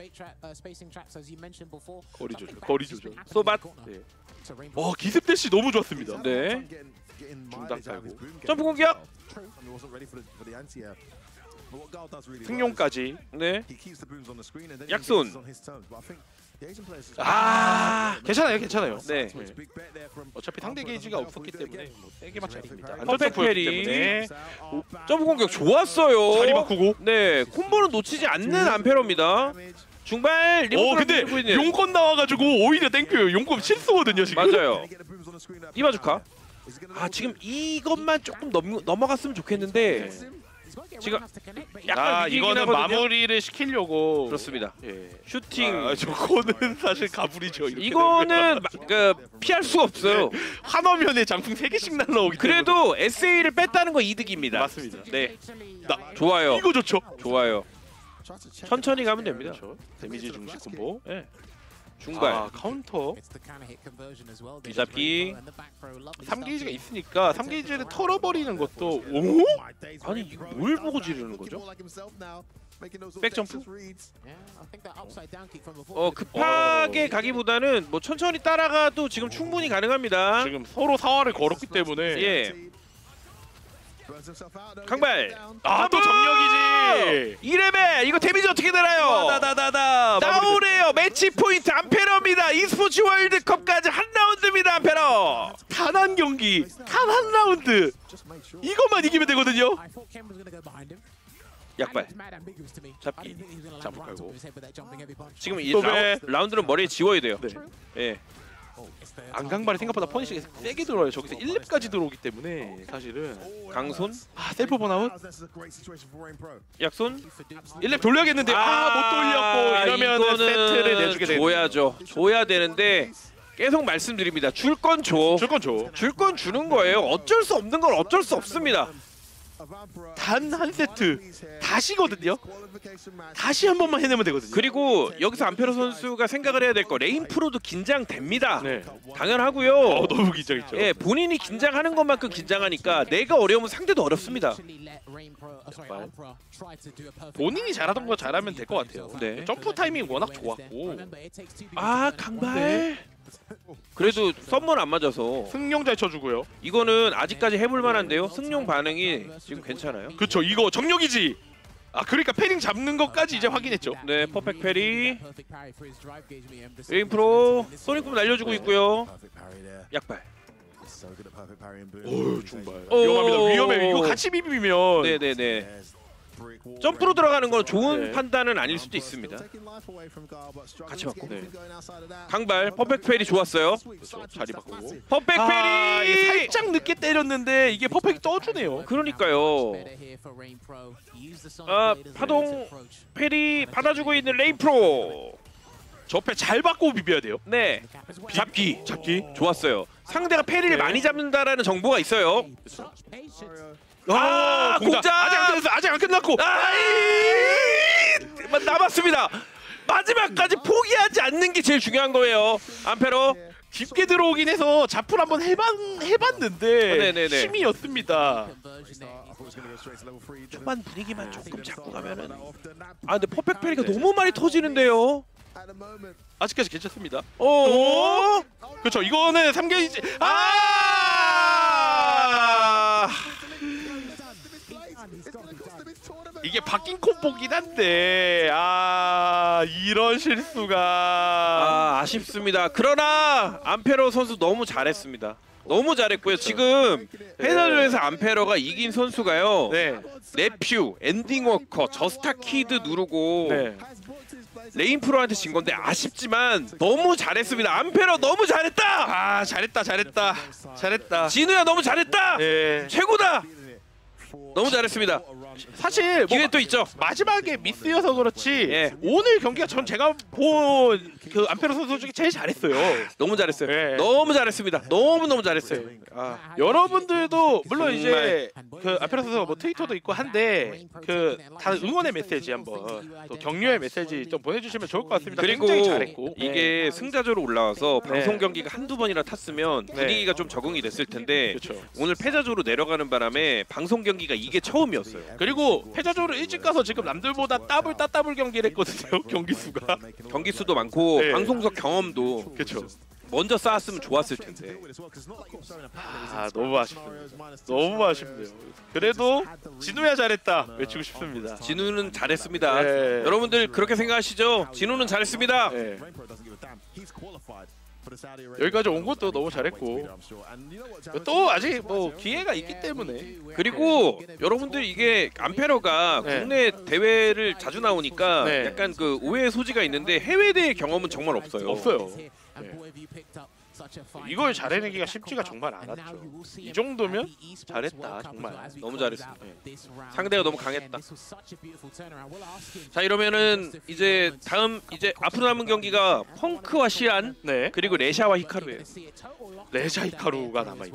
거리 조절, 거리 조절. 소밭. 네. 기습 대시 너무 좋았습니다. 네. 중단 깔고. 점프 공격. 승용까지. 네. 약손. 괜찮아요, 괜찮아요. 네. 어차피 상대 게이지가 없었기 때문에 뭐 세게 맞지 않습니다. 퍼펙트 페리. 때문에 점프 공격 좋았어요. 자리 바꾸고. 네. 콤보는 놓치지 않는 암페러입니다. 중발. 근데 용건 나와가지고 오히려 땡겨요. 용건 실수거든요 지금. 맞아요. 이바주카. 지금 이것만 조금 넘어갔으면 좋겠는데 지금 약간 위기긴 이거는 하거든요. 마무리를 시키려고. 그렇습니다. 예. 슈팅. 저거는 사실 가불이죠. 이렇게 이거는 피할 수가 없어요. 화너면에 장풍 3개씩 날라오기 때문에. 그래도 SA를 뺐다는 거 이득입니다. 맞습니다. 네. 좋아요. 이거 좋죠. 좋아요. 천천히 가면 됩니다. 그렇죠. 데미지 중식 콤보. 네. 중발. 카운터. 뒤잡기. 3게이지가 있으니까 3게이지를 털어버리는 것도. 아니 이거 뭘 보고 지르는 거죠? 백점프? 급하게 가기보다는 뭐 천천히 따라가도 지금 충분히 가능합니다. 지금 서로 사활을 걸었기 때문에. 예. 강발. 또 정력이지. 2레벨 이거 데미지 어떻게 되나요? 나오네요. 매치 포인트 암페러입니다. e스포츠 월드컵까지 한 라운드입니다. 암페러. 단 한 경기, 단 한 라운드. 이것만 이기면 되거든요. 약발. 잡기. 잡고 깔고. 지금 이 네. 라운드는 머리에 지워야 돼요. 네. 예. 안강발이 생각보다 퍼니시가 세게 들어와요. 저기서 1렙까지 들어오기 때문에 사실은. 강손. 셀프 번아웃. 약손. 1렙 돌려야겠는데 못 돌렸고 이러면 세트를 내주게 되죠. 줘야죠. 줘야 되는데 계속 말씀드립니다. 줄 건 줘. 줄 건 줘. 줄 건 주는 거예요. 어쩔 수 없는 건 어쩔 수 없습니다. 단 한 세트 다시거든요. 다시 한 번만 해내면 되거든요. 그리고 여기서 암페로 선수가 생각을 해야 될 거 레인 프로도 긴장됩니다. 네. 당연하고요. 너무 긴장했죠. 예, 본인이 긴장하는 것만큼 긴장하니까 내가 어려우면 상대도 어렵습니다. 본인이 잘하던 거 잘하면 될 것 같아요. 네. 점프 타이밍 워낙 좋았고. 강발. 그래도 썸먼 안 맞아서 승용 잘 쳐주고요. 이거는 아직까지 해볼 만한데요. 승용 반응이 지금 괜찮아요. 그쵸, 이거 정력이지. 그러니까 패링 잡는 것까지 이제 확인했죠. 네, 퍼펙트 페리. 레인 프로 소닉붐 날려주고 있고요. 약발. 중발. 위험합니다. 위험해. 이거 같이 비비면. 네네네. 점프로 들어가는 건 좋은 네. 판단은 아닐 수도 있습니다. 같이 맞고. 네. 강발 퍼펙트 페리 좋았어요. 그렇죠. 자리 바꾸고. 퍼펙트 페리. 이게 살짝 늦게 때렸는데 이게 퍼펙트 떠주네요. 그러니까요. 파동 페리 받아주고 있는 레인 프로. 저패 잘 받고 비벼야 돼요. 네. 잡기. 좋았어요. 상대가 페리를 네. 많이 잡는다라는 정보가 있어요. 공작. 아직 안 끝났고. 남았습니다. 마지막까지 포기하지 않는 게 제일 중요한 거예요. 암페로. 깊게 들어오긴 해서 자풀 한번 해봤는데 네네네. 힘이었습니다. 초반 분위기만 조금 잡고 가면은. 근데 퍼펙트 페리가 너무 많이 터지는데요. 아직까지 괜찮습니다. 그렇죠. 이거는 3게이지. 이게 바뀐 콤보긴 한데 이런 실수가 아쉽습니다. 그러나 암페러 선수 너무 잘했습니다. 너무 잘했고요. 지금 페자조에서 암페러가 이긴 선수가요. 네. 네퓨, 엔딩워커, 저스타키드 누르고 네. 레인프로한테 진 건데 아쉽지만 너무 잘했습니다. 암페러 너무 잘했다. 잘했다. 진우야 너무 잘했다. 예. 최고다. 너무 잘했습니다. 사실 기회 또 있죠. 마지막에 미스여서 그렇지 예. 오늘 경기가 전 제가 본 그 암페로 선수 중에 제일 잘했어요. 너무 잘했어요. 예. 너무 잘했습니다. 너무 잘했어요. 여러분들도 물론 정말. 이제 그 암페로 선수가 뭐 트위터도 있고 한데 그 다 응원의 메시지 한번 또 격려의 메시지 좀 보내주시면 좋을 것 같습니다. 그리고 굉장히 잘했고 이게 승자조로 올라와서 방송 경기가 한두 번이나 탔으면 네. 분위기가 좀 적응이 됐을 텐데 그렇죠. 오늘 패자조로 내려가는 바람에 방송 경기가 이게 처음이었어요. 그리고 패자조로 일찍 가서 지금 남들보다 따블 경기를 했거든요. 경기 수가. 경기 수도 많고 네. 방송석 경험도 그렇죠. 먼저 쌓았으면 좋았을 텐데. 너무 아쉽습니다. 너무 아쉽네요. 그래도 진우야 잘했다 외치고 싶습니다. 진우는 잘했습니다. 네. 여러분들 그렇게 생각하시죠? 진우는 잘했습니다. 네. 여기까지 온 것도 너무 잘했고 또 아직 뭐 기회가 있기 때문에 그리고 여러분들 이게 암페러가 네. 국내 대회를 자주 나오니까 네. 약간 그 오해의 소지가 있는데 해외 대회 경험은 정말 없어요. 없어요. 이걸 잘해내기가 쉽지가 정말 않았죠. 이 정도면 잘했다 정말. 너무 잘했습니다. 상대가 너무 강했다. 자 이러면은 이제 다음 이제 앞으로 남은 경기가 펑크와 시안 네. 그리고 레샤와 히카루예요. 레샤 히카루가 남아있네.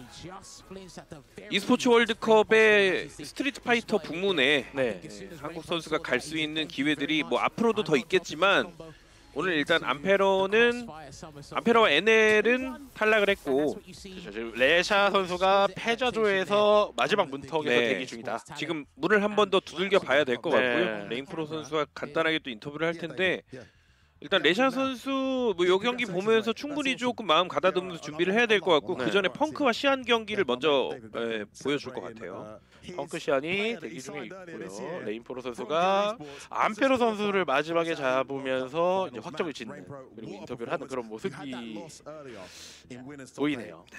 e스포츠 월드컵의 스트리트 파이터 부문에 네. 한국 선수가 갈 수 있는 기회들이 뭐 앞으로도 더 있겠지만 오늘 일단 암페러와 NL은 탈락을 했고 그렇죠. 지금 레샤 선수가 패자조에서 마지막 문턱에서 네. 대기 중이다. 지금 문을 한 번 더 두들겨 봐야 될 것 네. 같고요. 레인프로 선수와 간단하게 또 인터뷰를 할 텐데 일단 레샤 선수 뭐 요 경기 보면서 충분히 조금 마음 가다듬으면서 준비를 해야 될 것 같고 네. 그 전에 펑크와 시안 경기를 먼저 보여줄 것 같아요. 펑크 시안이 대기 중에 있고요. 레인프로 선수가 암페로 선수를 마지막에 잡으면서 이제 확정을 짓는 그리고 인터뷰를 하는 그런 모습이 보이네요.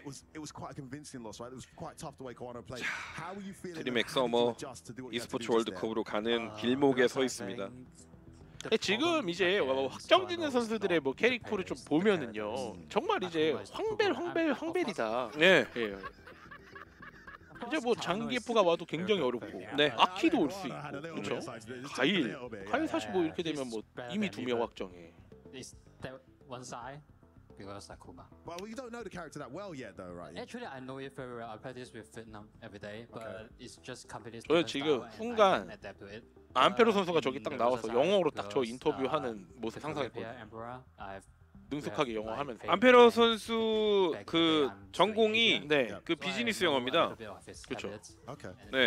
드림엑 서머 e스포츠 월드컵으로 가는 길목에 서 있습니다. 지금 이제 확정짓는 선수들의 뭐 캐릭터를 좀 보면은요 정말 이제 황벨이다. 네. 예. 이제 뭐 장기프가 와도 굉장히 어렵고, 네. 아키도 올 수 있고, 그렇죠? 가일 사실 뭐 이렇게 되면 뭐 이미 2명 확정해. Is that one side? Because Akuma. Well, you don't know the character that well yet, though, right? Actually, I know it very well. I practice with Vietnam every day, but it's just completely 저는 different 지금 style and I 순간 can adapt to it. 암페로 선수가 저기 딱 나와서 영어로 딱 저 인터뷰하는 모습 상상했거든요. Emperor, I've 능숙하게 영어 하면서. 암페러 선수 그 전공이 네. 그 비즈니스 영어입니다. 그쵸. Okay. 네.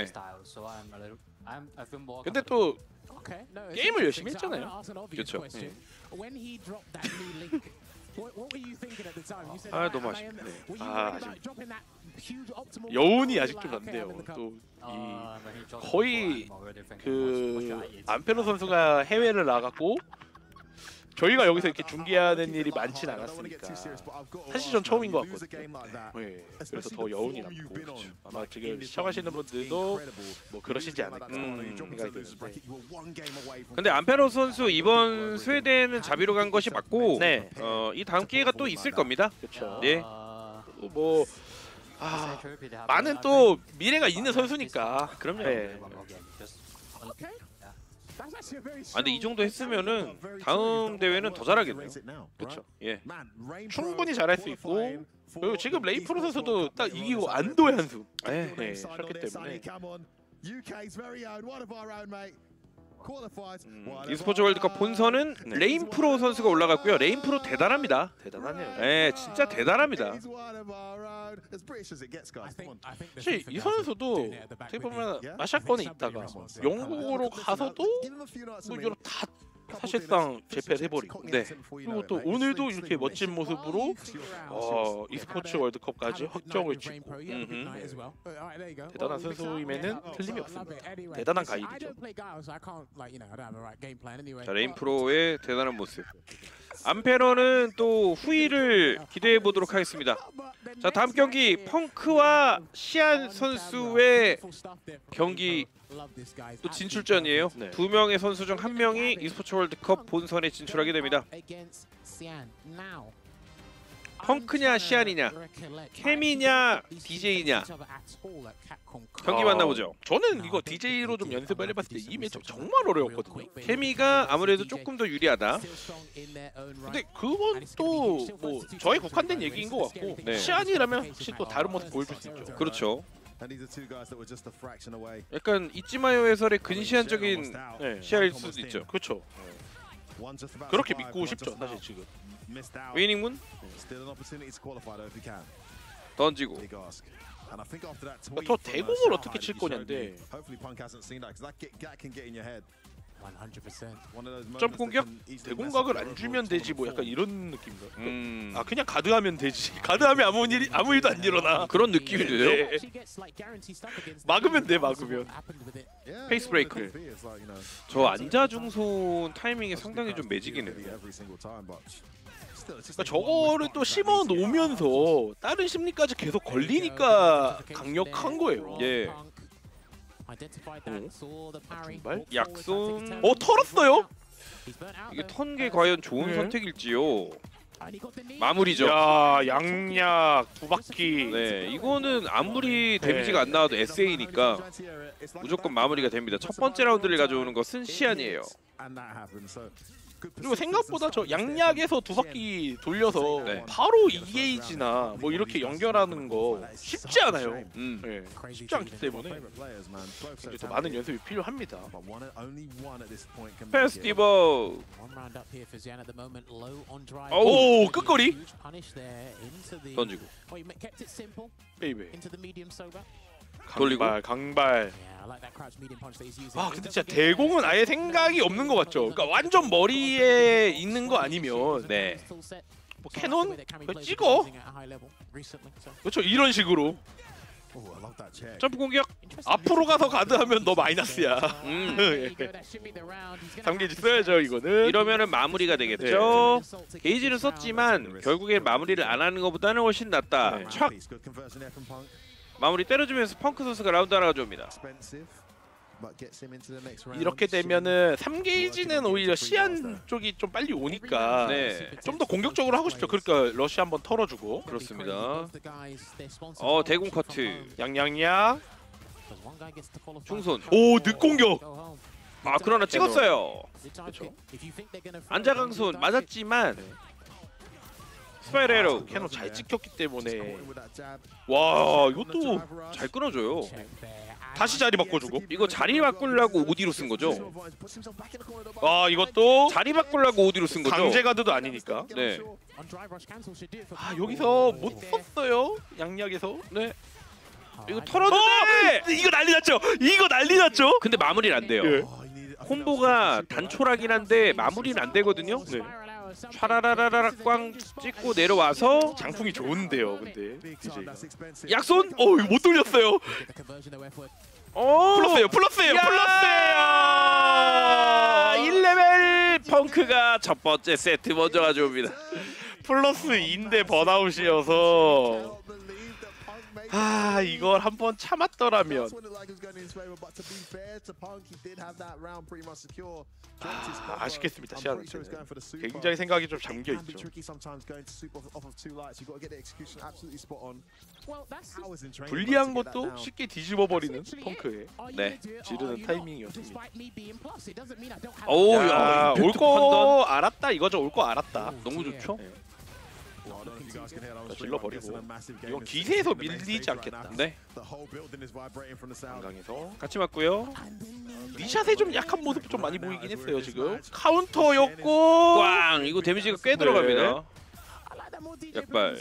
근데 또 게임을 열심히 했잖아요. 그쵸. 네. 아 너무 아쉽네. 여운이 아직 좀 남네요. 또 이 거의 그 암페로 선수가 해외를 나갔고 저희가 여기서 이렇게 중계하는 일이 많진 않았으니까 사실 전 처음인 것 같거든요. 네, 그래서 더 여운이 남고 아마 지금 시청하시는 분들도 뭐 그러시지 않을까 생각이 드는데. 근데 암페러 선수 이번 스웨덴은 자비로 간 것이 맞고 네. 이 다음 기회가 또 있을 겁니다. 그렇죠. 네. 뭐 많은 또 미래가 있는 선수니까. 그럼요. 네. 근데 이 정도 했으면은 다음 대회는 더 잘하겠네요. 그렇죠. 예. 충분히 잘할 수 있고 그리고 지금 레이프로 선수도 딱 이기고 안도의 한숨. 네, 그렇기 때문에. e스포츠 월드컵 본선은 레인프로 선수가 올라갔고요. 레인프로 대단합니다. 대단하네요. 네, 진짜 대단합니다. 사실 이 선수도 어떻게 보면 아시아권에 있다가 영국으로 가서도 뭐 유럽 다 사실상 재패를 해버리고 네. 그리고 또 오늘도 이렇게 멋진 모습으로 e스포츠 월드컵까지 확정을 짓고 대단한 선수임에는 틀림이 없습니다. 대단한 가이드죠. 자, 레인프로의 대단한 모습. 암페러는 또 후위를 기대해 보도록 하겠습니다. 자, 다음 경기 펑크와 시안 선수의 경기 또 진출전이에요. 네. 두 명의 선수 중 한 명이 e스포츠 월드컵 본선에 진출하게 됩니다. 펑크냐 시안이냐, 케미냐 DJ냐 경기 만나보죠. 저는 이거 DJ로 좀 연습을 해봤을 때 이 매치 정말 어려웠거든요. 케미가 아무래도 조금 더 유리하다. 근데 그건 또 뭐 저에 국한된 얘기인 것 같고 네. 시안이라면 혹시 또 다른 모습 보여줄 수 있죠. 그렇죠. And these are two guys that were just a fraction away. 약간 잊지마요 해설의 근시안적인 네. 시야일 수도 있죠. 그렇죠. One just about 그렇게 survived, 믿고 one 싶죠 just 사실 about 지금. missed out. 웨이닝문 Still an opportunity to qualify though if you can. 던지고 Big ask. And I think after that 저 tweet from, 대공을 Shanghai 어떻게 칠 that you showed 거냐인데. me, hopefully Punk hasn't seen that because that can get in your head. 100%. One of those moments 점 that 공격? can easily mess up 대공각을 your 안 overall 주면 되지 뭐 약간 tournament 이런 느낌인가. 음, 아 그냥 가드하면 되지. 가드하면 아무 일도 안 일어나. 그런 느낌이 드네요. 네. 막으면 돼, 막으면. form. Yeah, 페이스 all 브레이크. it could be is like, you know, 저 앉아 중손 타이밍이 상당히 좀 every 매직이네요. single time, but still, it's just 그러니까 like one 저거를 whiff 또 punch that 심어 needs to get out. 놓으면서 다른 심리까지 계속 걸리니까 강력한 거예요. 예. 정말? 약손. 털었어요? 이게 턴게 과연 좋은 네. 선택일지요. 마무리죠. 야 양약 두 바퀴. 네, 이거는 아무리 데미지가 안 나와도 SA니까 무조건 마무리가 됩니다. 첫 번째 라운드를 가져오는 것은 시안이에요. And that happened. So good 그리고 생각보다 저 양약에서 두 바퀴 돌려서 네. 바로 EAG나 뭐 이렇게 연결하는 거 쉽지 않아요. 네, 쉽지 않기 때문에 이제 더 많은 연습이 필요합니다. 페스티벌. 오 끝거리 던지고 베이베 돌리고. 강발. 아 근데 진짜 대공은 아예 생각이 없는 것 같죠. 그러니까 완전 머리에 있는 거 아니면 네. 뭐 캐논 그거 찍어. 그렇죠 이런 식으로 점프 공격. 앞으로 가서 가드하면 너 마이너스야. 음. 삼게이지 써야죠 이거는. 이러면은 마무리가 되겠죠. 게이지는 썼지만 결국엔 마무리를 안 하는 것보다는 훨씬 낫다. 네. 촥 마무리 때려주면서 펑크 선수가 라운드 하나 가져옵니다. 이렇게 되면은 3게이지는 오히려 시안 쪽이 좀 빨리 오니까 네. 좀 더 공격적으로 하고 싶죠. 그러니까 러시 한번 털어주고 그렇습니다. 대공 커트. 양양양. 중손. 오 늑공격. 아 그러나 찍었어요. 그렇죠. 안자강손 맞았지만 스파이럴 에로. 캐논 잘 찍혔기 때문에 와 이것도 잘 끊어줘요. 다시 자리 바꿔주고. 이거 자리 바꾸려고 오디로 쓴 거죠? 아 이것도 자리 바꾸려고 오디로 쓴 거죠? 강제 가드도 아니니까. 네. 아 여기서 못 썼어요 양약에서. 네. 이거 털었는데 이거 난리 났죠. 이거 난리 났죠. 근데 마무리는 안 돼요. 예. 콤보가 단촐하긴 한데 마무리는 안 되거든요. 네. 촤라라라라 꽝 찍고 내려와서 장풍이 좋은데요. 근데 DJ가. 약손. 이거 못 돌렸어요. 플러스예요. 플러스예요. 플러스예요. 1레벨 펑크가 첫 번째 세트 먼저 가져옵니다. 플러스 2인데 번아웃이어서 아 이걸 한번 참았더라면 아쉽겠습니다. 시안은 굉장히 생각이 좀 잠겨있죠. 불리한 것도 쉽게 뒤집어버리는 펑크의 네. 지르는 타이밍이었습니다. 오우 야, 야, 올 임팩트 거 알았다 이거죠. 올 거 알았다. 너무 좋죠? 네. 질러버리고 이건 기세에서 밀리지 않겠다. 네. 강강에서 같이 맞고요. 니샷에 좀 약한 모습 좀 많이 보이긴 했어요 지금. 카운터였고 꽝! 이거 데미지가 꽤 들어갑니다. 약발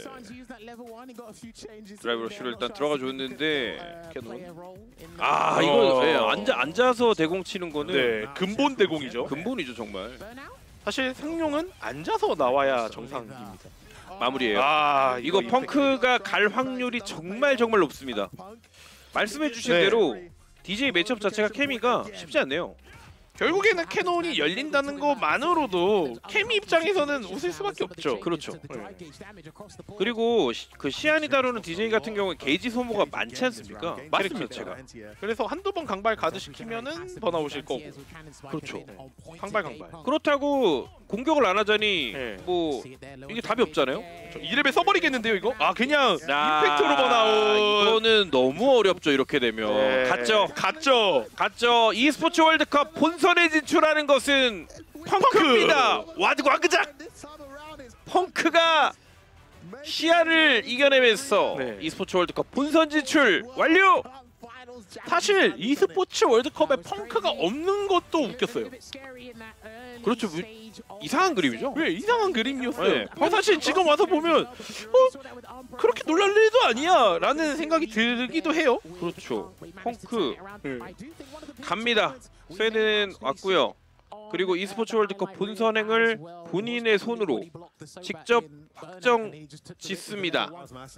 드라이브 러쉬로 일단 들어가 줬는데 아 이거 예, 앉아서 대공 치는 거는 네, 근본 대공이죠. 근본이죠 정말. 사실 생룡은 앉아서 나와야 정상입니다. 마무리예요. 아 이거 펑크가 갈 확률이 정말 높습니다. 말씀해주신 네. 대로 DJ 매치업 자체가 케미가 쉽지 않네요. 결국에는 캐논이 열린다는 것만으로도 케미 입장에서는 웃을 수밖에 없죠. 그렇죠. 그리고 그 시안이 다루는 DJ 같은 경우에 게이지 소모가 많지 않습니까? 캐릭터 자체가. 그래서 한두 번 강발 가드시키면은 번아웃일 거고. 그렇죠. 강발. 그렇다고 공격을 안 하자니 네. 뭐 이게 답이 없잖아요. 저 2레벨 써버리겠는데요 이거? 아 그냥 임팩트로 번아웃. 이거는 너무 어렵죠 이렇게 되면. 네. 갔죠. e스포츠 월드컵 본선에 진출하는 것은 펑크입니다. 와그작. 펑크가 시야를 이겨내면서 네. e스포츠 월드컵 본선 진출 완료. 사실 e스포츠 월드컵에 펑크가 없는 것도 웃겼어요. 그렇죠. 이상한 그림이죠. 왜 이상한 그림이었어요. 네. 사실 지금 와서 보면 그렇게 놀랄 일도 아니야 라는 생각이 들기도 해요. 그렇죠. 펑크 갑니다. 스웨덴 왔고요. 그리고 e스포츠 월드컵 본선행을 본인의 손으로 직접 확정 짓습니다.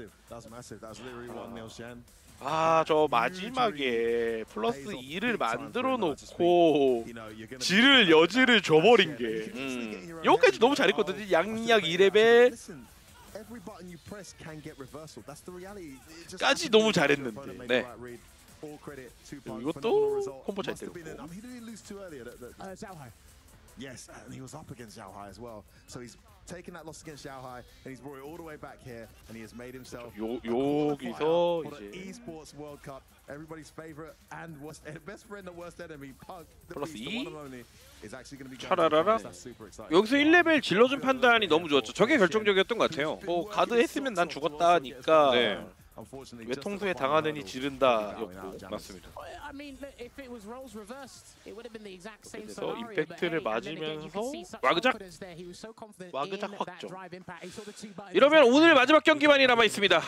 아 저 마지막에 플러스 2를 만들어 놓고 질을 여지를 줘버린 게 여기까지 너무 잘했거든요. 양약 2레벨 까지 너무 잘했는데 네. 이것도 콤보 잘 때렸고 Yes, and he was up against Xiaohai as well. So he's taken that loss against Xiaohai and he's brought it all the way back here and he has made himself 여기서 for 이제 the esports World Cup. Everybody's favorite and best friend and worst enemy, Punk. The 플러스 beast, the 2. one and only, is actually going to be 차라라라. That's super exciting. 여기서 1레벨 질러준 판단이 너무 좋았죠. 저게 결정적이었던 것 같아요. 뭐 가드 했으면 난 죽었다니까 네. 외통수에 당하느니 지른다였고 맞습니다. 그래서 임팩트를 맞으면서 와그작 확정. 이러면 오늘 마지막 경기만이 남아 있습니다.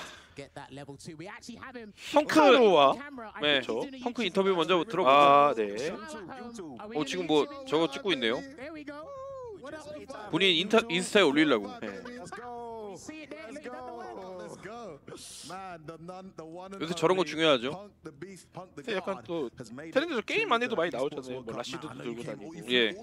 펑크와 네, 그렇죠. 펑크 인터뷰 먼저 들어보죠. 아 네. 지금 뭐 저거 찍고 있네요. 본인 인스타에 올리려고. 네. 요새 저런 거 중요하죠. 근데 약간 또 챌린저에서 게임 안 해도 많이 나오잖아요. 뭐 라시드도 들고 다니고. 예.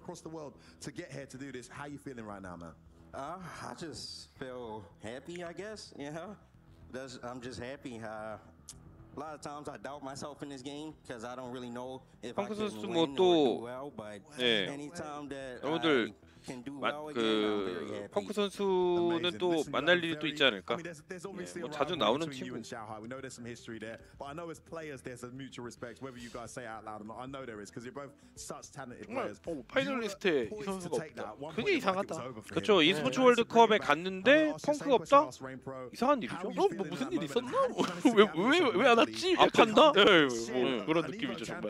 I just feel happy, I guess. You know, I'm just happy. A lot of times I doubt myself in this game because I don't really know if I 펑크 can 선수 win 뭐 or do 또 well. But 예. anytime that 여러분들 I can do well again, I'm very happy. 펑크 선수는 또 만날 일이 또 있지 않을까? 뭐 자주 나오는 친구. We know there's some history there, but I know as players there's a mutual respect. Whether you guys say it out loud or not, I know there is because you're both such talented 정말 players. 파이널리스트에 이 선수가 없다. 그게 이상하다. 그렇죠. e스포츠 월드컵에 갔는데 펑크가 없다? 이상한 일이죠. 뭐 무슨 일 있었나? 왜 안 왔지? 아팠나? 네, 뭐 그런 느낌이죠 정말.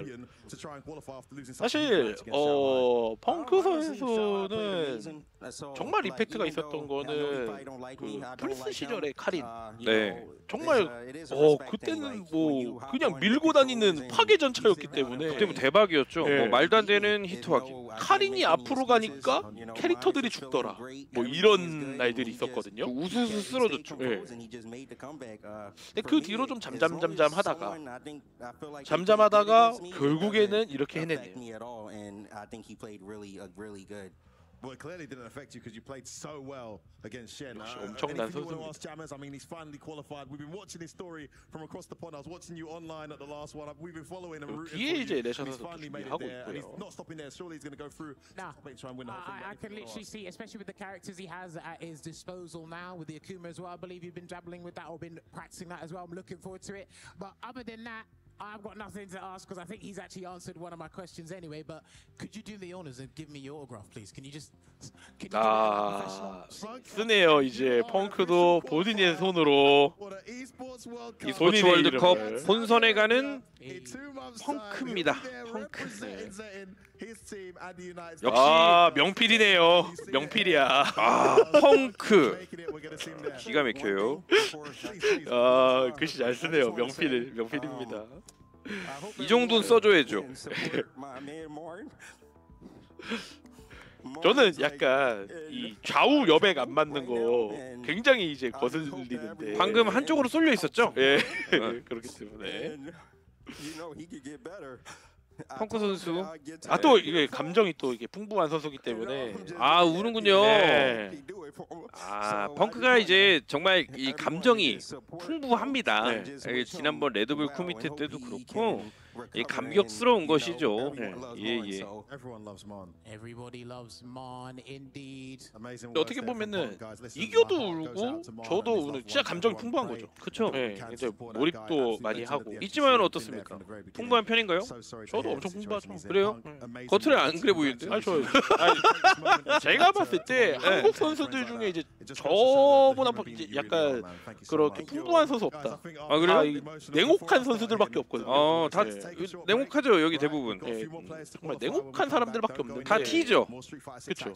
사실 펑크 선수는 정말 임팩트가 있었던 거는 그 플스 시절의 카린. 네. 정말 그때는 뭐 그냥 밀고 다니는 파괴 전차였기 때문에 그때 뭐 대박이었죠. 네. 뭐 말도 안 되는 히트하기. 카린이 앞으로 가니까 캐릭터들이 죽더라. 뭐 이런 날들이 있었거든요. 우수수 쓰러졌죠. 네. 근데 그 뒤로 좀 잠잠하다가 결국에는 이렇게 해내네요. Well, it clearly didn't affect you because you played so well against Shen. 엄청난 Anything you want to 선수입니다. ask Jammers? I mean, he's finally qualified. We've been watching his story from across the pond. I was watching you online at the last one. We've been following and rooting for 뒤에 이제 you. 레샤 He's 선수도 finally made it 준비하고 there, and he's 있고요. not stopping there. Surely he's going to go through. Nah. Try and win the whole thing. I can literally see, especially with the characters he has at his disposal now, with the Akuma as well. I believe you've been dabbling with that or been practicing that as well. I'm looking forward to it. But other than that, I've got nothing to ask because I think he's actually answered one of my questions anyway. But could you do the honors and give me your autograph, please? Can you just? Can you do it like a professional? 쓰네요. 이제 펑크도 본인의 손으로 Well, the esports e스포츠 본인의 월드컵 이름을. 본선에 가는 펑크입니다. 펑크. 역시 명필이네요. 명필이야. 펑크. 기가 막혀요. 글씨 잘 쓰네요. 명필입니다. 이 정도는 써줘야죠. 저는 약간 이 좌우 여백 안 맞는 거 굉장히 이제 거슬리는데 방금 한쪽으로 쏠려 있었죠? 예 그렇기 때문에 펑크 선수. 또 이게 감정이 또 이게 풍부한 선수기 때문에 우는군요. 네. 펑크가 이제 정말 이 감정이 풍부합니다. 네. 지난번 레드불 쿠미테 때도 그렇고 이 감격스러운 것이죠. 예. Everybody loves Mon indeed. 어떻게 보면은 이겨도 울고 저도 우는 진짜 감정이 풍부한 거죠. 그렇죠. 네, 이제 몰입도 많이 하고. 이지만은 어떻습니까? 풍부한 편인가요? 저도 엄청 풍부하죠. 그래요? 겉으로 안 그래 보이는데. 제가 봤을 때 한국 선수들 중에 이제 저보다 이제 약간 그렇게 풍부한 선수 없다. 그래요? 냉혹한 선수들밖에 없거든요. 다 냉혹하죠 여기 대부분. 네, 정말 냉혹한 사람들밖에 없는데 다 T죠. 그렇죠.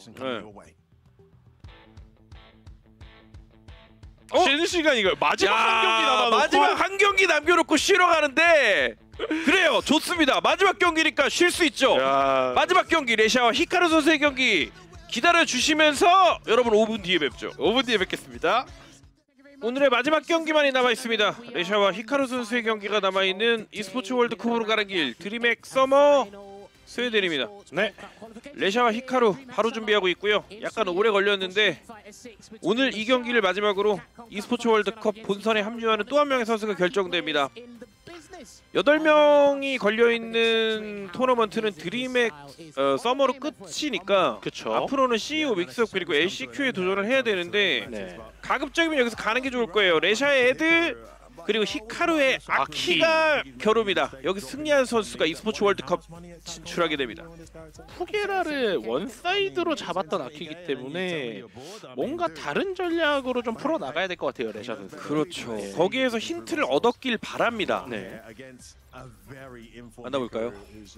쉬는 시간 이거 마지막 한 경기 남아놓고 마지막 한 경기 남겨놓고 쉬러 가는데 그래요. 좋습니다. 마지막 경기니까 쉴 수 있죠. 마지막 경기 레샤와 히카루 선수의 경기 기다려 주시면서 여러분 5분 뒤에 뵙죠. 5분 뒤에 뵙겠습니다. 오늘의 마지막 경기만이 남아 있습니다. 레샤와 히카루 선수의 경기가 남아 있는 e스포츠 월드컵으로 가는 길 드림엑 서머 스웨덴입니다. 네, 레샤와 히카루 바로 준비하고 있고요. 약간 오래 걸렸는데 오늘 이 경기를 마지막으로 e스포츠 월드컵 본선에 합류하는 또 한 명의 선수가 결정됩니다. 8명이 걸려있는 토너먼트는 드림엑 서머로 끝이니까 그쵸. 앞으로는 CEO 믹스업 그리고 LCQ에 도전을 해야 되는데 가급적이면 여기서 가는 게 좋을 거예요. 레샤의 애들 그리고 히카루의 아키가 겨루입니다. 여기서 승리한 선수가 e스포츠 월드컵 진출하게 됩니다. 푸게라를 원사이드로 잡았던 아키이기 때문에 뭔가 다른 전략으로 좀 풀어나가야 될 것 같아요. 레샤 선수. 그렇죠. 거기에서 힌트를 얻었길 바랍니다. 네. 만나볼까요?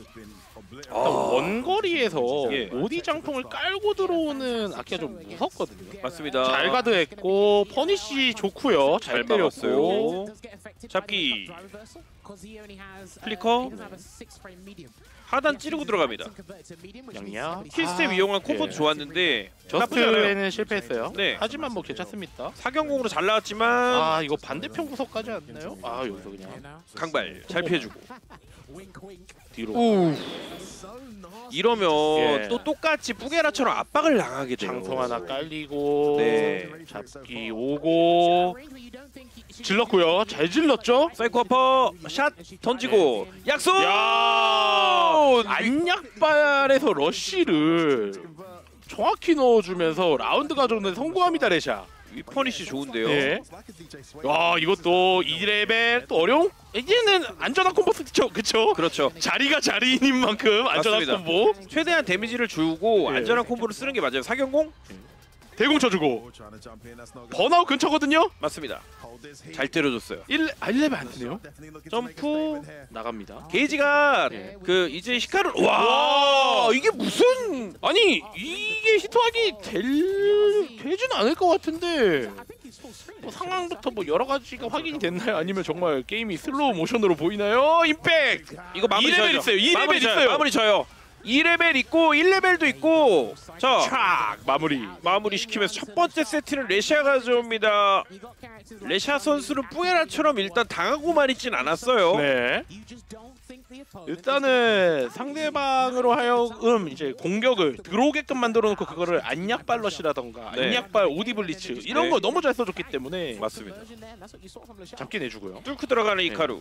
원거리에서 예. 오디 장풍을 깔고 들어오는 아키가 좀 무섭거든요. 맞습니다. 잘 가드했고 퍼니시 좋고요. 잘 때렸고 잡기 플리커 하단 찌르고 들어갑니다. 양양 킬스텝 이용한 콤보도 좋았는데 저스트에는 실패했어요. 네. 하지만 뭐 괜찮습니다. 사경공으로 잘 나왔지만 이거 반대편 구석까지 않나요? 여기서 그냥 강발 잘 피해주고 뒤로 이러면 예. 또 똑같이 뿌게라처럼 압박을 당하게 돼요. 장풍 하나 깔리고 네. 잡기 오고 질렀고요. 잘 질렀죠? 사이코 아퍼 샷 던지고 약속! 안약발에서 러쉬를 정확히 넣어주면서 라운드 가져오는 성공합니다. 레샤. 퍼니시 좋은데요. 네. 와 이것도 2레벨 또 어려운 이제는 안전한 콤보 쓰죠. 그쵸? 그렇죠. 자리가 자리인 만큼 안전한 맞습니다. 콤보 최대한 데미지를 주고 예. 안전한 콤보를 쓰는 게 맞아요. 사경공? 대공 쳐주고 번아웃 근처거든요. 맞습니다. 잘 때려줬어요. 1레벨 안 되네요. 점프 나갑니다. 게이지가 네. 그 이제 히카루 와 이게 무슨 아니 이게 히트하기 되지는 않을 것 같은데 뭐 상황부터 뭐 여러 가지가 확인이 됐나요? 아니면 정말 게임이 슬로우 모션으로 보이나요? 임팩트! 이거 마무리 2레벨 쳐야죠. 있어요. 2레벨 마무리 쳐요. 있어요. 마무리 쳐요. 2레벨 있고 1레벨도 있고 자 마무리 시키면서 첫 번째 세트는 레샤가 가져옵니다. 레샤 선수는 뿌에라처럼 일단 당하고만 있진 않았어요. 네. 일단은 상대방으로 하여금 이제 공격을 들어오게끔 만들어놓고 그거를 안약발럿이라던가 네. 안약발 오디블리츠 이런 네. 걸 너무 잘 써줬기 때문에 맞습니다. 잡기 내주고요. 뚫고 들어가는 이카루.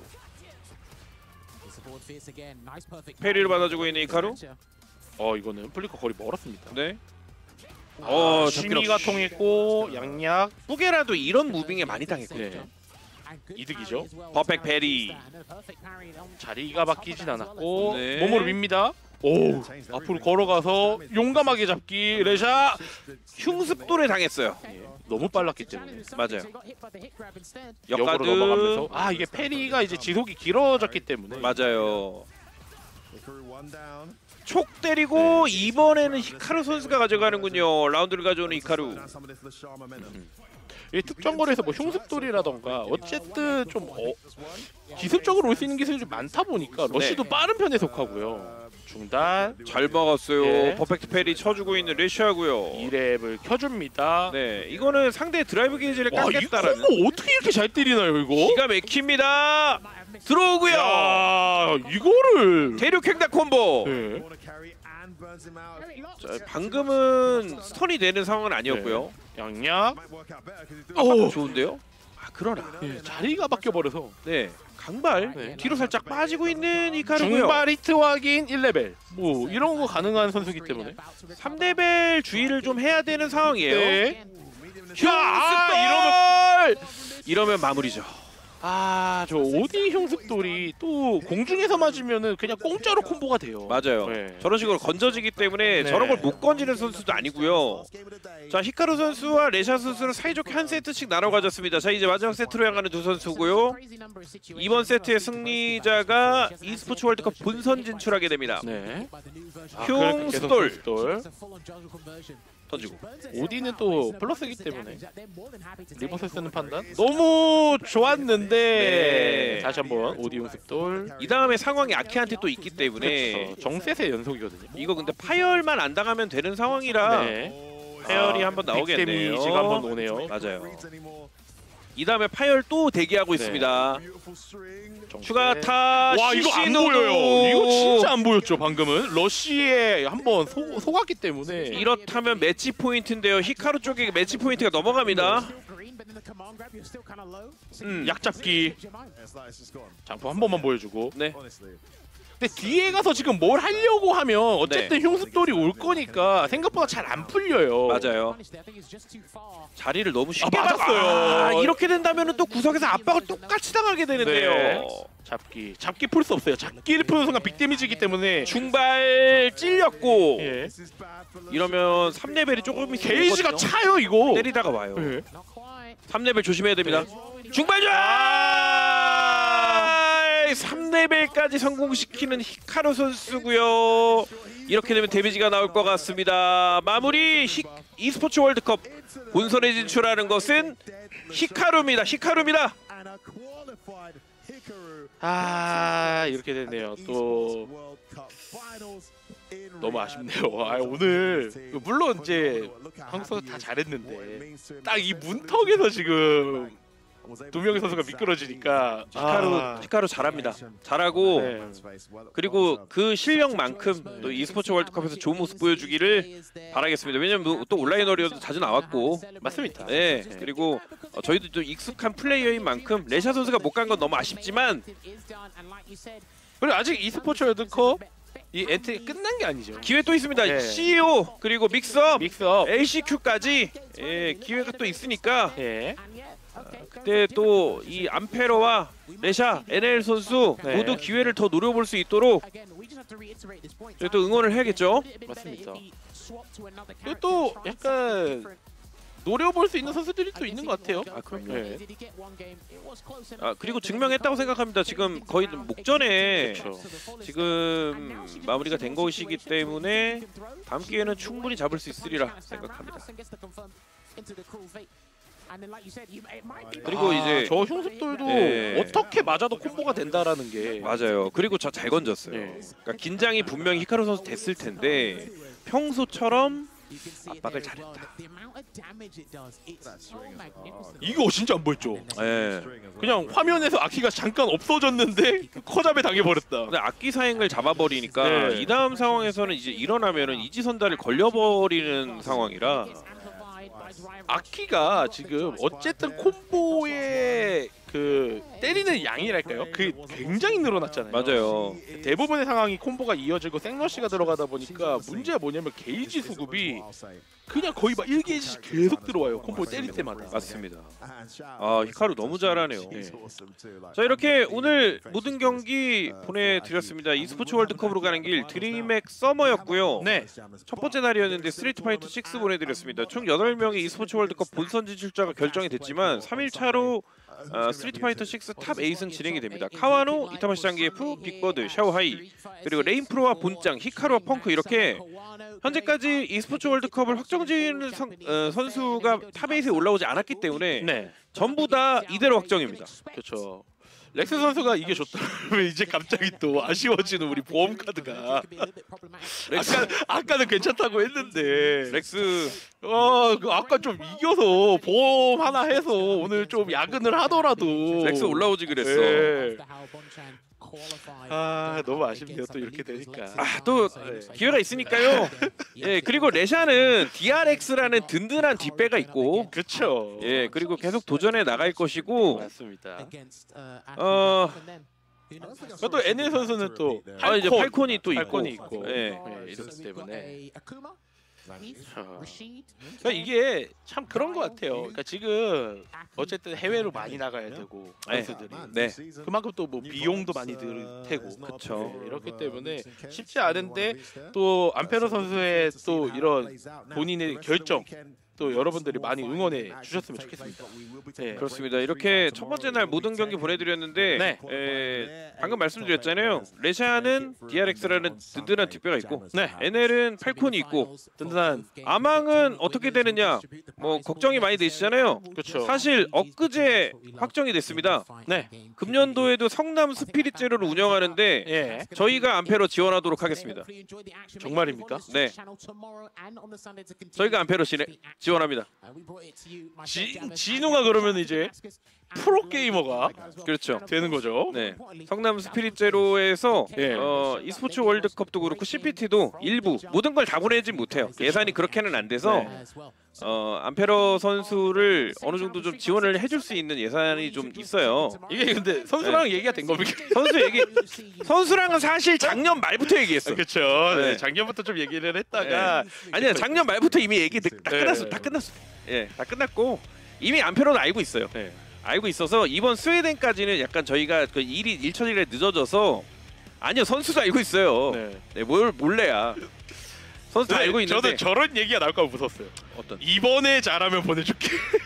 페리를 받아주고 있는 이카루. 이거는 플리커 거리 멀었습니다. 네. 심의가 통했고 양약 뿌게라도 이런 무빙에 많이 당했거든요. 네. 이득이죠. 퍼펙트 베리. 자리가 바뀌진 않았고 네. 몸으로 밉니다. 오, 앞으로 걸어가서 용감하게 잡기 레샤. 흉습돌에 당했어요. 너무 빨랐기 때문에. 맞아요. 역으로 역가드. 넘어가면서 이게 페리가 이제 지속이 길어졌기 때문에. 맞아요. 촉 때리고 이번에는 히카루 선수가 가져가는군요. 라운드를 가져오는 히카루. 이 특정거리에서 뭐 흉습돌이라던가 어쨌든 좀 기습적으로 올 수 있는 기술이 좀 많다 보니까 러쉬도 빠른 편에 속하고요. 중단 잘 막았어요. 예. 퍼펙트 페리 쳐주고 있는 레시아고요. 2랩을 켜줍니다. 네, 이거는 상대 드라이브 게이지를 와, 이 깎겠다라는. 콤보 어떻게 이렇게 잘 때리나요 이거? 기가 막힙니다. 들어오고요. 야, 이거를 대륙 횡단 콤보. 네. 자, 방금은 스턴이 되는 상황은 아니었고요. 양양. 좋은데요? 그러나 자리가 바뀌어 버려서 네, 강발 뒤로 살짝 빠지고 있는 히카루고요. 중발 히트 확인 1레벨. 뭐 이런 거 가능한 선수기 때문에 3레벨 주의를 좀 해야 되는 상황이에요. 네. 이러면 이러면 마무리죠. 저 오디 흉습돌이 또 공중에서 맞으면은 그냥 공짜로 콤보가 돼요. 맞아요. 네. 저런 식으로 건져지기 때문에 네. 저런 걸 못 건지는 선수도 아니고요. 자, 히카루 선수와 레샤 선수는 사이좋게 한 세트씩 나눠 가졌습니다. 자, 이제 마지막 세트로 향하는 두 선수고요. 이번 세트의 승리자가 e스포츠 월드컵 본선 진출하게 됩니다. 네. 흉습돌 던지고. 오디는 또 플러스이기 때문에 리버스 쓰는 판단 너무 좋았는데 네. 다시 한번 오디 흉습돌. 이 다음에 상황이 아키한테 또 있기 때문에 그렇죠. 정셋의 연속이거든요. 이거 근데 파열만 안 당하면 되는 상황이라 파열이 한번 나오겠네요. 데미지가 한번 오네요. 맞아요. 이 다음에 파열 또 대기하고 있습니다. 추가 타. 와, 이거 안 보여요. 이거 진짜 안 보였죠. 방금은 러쉬에 한번 속았기 때문에. 이렇다면 매치 포인트인데요. 히카루 쪽에 매치 포인트가 넘어갑니다. 약잡기. 장포 한 번만 보여주고. 네. 근데 뒤에 가서 지금 뭘 하려고 하면 어쨌든 흉습돌이 올 거니까 생각보다 잘 안 풀려요. 맞아요. 자리를 너무 쉽게 맞았어요. 이렇게 된다면 또 구석에서 압박을 똑같이 당하게 되는데요. 네. 잡기 풀 수 없어요. 잡기를 푸는 순간 빅 데미지이기 때문에 중발 찔렸고 예. 이러면 3레벨이 조금 게이지가 차요 이거. 때리다가 와요. 예. 3레벨 조심해야 됩니다. 중발전! 3레벨까지 성공시키는 히카루 선수고요. 이렇게 되면 데미지가 나올 것 같습니다. 마무리 e스포츠 월드컵 본선에 진출하는 것은 히카루입니다. 히카루입니다. 이렇게 됐네요. 또 너무 아쉽네요. 오늘 물론 이제 한국 선수 다 잘했는데 딱 이 문턱에서 지금 두 명의 선수가 미끄러지니까 히카루 잘합니다. 잘하고 네. 그리고 그 실력만큼 또 e스포츠 월드컵에서 좋은 모습 보여주기를 바라겠습니다. 왜냐면 또 온라인 어리어도 자주 나왔고 맞습니다. 네. 그리고 저희도 좀 익숙한 플레이어인 만큼 레샤 선수가 못 간 건 너무 아쉽지만 그리고 아직 e스포츠 월드컵 이 엔트리 끝난 게 아니죠. 기회 또 있습니다. 네. CEO 그리고 믹스업 믹스업. LCQ까지 기회가 또 있으니까 예. 그때 또 이 암페로와 레샤, NL 선수 모두 기회를 더 노려볼 수 있도록 저희 또 응원을 해야겠죠. 맞습니다. 그리고 또 약간 노려볼 수 있는 선수들이 또 있는 것 같아요. 그럼요. 네. 그리고 증명했다고 생각합니다. 지금 거의 목전에 그렇죠. 지금 마무리가 된 것이기 때문에 다음 기회는 충분히 잡을 수 있으리라 생각합니다. 그리고 이제 저 흉습돌도 네. 어떻게 맞아도 콤보가 된다라는 게 맞아요. 그리고 저 잘 건졌어요. 네. 그러니까 긴장이 분명히 히카루 선수 됐을 텐데 평소처럼 압박을 잘했다. 이거 진짜 안 보였죠. 네. 그냥 화면에서 아키가 잠깐 없어졌는데 커잡에 당해버렸다. 근데 악기 사행을 잡아버리니까 네. 이 다음 상황에서는 이제 일어나면은 이지선다를 걸려버리는 상황이라 아키가 지금 어쨌든 콤보의 그 그 때리는 양이랄까요? 그 굉장히 늘어났잖아요. 맞아요. 대부분의 상황이 콤보가 이어지고 생러시가 들어가다 보니까 문제가 뭐냐면 게이지 수급이 그냥 거의 막 1게이지씩 계속 들어와요. 콤보 때릴 때마다. 맞습니다. 아, 히카루 너무 잘하네요. 자, 이렇게 오늘 모든 경기 보내드렸습니다. e스포츠 월드컵으로 가는 길 드림맥 서머였고요. 네. 첫 번째 날이었는데 스트리트 파이터 6 보내드렸습니다. 총 8명의 e스포츠 월드컵 본선 진출자가 결정이 됐지만 3일차로 스트리트 파이터 6 탑 8은 진행이 됩니다. 카와노, 이타마시 장기예프, 빅버드, 샤오하이, 그리고 레인프로와 본짱, 히카루와 펑크 이렇게 현재까지 e스포츠 월드컵을 확정지은 선수가 탑 8에 올라오지 않았기 때문에 네. 전부 다 이대로 확정입니다. 그렇죠. 렉스 선수가 이게 좋다면 이제 갑자기 또 아쉬워지는 우리 보험 카드가 아까는 괜찮다고 했는데 렉스 아까 좀 이겨서 보험 하나 해서 오늘 좀 야근을 하더라도 렉스 올라오지 그랬어. 네. 아 너무 아쉽네요. 또 이렇게 되니까. 또 기회가 있으니까요. 예, 그리고 레샤는 DRX라는 든든한 뒷배가 있고, 그렇죠. 예, 그리고 계속 도전해 나갈 것이고, 맞습니다. 또 NL 선수는 또 이제 팔콘이 또 있고, 팔콘이 있고, 예. 이렇기 때문에. 그러니까 이게 참 그런 것 같아요. 그러니까 지금 어쨌든 해외로 많이 나가야 되고 선수들이 네. 그만큼 또 뭐 비용도 많이 들 테고 그쵸. 네, 이렇기 때문에 쉽지 않은데 또 안페로 선수의 또 이런 본인의 결정 또 여러분들이 많이 응원해 주셨으면 좋겠습니다. 네. 그렇습니다. 이렇게 첫 번째 날 모든 경기 보내드렸는데, 네. 방금 말씀드렸잖아요. 레샤는 DRX라는 든든한 뒷배가 있고, 네. NL은 팔콘이 있고, 든든한 아망은 어떻게 되느냐, 뭐 걱정이 많이 되시잖아요. 그렇죠. 사실 엊그제 확정이 됐습니다. 네. 금년도에도 성남 스피릿 제로를 운영하는데 예. 저희가 안페로 지원하도록 하겠습니다. 정말입니까? 네. 저희가 안페로 지원합니다. 진우가 그러면 이제 프로 게이머가 그렇죠. 되는 거죠. 네. 성남 스피릿 제로에서 예. e스포츠 월드컵도 그렇고 CPT도 일부 모든 걸 다 보내진 못해요. 예산이 그렇게는 안 돼서 네. 안페로 선수를 어느 정도 좀 지원을 해줄 수 있는 예산이 좀 있어요. 이게 근데 선수랑 얘기가 된 겁니까? 선수랑은 사실 작년 말부터 얘기했어. 그렇죠. 네. 작년부터 좀 얘기를 했다가 아니야, 작년 말부터 이미 얘기 다 네. 끝났어. 다 끝났어. 예, 다 끝났고 이미 안페로는 알고 있어요. 네. 알고 있어서 이번 스웨덴까지는 약간 저희가 그 일 처리가 늦어져서 아니요, 선수도 알고 있어요. 네, 뭘 몰래야. 선수도 알고 있는데 저는 저런 얘기가 나올까 무섭어요. 어떤? 이번에 잘하면 보내줄게.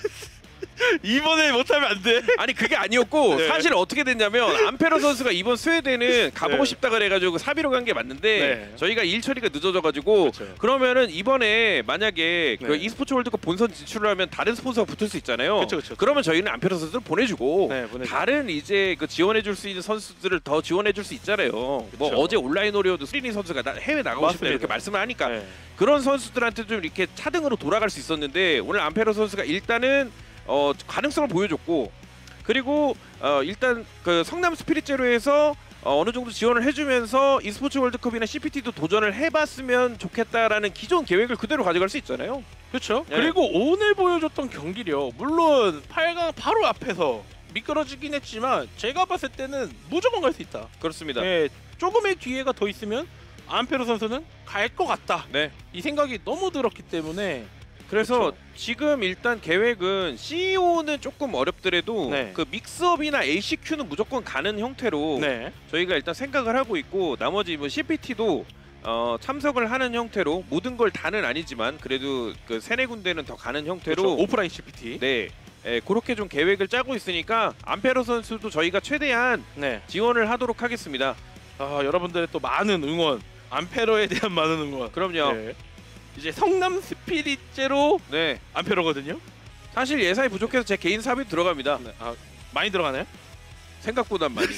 이번에 못하면 안 돼. 아니 그게 아니었고 네. 사실 어떻게 됐냐면 안페로 선수가 이번 스웨덴은 가보고 네. 싶다 그래가지고 사비로 간 게 맞는데 네. 저희가 일 처리가 늦어져가지고 그렇죠. 그러면은 이번에 만약에 그 네. e스포츠 월드컵 본선 진출을 하면 다른 스폰서가 붙을 수 있잖아요. 그쵸. 그러면 저희는 안페로 선수를 보내주고 네, 보내주고. 다른 이제 그 지원해줄 수 있는 선수들을 더 지원해줄 수 있잖아요. 뭐 어제 온라인 오리오도 스리니 선수가 해외 나가고 싶다 이렇게 말씀을 하니까 네. 그런 선수들한테 좀 이렇게 차등으로 돌아갈 수 있었는데 오늘 안페로 선수가 일단은 가능성을 보여줬고 그리고 일단 그 성남 스피릿 제로에서 어느 정도 지원을 해주면서 e스포츠 월드컵이나 CPT도 도전을 해봤으면 좋겠다라는 기존 계획을 그대로 가져갈 수 있잖아요. 그렇죠. 네. 그리고 오늘 보여줬던 경기력 물론 8강 바로 앞에서 미끄러지긴 했지만 제가 봤을 때는 무조건 갈 수 있다. 그렇습니다. 네, 조금의 기회가 더 있으면 안페로 선수는 갈 것 같다. 네. 이 생각이 너무 들었기 때문에 그래서 그렇죠. 지금 일단 계획은 CEO는 조금 어렵더라도 네. 그 믹스업이나 ACQ는 무조건 가는 형태로 네. 저희가 일단 생각을 하고 있고 나머지 뭐 CPT도 참석을 하는 형태로 모든 걸 다는 아니지만 그래도 그 세네 군데는 더 가는 형태로 그렇죠. 오프라인 CPT. 네. 그렇게 좀 계획을 짜고 있으니까 안페로 선수도 저희가 최대한 네. 지원을 하도록 하겠습니다. 여러분들의 또 많은 응원, 안페로에 대한 많은 응원. 그럼요. 네. 이제 성남 스피릿제로 네. 안페로거든요. 사실 예산이 부족해서 제 개인 사비 들어갑니다. 네. 많이 들어가나요? 생각보단 많이.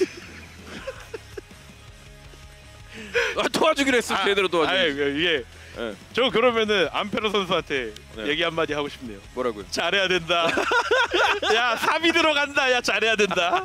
도와주기로 했어. 제대로 도와주기로. 이게 네. 저 그러면은 안페로 선수한테 네. 얘기 한마디 하고 싶네요. 뭐라고요? 잘해야 된다. 야 사비 들어간다. 야 잘해야 된다.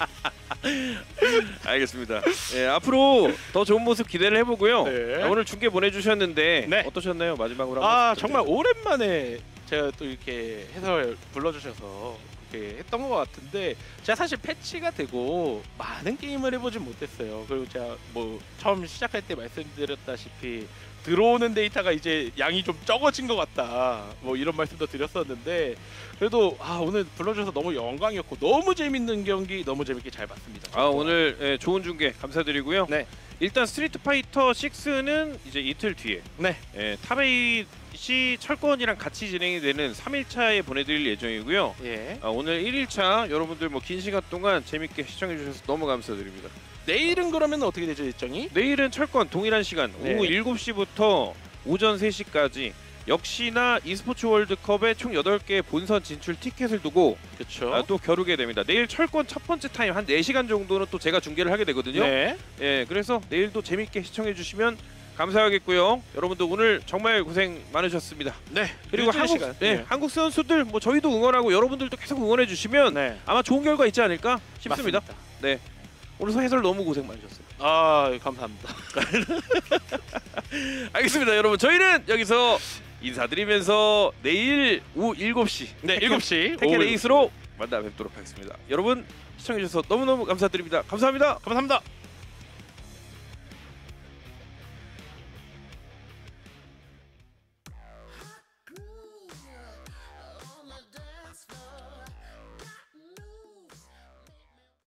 알겠습니다. 예, 앞으로 더 좋은 모습 기대를 해보고요. 네. 오늘 중계 보내주셨는데 네. 어떠셨나요? 마지막으로 한번 정말 오랜만에 제가 또 이렇게 해설 불러주셔서 이렇게 했던 것 같은데 제가 사실 패치가 되고 많은 게임을 해보진 못했어요. 그리고 제가 뭐 처음 시작할 때 말씀드렸다시피 들어오는 데이터가 이제 양이 좀 적어진 것 같다 뭐 이런 말씀도 드렸었는데 그래도 오늘 불러주셔서 너무 영광이었고 너무 재밌는 경기 너무 재밌게 잘 봤습니다. 오늘 좋은 중계 감사드리고요. 네. 일단 스트리트 파이터 6는 이제 이틀 뒤에 네. 탑8이 철권이랑 같이 진행이 되는 3일차에 보내드릴 예정이고요. 예. 오늘 1일차 여러분들 뭐 긴 시간 동안 재밌게 시청해 주셔서 너무 감사드립니다. 내일은 그러면 어떻게 되죠 일정이? 내일은 철권 동일한 시간 오후 7시부터 오전 3시까지 역시나 e스포츠 월드컵에 총 8개의 본선 진출 티켓을 두고 그렇죠. 또 겨루게 됩니다. 내일 철권 첫 번째 타임 한 4시간 정도는 또 제가 중계를 하게 되거든요. 네. 예, 그래서 내일도 재밌게 시청해 주시면 감사하겠고요. 여러분들 오늘 정말 고생 많으셨습니다. 네. 그리고 한국 선수들 뭐 저희도 응원하고 여러분들도 계속 응원해 주시면 네. 아마 좋은 결과 있지 않을까 싶습니다. 맞습니다. 네. 오늘 해설 너무 고생 많으셨어요. 감사합니다. 알겠습니다, 여러분. 저희는 여기서 인사드리면서 내일 오후 7시 네, 7시 테kken 에이스로 만나 뵙도록 하겠습니다. 여러분 시청해 주셔서 너무너무 감사드립니다. 감사합니다. 감사합니다.